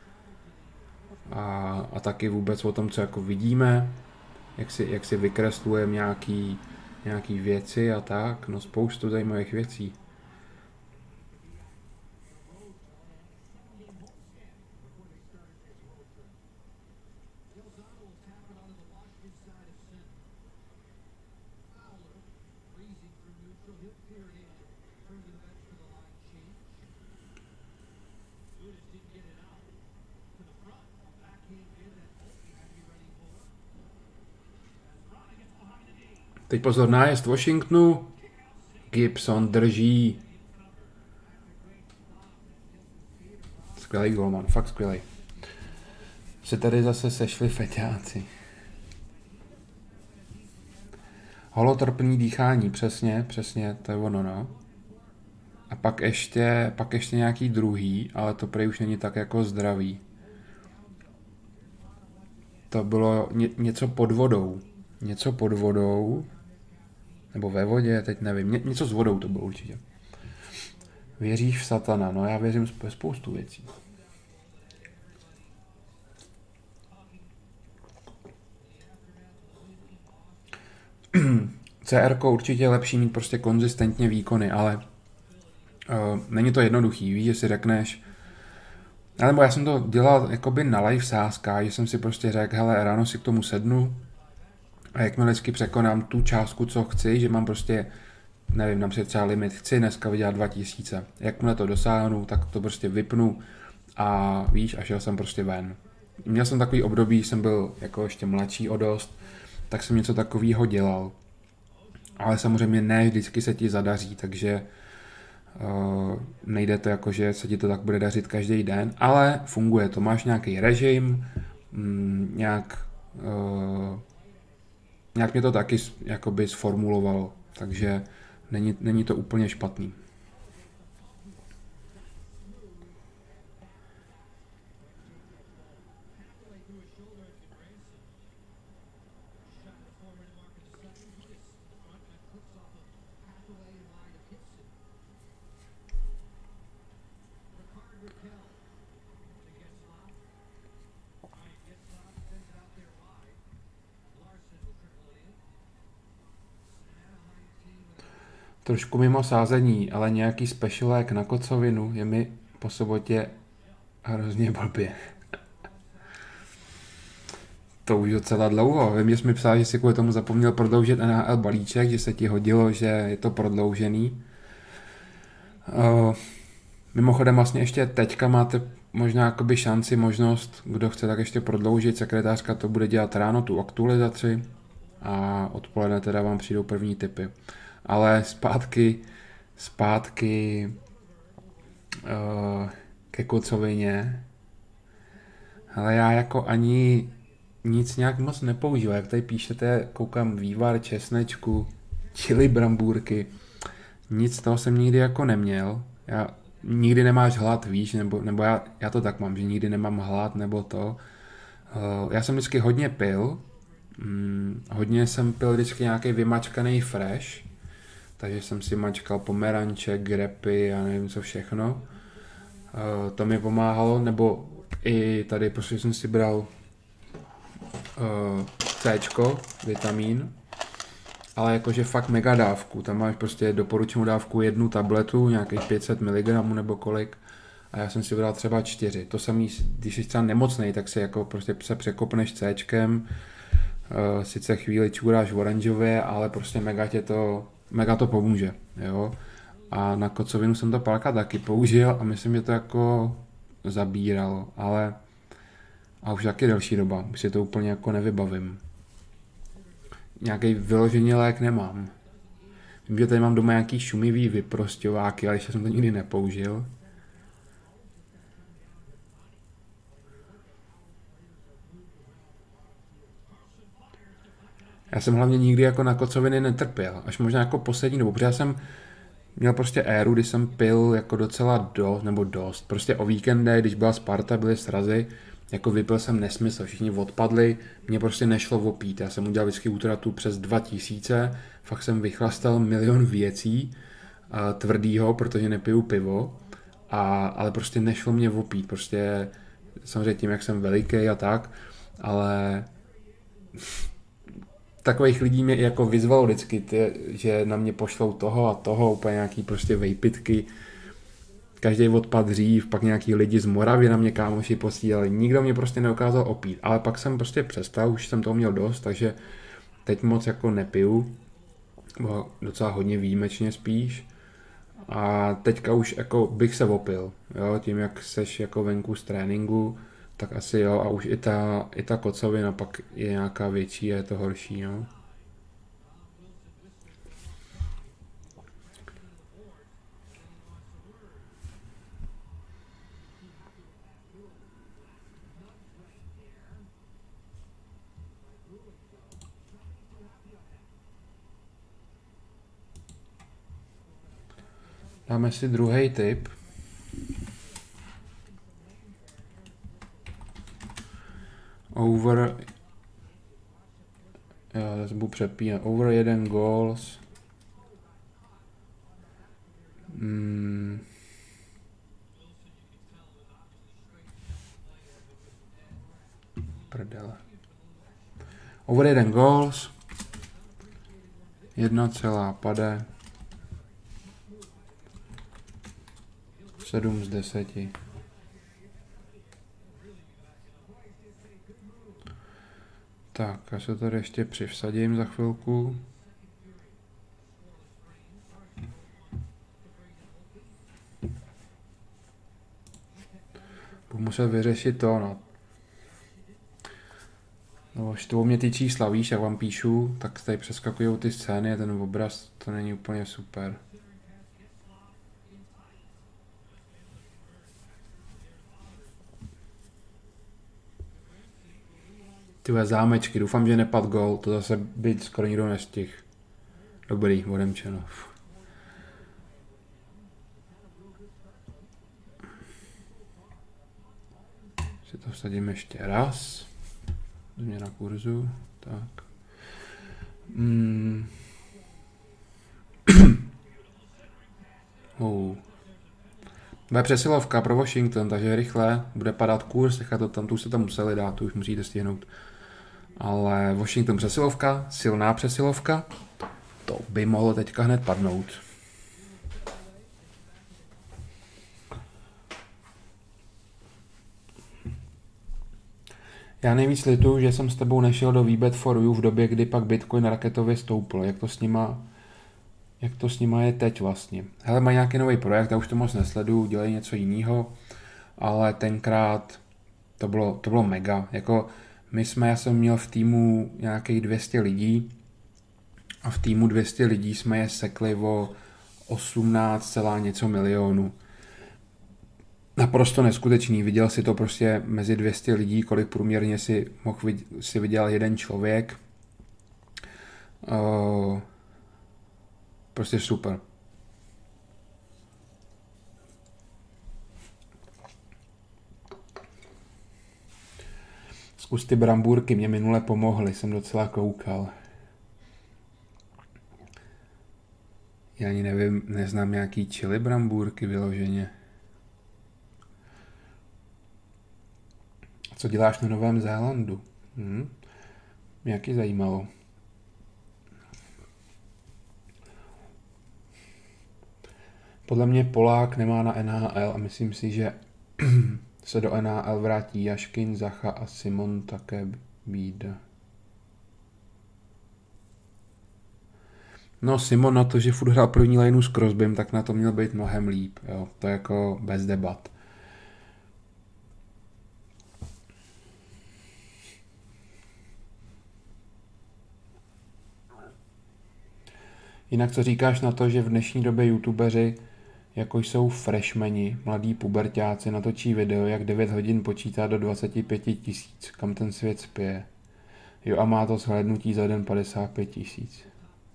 A, a taky vůbec o tom, co jako vidíme, jak si, jak si vykreslujeme nějaký, nějaký věci a tak, no spoustu zajímavých věcí. Teď pozor, nájezd Washingtonu. Gibson drží. Skvělý golman, fakt skvělý. Se tady zase sešli feťáci. Holotrpný dýchání, přesně, přesně, to je ono, no. A pak ještě, pak ještě nějaký druhý, ale to prej už není tak jako zdravý. To bylo ně, něco pod vodou. Něco pod vodou. Nebo ve vodě, teď nevím. Ně, něco s vodou to bylo určitě. Věříš v satana? No já věřím v spoustu věcí. C R ko určitě je lepší mít prostě konzistentně výkony, ale uh, není to jednoduchý, víš, že si řekneš, nebo já jsem to dělal jakoby na live sázkách, že jsem si prostě řekl, hele, ráno si k tomu sednu a jakmile vždycky překonám tu částku, co chci, že mám prostě, nevím, nám si třeba limit, chci dneska vydělat dva tisíce. Jakmile to dosáhnu, tak to prostě vypnu a víš, a šel jsem prostě ven. Měl jsem takový období, jsem byl jako ještě mladší o dost, tak jsem něco takového dělal. Ale samozřejmě ne vždycky se ti zadaří, takže uh, nejde to jako, že se ti to tak bude dařit každý den, ale funguje to. Máš nějaký režim, mm, nějak, uh, nějak mě to taky jakoby sformulovalo, takže není, není to úplně špatný. Trošku mimo sázení, ale nějaký specialek na kocovinu je mi po sobotě hrozně blbě. To už docela dlouho. Vím, že jsi mi psal, že jsi kvůli tomu zapomněl prodloužit N H L balíček, že se ti hodilo, že je to prodloužený. Uh, mimochodem vlastně ještě teďka máte možná jakoby šanci, možnost, kdo chce tak ještě prodloužit, sekretářka to bude dělat ráno, tu aktualizaci a odpoledne teda vám přijdou první tipy. Ale zpátky, zpátky uh, ke kocovině. Ale já jako ani nic nějak moc nepoužívám. Jak tady píšete, koukám vývar česnečku, chili brambůrky. Nic z toho jsem nikdy jako neměl. Já, nikdy nemáš hlad, víš, nebo, nebo já, já to tak mám, že nikdy nemám hlad, nebo to. Uh, já jsem vždycky hodně pil. Hmm, hodně jsem pil vždycky nějaký vymačkaný fresh. Takže jsem si mačkal pomeranče, grepy a nevím co všechno. Uh, to mi pomáhalo, nebo i tady prostě jsem si bral uh, Cčko, vitamín, ale jakože fakt mega dávku. Tam máš prostě doporučenou dávku jednu tabletu, nějakých pět set miligramů nebo kolik. A já jsem si bral třeba čtyři. To samý, když jsi třeba nemocnej, tak si jako prostě se překopneš Cčkem. Uh, sice chvíli čůráš oranžově, ale prostě mega tě to mega to pomůže, jo. A na kocovinu jsem to párkrát taky použil a myslím, že to jako zabíralo, ale a už taky delší doba, už si to úplně jako nevybavím. Nějaký vyložený lék nemám. Vím, že tady mám doma nějaký šumivý vyprosťováky, ale ještě jsem to nikdy nepoužil. Já jsem hlavně nikdy jako na kocoviny netrpěl, až možná jako poslední dobu, protože já jsem měl prostě éru, kdy jsem pil jako docela dost, nebo dost. Prostě o víkendech, když byla Sparta, byly srazy, jako vypil jsem nesmysl, všichni odpadli, mě prostě nešlo opít. Já jsem udělal vždycky útratu přes dva tisíce, fakt jsem vychlastal milion věcí uh, tvrdýho, protože nepiju pivo, a, ale prostě nešlo mě opít, prostě samozřejmě tím, jak jsem veliký a tak, ale takových lidí mě jako vyzvalo vždycky, ty, že na mě pošlou toho a toho, úplně nějaký prostě vejpitky, každý odpad dřív, pak nějaký lidi z Moravy na mě kámoši posílali, nikdo mě prostě neukázal opít, ale pak jsem prostě přestal, už jsem toho měl dost, takže teď moc jako nepiju, bo docela hodně výjimečně spíš, a teďka už jako bych se opil, jo, tím jak seš jako venku z tréninku, tak asi jo, a už i ta, i ta kocovina pak je nějaká větší a je to horší, no. Dáme si druhý tip. Over, já zase budu přepínat, over jeden goals. Hmm. Prdele. Over jeden goals. Jedna celá pade. Sedm z deseti. Tak, já se tady ještě přivsadím za chvilku. Budu muset vyřešit to, no. No, štvou mě ty čísla, víš, jak vám píšu, tak tady přeskakují ty scény a ten obraz, to není úplně super. Tyhle zámečky, doufám, že nepad gol, to zase být skoro nikdo nestih. Dobrý, odemčeno. Si to vsadím ještě raz. Změna kurzu, tak. Mm. oh. Bude přesilovka pro Washington, takže rychle bude padat kurz, nechat to tam, tu se tam museli dát, tu už musíte stihnout. Ale Washington přesilovka, silná přesilovka, to by mohlo teďka hned padnout. Já nejvíc lituju, že jsem s tebou nešel do výbět for you v době, kdy pak Bitcoin raketově stoupil. Jak to s nima, jak to s nima je teď vlastně. Hele, mají nějaký nový projekt, já už to moc nesleduju, dělají něco jiného, ale tenkrát to bylo, to bylo mega. Jako my jsme, já jsem měl v týmu nějakých dvě stě lidí a v týmu dvě stě lidí jsme je sekli o osmnáct celá něco milionů. Naprosto neskutečný, viděl si to prostě mezi dvě stě lidí, kolik průměrně si mohl si viděl jeden člověk. Uh, prostě super. Zkus ty brambůrky, mě minule pomohly, jsem docela koukal. Já ani nevím, neznám nějaký chili brambůrky vyloženě. Co děláš na Novém Zélandu? Hm? Mě jaký zajímalo. Podle mě Polák nemá na N H L a myslím si, že se do N H L vrátí Jaškin, Zacha a Simon také Bída. No Simon na to, že furt hrál první lineu s Crosbym, tak na to měl být mnohem líp. Jo. To je jako bez debat. Jinak co říkáš na to, že v dnešní době youtubeři, jako jsou freshmeni, mladí puberťáci, natočí video, jak devět hodin počítá do dvacet pět tisíc, kam ten svět spěje. Jo a má to shlédnutí za den padesát pět tisíc.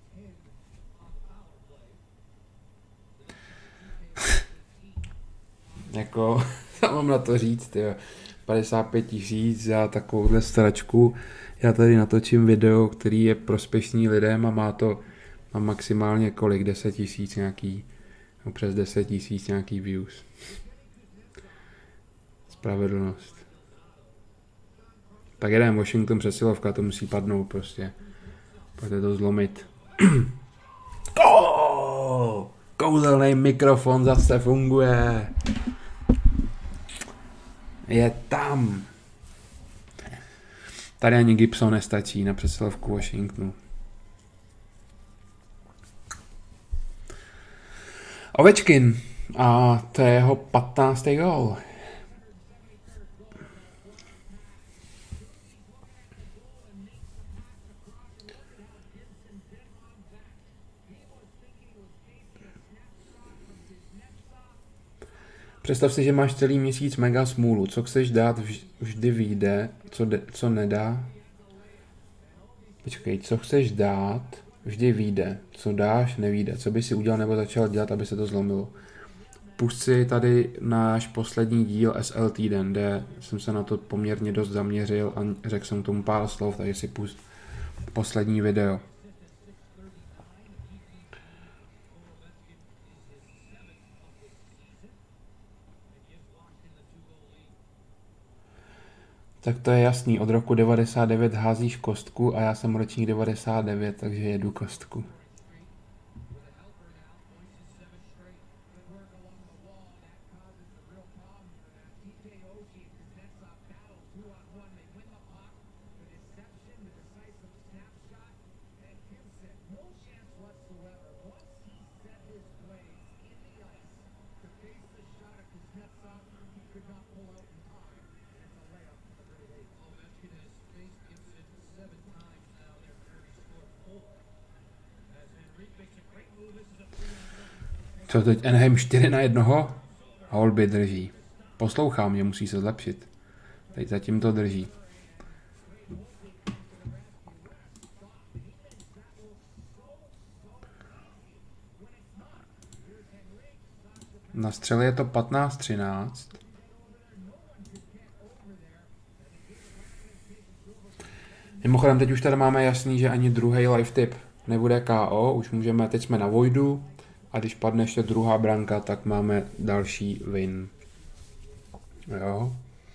Jako, já mám na to říct, jo. padesát pět tisíc za takovouhle stračku. Já tady natočím video, který je prospěšný lidem a má to má maximálně kolik? deset tisíc nějaký, no přes deset tisíc nějaký views. Spravedlnost. Tak jeden Washington přesilovka, to musí padnout prostě. Pojďte to zlomit. Oh! Kouzelný mikrofon zase funguje. Je tam. Tady ani Gibson nestačí na přesilovku Washingtonu. Ovečkin. A to je jeho patnáctý gól. Představ si, že máš celý měsíc mega smůlu. Co chceš dát, vždy vyjde. Co, de, co nedá? Počkej, co chceš dát, vždy vyjde. Co dáš, nevyjde. Co by si udělal nebo začal dělat, aby se to zlomilo? Pust si tady náš poslední díl S L týden, kde jsem se na to poměrně dost zaměřil a řekl jsem tomu pár slov, takže si pust poslední video. Tak to je jasný, od roku devadesát devět házíš kostku a já jsem ročník devadesát devět, takže jedu kostku. Co teď? Anaheim čtyři na jednoho? Holby drží. Poslouchá mě, musí se zlepšit. Teď zatím to drží. Na střele je to patnáct třináct. Mimochodem, teď už tady máme jasný, že ani druhý live tip nebude K O. Už můžeme, teď jsme na Voidu. A když padne ještě druhá branka, tak máme další win. Jo.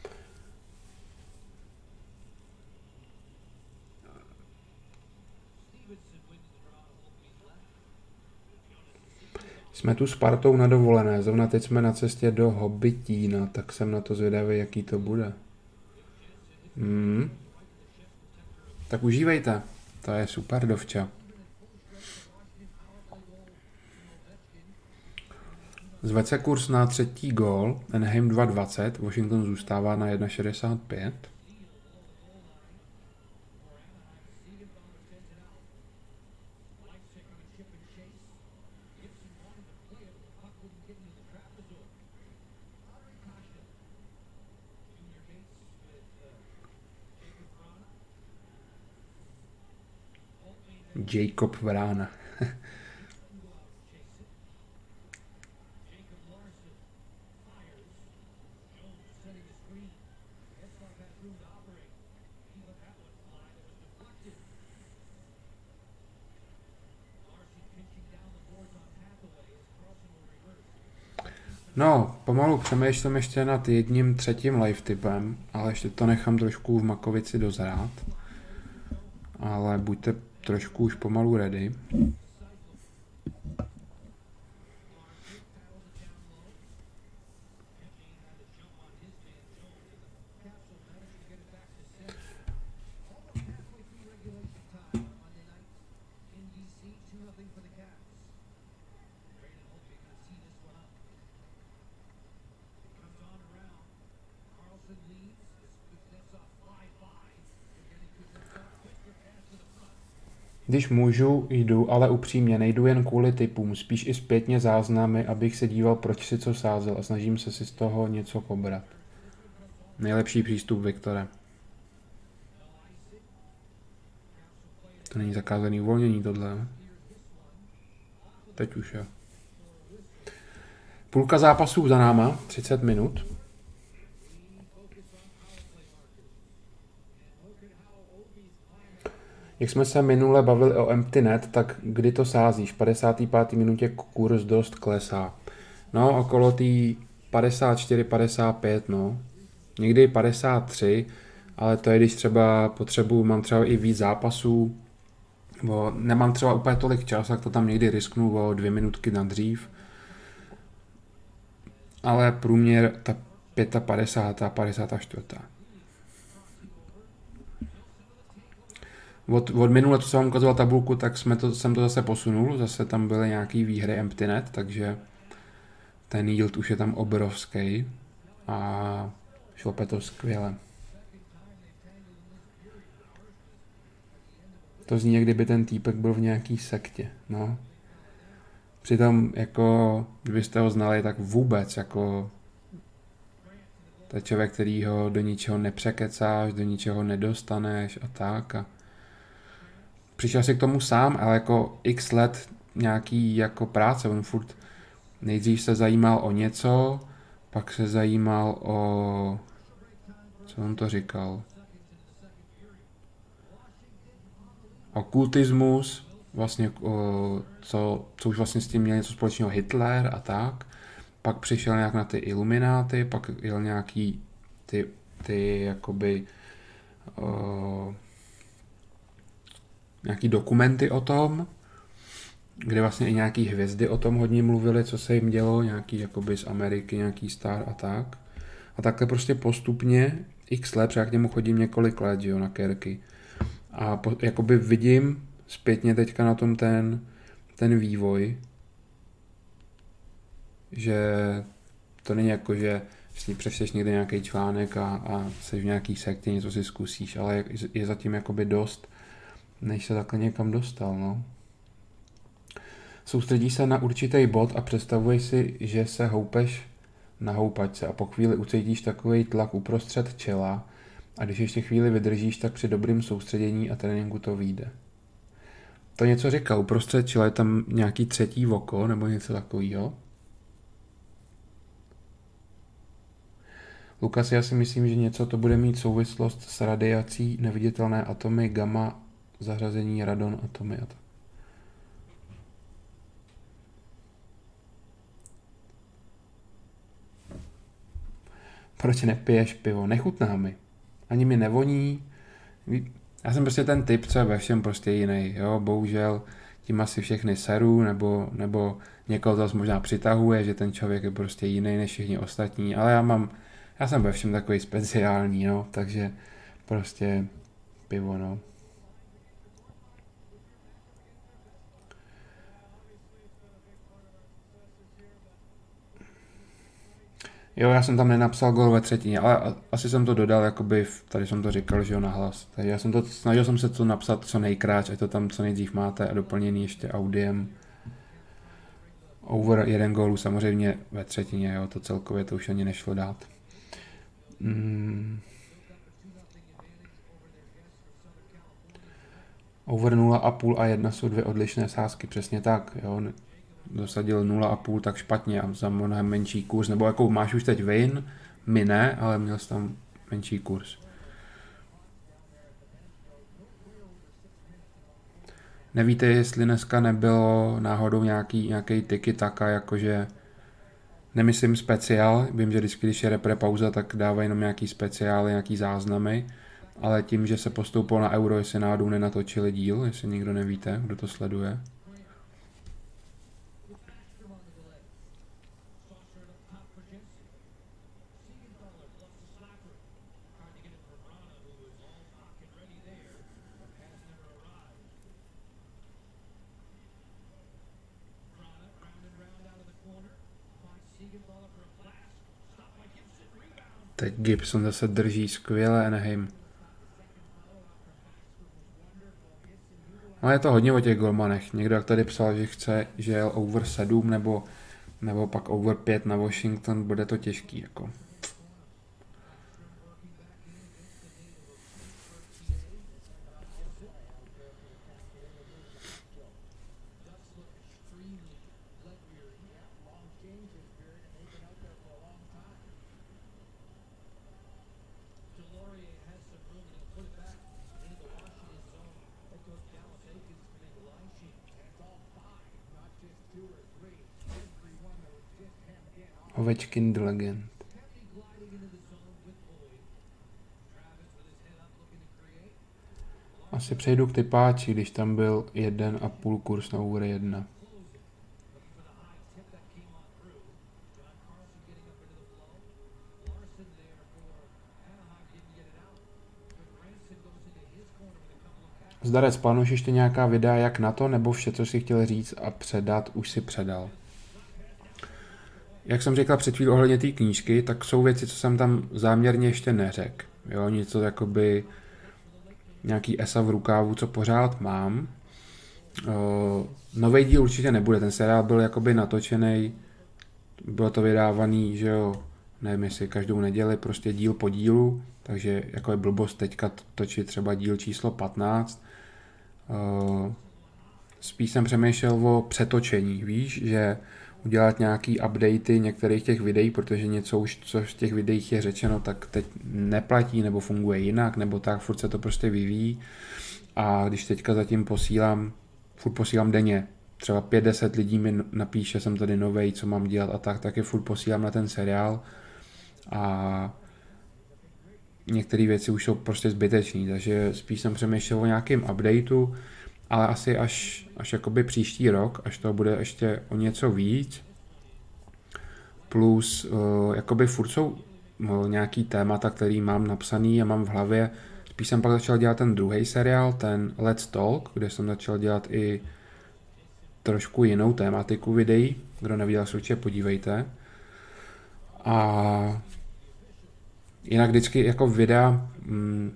Jsme tu s partou na dovolené, zrovna teď jsme na cestě do Hobbitína, tak jsem na to zvědavý, jaký to bude. Hmm. Tak užívejte, to je super dovča. Zvedl se kurz na třetí gól, Anaheim dva dvacet, Washington zůstává na jedna šedesát pět. Jacob Vrana. No, pomalu přemýšlím ještě nad jedním třetím live tipem, ale ještě to nechám trošku v Makovici dozrát. Ale buďte trošku už pomalu ready. Když můžu, jdu, ale upřímně, nejdu jen kvůli typům, spíš i zpětně záznamy, abych se díval, proč si co sázel a snažím se si z toho něco pobrat. Nejlepší přístup, Viktore. To není zakázaný uvolnění tohle, ne? Teď už je. Půlka zápasů za náma, třicet minut. Jak jsme se minule bavili o empty net, tak kdy to sázíš? V padesáté páté minutě kurz dost klesá. No, okolo té padesát čtyři padesát pět, no. Někdy padesát tři, ale to je, když třeba potřebuji, mám třeba i víc zápasů, bo nemám třeba úplně tolik čas, tak to tam někdy risknu o dvě minutky na dřív. Ale průměr ta padesát pět, padesát čtyři. Od, od minule, to jsem vám ukazoval tabulku, tak jsme to, jsem to zase posunul, zase tam byly nějaký výhry empty net, takže ten yield už je tam obrovský a šlope to skvěle. To zní, jak kdyby ten týpek byl v nějaký sektě, no. Přitom, jako, kdybyste ho znali, tak vůbec, jako, to je člověk, který ho do ničeho nepřekecáš, do ničeho nedostaneš a tak a přišel si k tomu sám, ale jako x let nějaký jako práce, on furt nejdřív se zajímal o něco, pak se zajímal o, co on to říkal, o kultismus, vlastně o, co, co už vlastně s tím měl něco společného Hitler a tak, pak přišel nějak na ty ilumináty, pak jel nějaký ty, ty jakoby o, nějaký dokumenty o tom, kde vlastně i nějaký hvězdy o tom hodně mluvili, co se jim dělo, nějaký jakoby z Ameriky, nějaký star a tak. A takhle prostě postupně x let, já k němu chodím několik let, že jo, na kerky. A po, jakoby vidím zpětně teďka na tom ten, ten vývoj, že to není jako, že si přečteš někde nějaký článek a, a jsi v nějaký sektě, něco si zkusíš, ale je, je zatím jakoby dost, než se takhle někam dostal, no. Soustředíš se na určitý bod a představuješ si, že se houpeš na houpačce a po chvíli ucítíš takový tlak uprostřed čela a když ještě chvíli vydržíš, tak při dobrým soustředění a tréninku to vyjde. To něco říkal, uprostřed čela je tam nějaký třetí oko nebo něco takového. Lukas, já si myslím, že něco to bude mít souvislost s radiací, neviditelné atomy, gamma, zařazení, radon, atomy a tak. Proč nepiješ pivo? Nechutná mi. Ani mi nevoní. Já jsem prostě ten typ, co je ve všem prostě jiný. Jo? Bohužel tím asi všechny seru, nebo, nebo někoho zase možná přitahuje, že ten člověk je prostě jiný než všichni ostatní. Ale já mám, já jsem ve všem takový speciální, no? Takže prostě pivo, no. Jo, já jsem tam nenapsal gól ve třetině, ale asi jsem to dodal, jakoby, tady jsem to říkal, že jo, nahlas. Takže já jsem to, snažil jsem se to napsat co nejkráč, ať to tam co nejdřív máte a doplněný ještě audiem. Over jeden gólů samozřejmě ve třetině, jo, to celkově to už ani nešlo dát. Mm. Over nula a půl a jedna jsou dvě odlišné sázky, přesně tak, jo. Dosadil nula a půl tak špatně a za mnohem menší kurz, nebo jako máš už teď win, my ne, ale měl jsi tam menší kurz. Nevíte, jestli dneska nebylo náhodou nějaký, nějaký tiki taka, jakože nemyslím speciál, vím, že vždycky, když je repre pauza, tak dávají jenom nějaký speciály, nějaký záznamy, ale tím, že se postoupilo na euro, jestli náhodou nenatočili díl, jestli nikdo nevíte, kdo to sleduje. Teď Gibson zase drží skvěle Anaheim. No je to hodně o těch golmanech. Někdo jak tady psal, že chce, že jel over sedm nebo, nebo pak over pět na Washington, bude to těžký. Jako. Ovečkin the Legend. Asi přejdu k typáči, když tam byl jeden a půl kurz na over jedna. Zdarec, plánuješ ještě nějaká videa jak na to, nebo vše, co jsi chtěl říct a předat, už si předal? Jak jsem říkal před chvíli ohledně té knížky, tak jsou věci, co jsem tam záměrně ještě neřekl. Jo, něco jakoby nějaký esa v rukávu, co pořád mám. Uh, nový díl určitě nebude, ten seriál byl jakoby natočený, bylo to vydávaný, že jo, nevím jestli každou neděli, prostě díl po dílu, takže jako je blbost teďka točit třeba díl číslo patnáct. Uh, spíš jsem přemýšlel o přetočení, víš, že udělat nějaký updaty některých těch videí, protože něco už, co v těch videích je řečeno, tak teď neplatí, nebo funguje jinak, nebo tak, furt se to prostě vyvíjí. A když teďka zatím posílám, furt posílám denně, třeba pět deset lidí mi napíše, jsem tady novej, co mám dělat a tak, tak je furt posílám na ten seriál. A některé věci už jsou prostě zbytečné, takže spíš jsem přemýšlel o nějakém updateu, ale asi až, až jakoby příští rok, až to bude ještě o něco víc. Plus uh, jakoby furt jsou uh, nějaký témata, který mám napsaný a mám v hlavě. Spíš jsem pak začal dělat ten druhý seriál, ten Let's Talk, kde jsem začal dělat i trošku jinou tématiku videí. Kdo neviděl, se určitě podívejte. A jinak vždycky jako videa mm,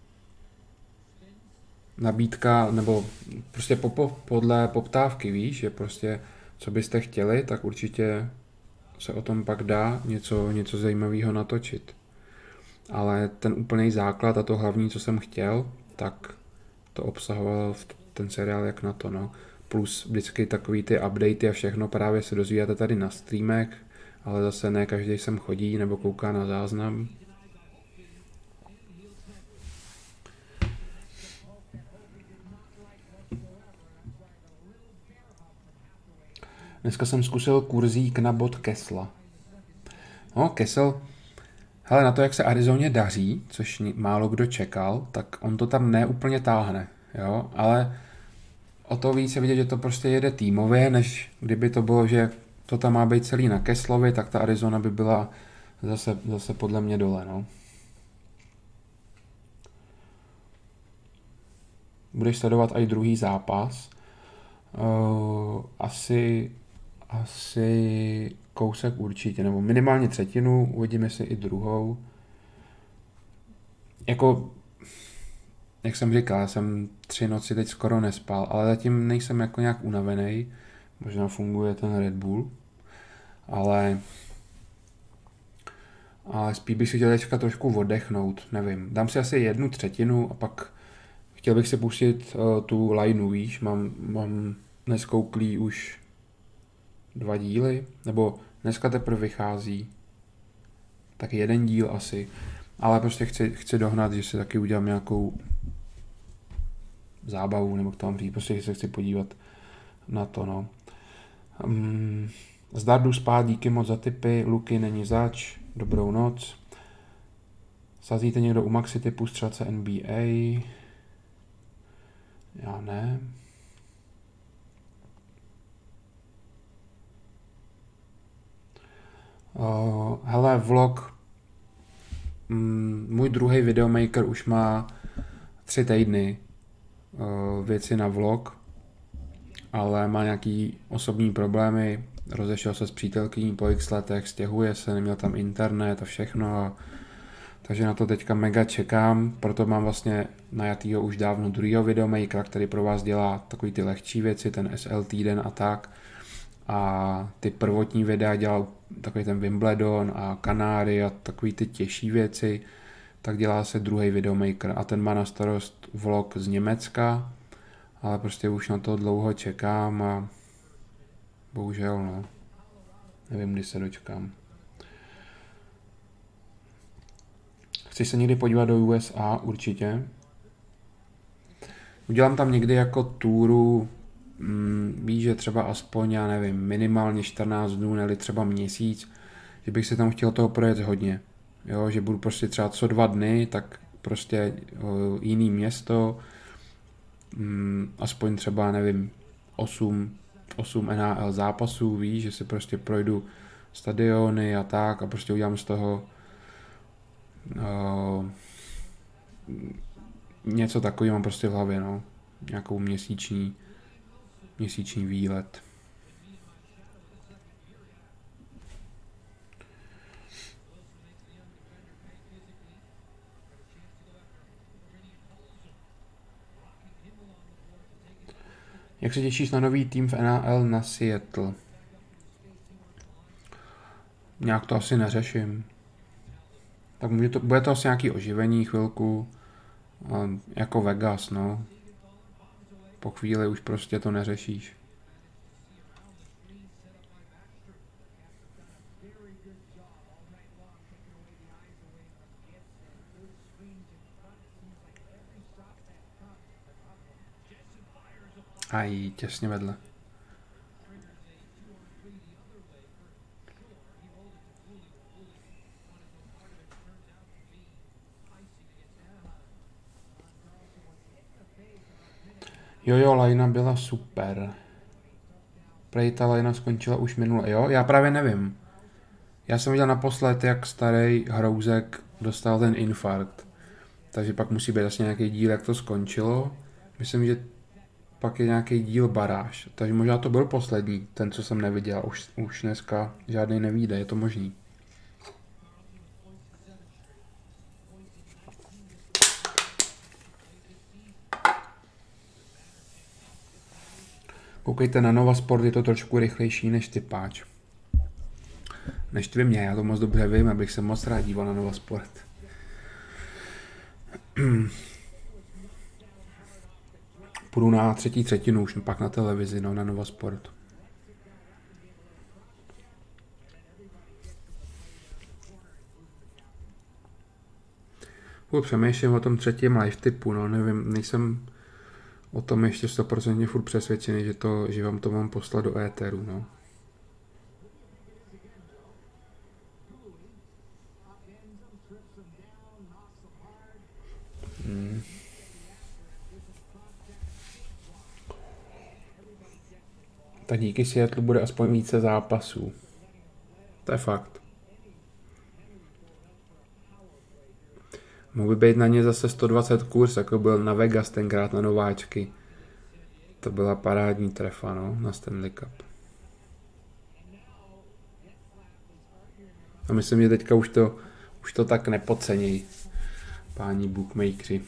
nabídka, nebo prostě po, po, podle poptávky, víš, že prostě co byste chtěli, tak určitě se o tom pak dá něco, něco zajímavého natočit. Ale ten úplný základ a to hlavní, co jsem chtěl, tak to obsahoval ten seriál jak na to, no. Plus vždycky takový ty updaty a všechno právě se dozvídáte tady na streamech, ale zase ne každý sem chodí nebo kouká na záznam. Dneska jsem zkusil kurzík na bod Kessla. No, Kessel, hele, na to, jak se Arizoně daří, což málo kdo čekal, tak on to tam neúplně táhne, jo, ale o to víc je vidět, že to prostě jede týmově, než kdyby to bylo, že to tam má být celý na Kesslovi, tak ta Arizona by byla zase, zase podle mě dole, no. Budeš sledovat i druhý zápas. Uh, asi asi kousek určitě, nebo minimálně třetinu, uvidíme si i druhou. Jako, jak jsem říkal, jsem tři noci teď skoro nespal, ale zatím nejsem jako nějak unavený, možná funguje ten Red Bull, ale, ale spíš bych si chtěl teďka trošku oddechnout, nevím. Dám si asi jednu třetinu a pak chtěl bych si pustit uh, tu lineu, víš, mám, mám neskouklý už dva díly, nebo dneska teprve vychází, tak jeden díl asi, ale prostě chci, chci dohnat, že si taky udělám nějakou zábavu, nebo k tomu říct, prostě se chci podívat na to, no. Um, zdar jdu spát, díky moc za tipy, Luky není zač, dobrou noc. Sazíte někdo u Maxi typu střelce N B A? Já ne. Uh, hele, vlog, mm, můj druhý videomaker už má tři týdny uh, věci na vlog, ale má nějaký osobní problémy, rozešel se s přítelkyní po x letech, stěhuje se, neměl tam internet a všechno a Takže na to teďka mega čekám, proto mám vlastně najatýho už dávno druhýho videomakera, který pro vás dělá takový ty lehčí věci, ten S L týden a tak. A ty prvotní videa dělal takový ten Wimbledon a Kanáry a takový ty těžší věci, tak dělá se druhý videomaker a ten má na starost vlog z Německa, ale prostě už na to dlouho čekám a bohužel no, nevím, kdy se dočkám. Chci se někdy podívat do U S A, určitě. Udělám tam někdy jako túru, mm, víš, že třeba aspoň, já nevím, minimálně čtrnáct dnů, nebo třeba měsíc, že bych si tam chtěl toho projet hodně. Jo, že budu prostě třeba co dva dny, tak prostě o, jiný město, mm, aspoň třeba, nevím, osm N H L zápasů, víš, že si prostě projdu stadiony a tak a prostě udělám z toho Uh, něco takový mám prostě v hlavě, no. Nějakou měsíční, měsíční výlet. Jak se těšíš na nový tým v N H L na Seattle? Nějak to asi neřeším. Tak bude to, bude to asi nějaký oživení chvilku, jako Vegas, no. Po chvíli už prostě to neřešíš. Aj, těsně vedle. Jojo, lajna byla super. Prej ta lajna skončila už minule. Jo, já právě nevím. Já jsem viděl naposled, jak starý Hrouzek dostal ten infarkt. Takže pak musí být asi nějaký díl, jak to skončilo. Myslím, že pak je nějaký díl baráž. Takže možná to byl poslední, ten, co jsem neviděl. Už, už dneska žádný nevyjde, je to možný. Koukejte na Nova Sport, je to trošku rychlejší než Typáč. Než ty mě, já to moc dobře vím, abych se moc rád díval na Nova Sport. Půjdu na třetí třetinu už, pak na televizi, no, na Nova Sport. Půjdu přemýšlím o tom třetím live typu, no, nevím, nejsem o tom ještě sto procent furt přesvědčený, že, to, že vám to mám poslat do éteru, no. Hmm. Tak díky Seattle bude aspoň více zápasů. To je fakt. Mohl by být na ně zase sto dvacet kurz, jako byl na Vegas tenkrát na nováčky. To byla parádní trefa, no, na Stanley Cup. A myslím, že teďka už to, už to tak nepodcenějí páni bookmakeri.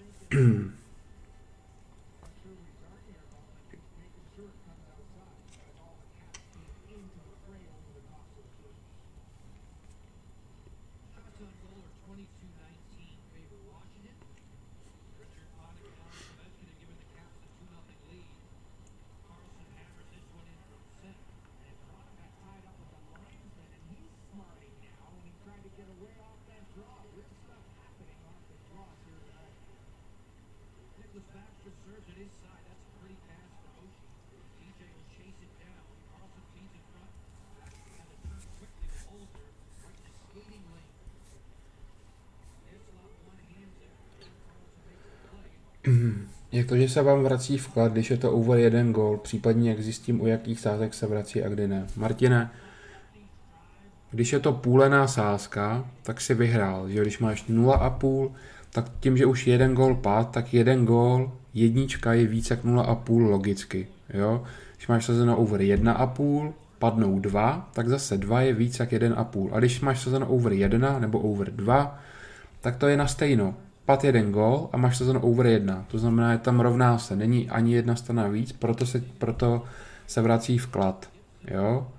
Jak to, že se vám vrací vklad, když je to over jeden gól, případně jak zjistím, u jakých sázek se vrací a kdy ne. Martine, když je to půlená sázka, tak si vyhrál, že když máš nula a půl, tak tím, že už jeden gól pad, tak jeden gól, jednička je víc jak nula a půl logicky, jo. Když máš sazeno over jedna a půl, padnou dva, tak zase dva je víc jak jeden a půl. A když máš sazeno over jedna nebo over dva, tak to je na stejno. Pad jeden gól a máš sezon over jedna. To znamená, že tam rovná se. Není ani jedna strana víc, proto se, proto se vrací vklad. Jo?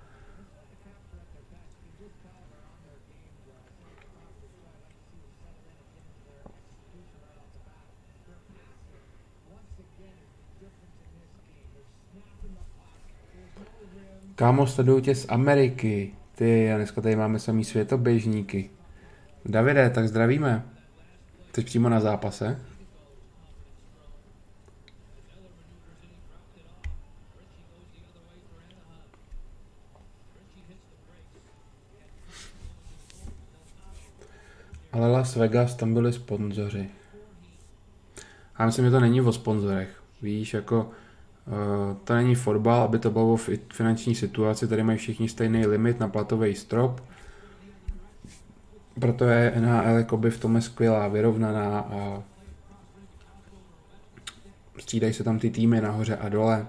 Kámo, sleduju tě z Ameriky. Ty, a dneska tady máme samý světoběžníky. Davide, tak zdravíme. Jsi přímo na zápase? Ale Las Vegas, tam byli sponzoři. Já myslím, že to není o sponzorech. Víš, jako uh, to není fotbal, aby to bylo v finanční situaci. Tady mají všichni stejný limit na platový strop. Proto je N H L jakoby v tom je skvělá, vyrovnaná a střídají se tam ty týmy nahoře a dole.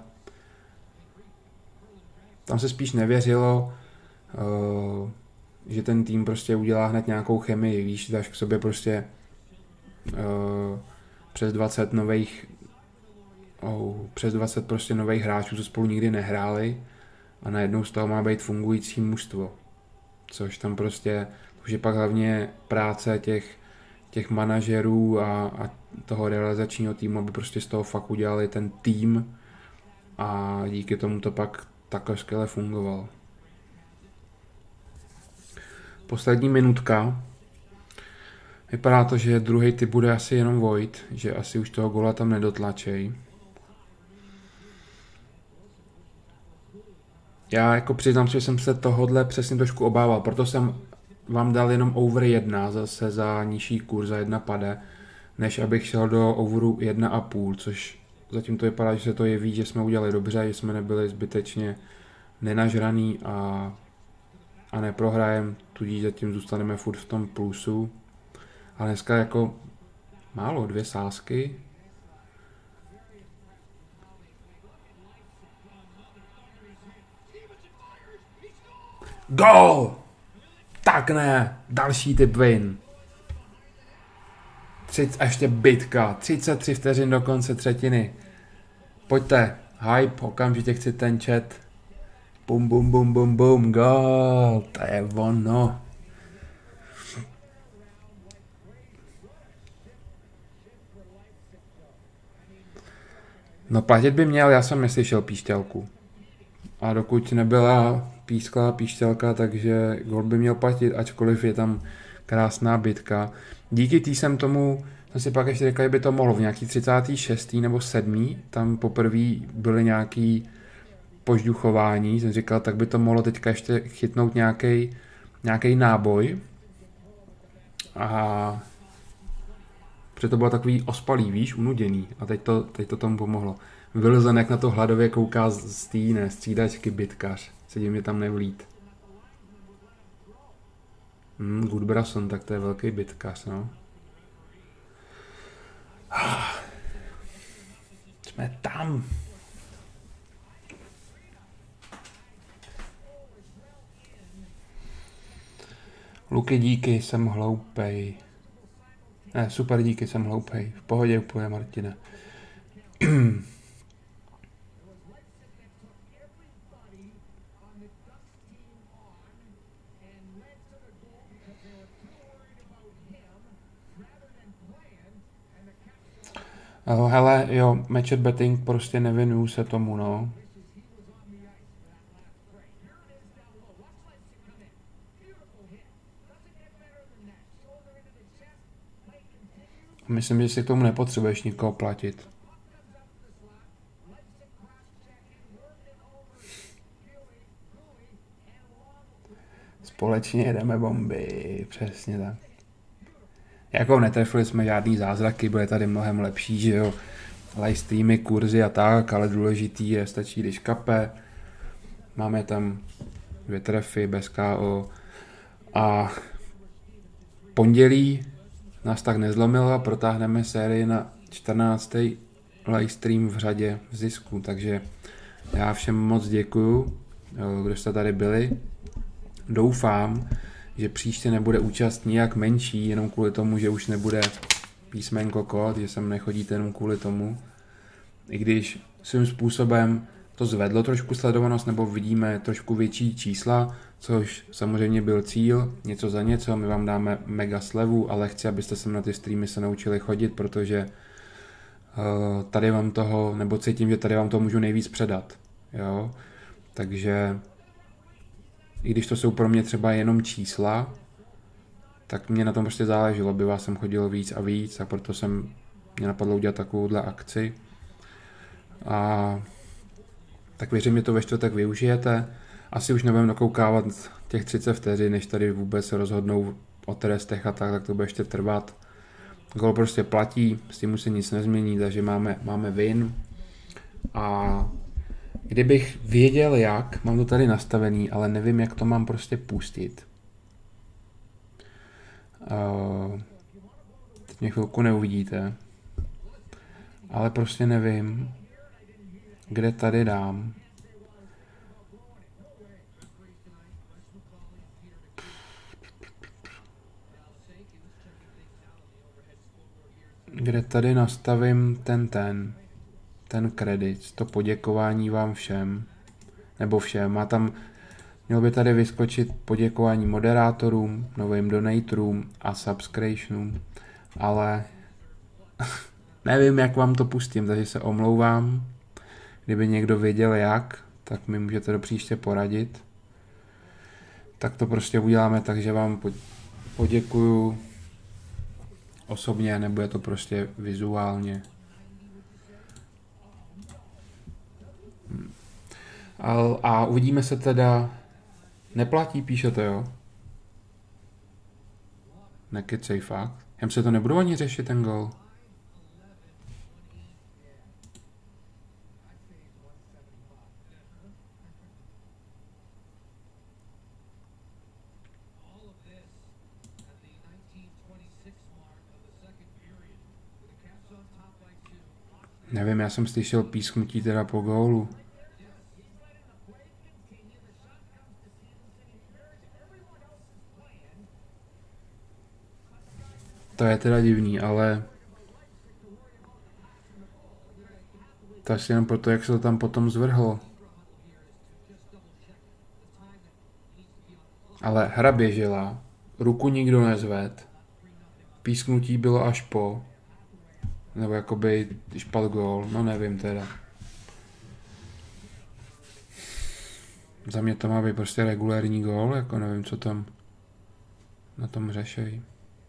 Tam se spíš nevěřilo, uh, že ten tým prostě udělá hned nějakou chemii, víš, dáš k sobě prostě uh, přes dvacet nových oh, přes dvacet prostě nových hráčů, co spolu nikdy nehráli a najednou z toho má být fungující mužstvo. Což tam prostě už je pak hlavně práce těch, těch manažerů a, a toho realizačního týmu, aby prostě z toho fakt udělali ten tým a díky tomu to pak takhle skvěle fungovalo. Poslední minutka. Vypadá to, že druhý typ bude asi jenom Void, že asi už toho gola tam nedotlačej. Já jako přiznám, že jsem se tohodle přesně trošku obával, proto jsem vám dal jenom over jedna zase za nižší kurz, za jedna pade, než abych šel do overu jedna a půl, což zatím to vypadá, že se to jeví, že jsme udělali dobře, že jsme nebyli zbytečně nenažraný a, a neprohrajem, tudíž zatím zůstaneme furt v tom plusu. Ale dneska jako málo, dvě sázky. Gól! Tak ne, další typ win. A ještě bitka, třicet tři vteřin do konce třetiny. Pojďte, hype, okamžitě chci ten chat. Bum, bum, bum, bum, bum, gól, to je ono. No platit by měl, já jsem neslyšel píšťalku. A dokud nebyla pískla píšťalka, takže gol by měl platit, ačkoliv je tam krásná bitka. Díky tý jsem tomu, jsem si pak ještě říkal, že by to mohlo v nějaký třicátý šestý nebo sedmý tam poprvé byly nějaký požduchování, jsem říkal, tak by to mohlo teďka ještě chytnout nějaký nějaký náboj. A protože to bylo takový ospalý, víš, unuděný. A teď to, teď to tomu pomohlo. Wilson, jak na to hladově kouká z té ne, střídačky bitkař. Sedí mě tam nevlít. Hmm, Goodbrason, tak to je velký bitkař, no. Jsme tam. Luky, díky, jsem hloupej. Ne, super, díky, jsem hloupej. V pohodě úplně, Martina. Hele, jo, matchet betting prostě nevěnuju se tomu, no. Myslím, že si k tomu nepotřebuješ nikoho platit. Společně jedeme bomby, přesně tak. Jako netrefili jsme žádný zázraky, bude tady mnohem lepší, že jo. Live streamy, kurzy a tak, ale důležitý je, stačí, když kape. Máme tam dvě trefy bez K O. A pondělí nás tak nezlomilo a protáhneme sérii na čtrnáctý live stream v řadě v zisku, takže já všem moc děkuju, kdo jste tady byli. Doufám, že příště nebude účast nijak menší, jenom kvůli tomu, že už nebude písmenko kód, že sem nechodíte jenom kvůli tomu. I když svým způsobem to zvedlo trošku sledovanost, nebo vidíme trošku větší čísla, což samozřejmě byl cíl, něco za něco, my vám dáme mega slevu, ale chci, abyste se na ty streamy se naučili chodit, protože uh, tady vám toho, nebo cítím, že tady vám to můžu nejvíc předat, jo, takže i když to jsou pro mě třeba jenom čísla, tak mě na tom prostě záleželo, aby vás sem chodilo víc a víc a proto jsem mě napadlo udělat takovouhle akci. A tak věřím, že to ve čtvrtek využijete. Asi už nebudeme dokoukávat těch třicet vteřin, než tady vůbec se rozhodnou o trestech a tak, tak to bude ještě trvat. Gol prostě platí, s tím už se nic nezmění, takže máme, máme win. A kdybych věděl jak, mám to tady nastavený, ale nevím, jak to mám prostě pustit. Uh, teď mě chvilku neuvidíte. Ale prostě nevím, kde tady dám. Kde tady nastavím ten ten, ten kredit, to poděkování vám všem, nebo všem. Má tam, mělo by tady vyskočit poděkování moderátorům, novým donatorům a subscriptionům, ale nevím, jak vám to pustím, takže se omlouvám. Kdyby někdo věděl jak, tak mi můžete do příště poradit. Tak to prostě uděláme tak, že vám poděkuju osobně, nebo je to prostě vizuálně. A, a uvidíme se teda. Neplatí, píšete, jo? Nekecej fakt. Jem se to nebudu ani řešit, ten gol. Nevím, já jsem slyšel písknutí teda po gólu. To je teda divný, ale to asi jenom proto, jak se to tam potom zvrhlo. Ale hra běžela, ruku nikdo nezved, písknutí bylo až po, nebo jakoby, když padl gól, no nevím teda. Za mě to má být prostě regulérní gól, jako nevím, co tam na tom řešejí.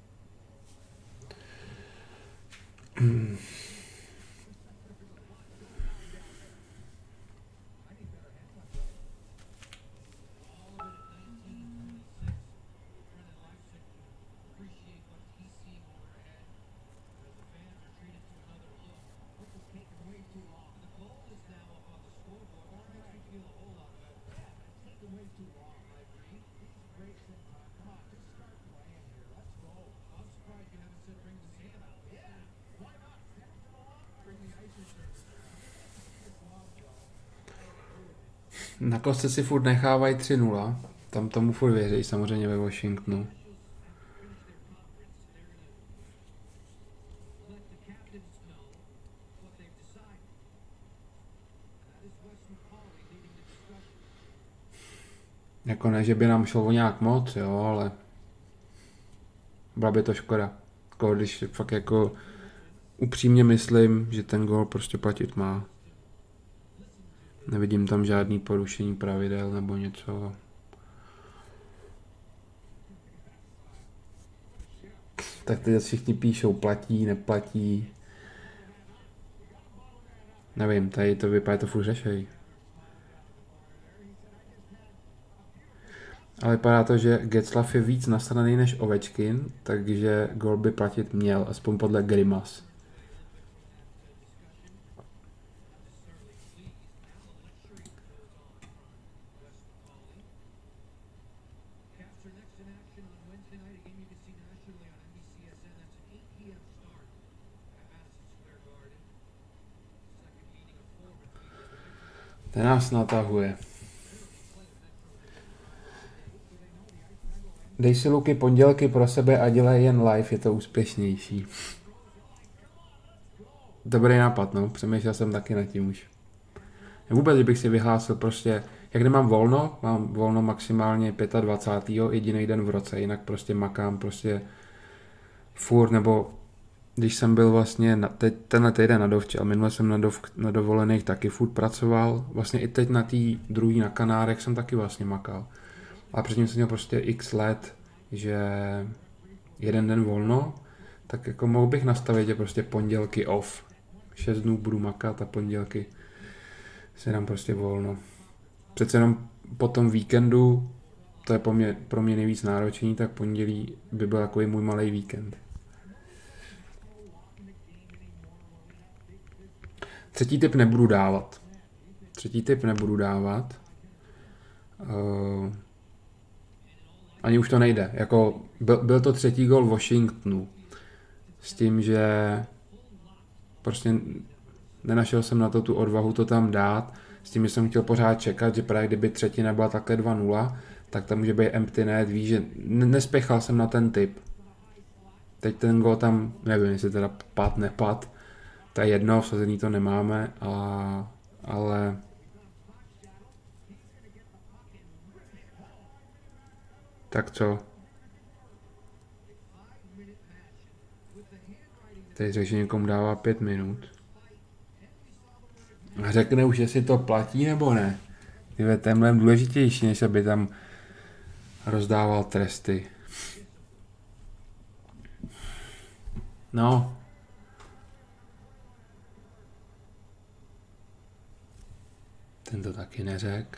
Hmm. Na kostce si furt nechávají tři nula. Tam tomu furt věří, samozřejmě ve Washingtonu. Jako ne, že by nám šlo o nějak moc, jo, ale byla by to škoda. Jako, když fakt jako upřímně myslím, že ten gól prostě platit má. Nevidím tam žádný porušení pravidel nebo něco. Tak teď všichni píšou platí, neplatí. Nevím, tady to vypadá, to furt řešej. Ale vypadá to, že Getzlaff je víc nasraný než Ovečkin, takže gól by platit měl, aspoň podle Grimas. Ten nás natahuje. Dej si Luky pondělky pro sebe a dělej jen live, je to úspěšnější. Dobrý nápad, no, přemýšlel jsem taky nad tím už. Vůbec, že bych si vyhlásil prostě, jak nemám volno, mám volno maximálně dvacátého pátého jediný den v roce, jinak prostě makám prostě furt, nebo když jsem byl vlastně na, teď, tenhle týden na dovče, ale minule jsem na, dov, na dovolených taky furt pracoval, vlastně i teď na té druhý na Kanárech jsem taky vlastně makal. A předtím jsem měl prostě x let, že jeden den volno, tak jako mohl bych nastavit, že prostě pondělky off. Šest dnů budu makat a pondělky si dám prostě volno. Přece jenom po tom víkendu, to je pro mě, pro mě nejvíc náročný, tak pondělí by byl takový můj malý víkend. Třetí tip nebudu dávat. Třetí tip nebudu dávat. Uh, ani už to nejde. Jako byl, byl to třetí gol Washingtonu. S tím, že prostě nenašel jsem na to tu odvahu to tam dát. S tím, že jsem chtěl pořád čekat, že právě kdyby třetina byla takhle dva nula, tak tam může být empty net, víš, že nespěchal jsem na ten tip. Teď ten gol tam, nevím, jestli teda pad, nepad, to je jedno, vsazení to nemáme, a, ale tak co? Teď řekl, že někomu dává pět minut. A řekne už, jestli to platí nebo ne. Tyhle, to je mnohem důležitější, než aby tam rozdával tresty. No. Ten to taky neřekl.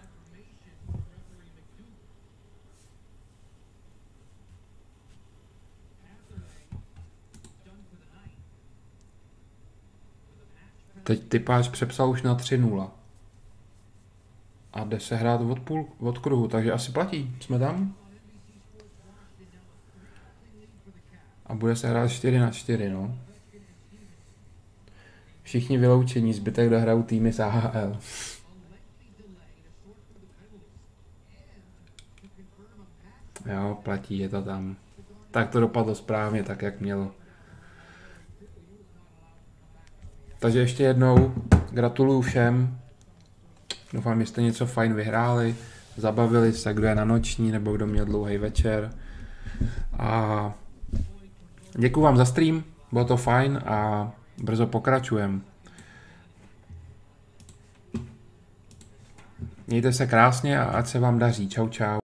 Teď typář přepsal už na tři nula. A jde se hrát od, půl, od kruhu, takže asi platí. Jsme tam? A bude se hrát čtyři na čtyři, no. Všichni vyloučení, zbytek dohrajou týmy z A H L. Jo, platí, je to tam. Tak to dopadlo správně, tak jak mělo. Takže ještě jednou gratuluju všem. Doufám, že jste něco fajn vyhráli, zabavili se, kdo je na noční, nebo kdo měl dlouhý večer. A děkuju vám za stream, bylo to fajn a brzo pokračujeme. Mějte se krásně a ať se vám daří. Čau, čau.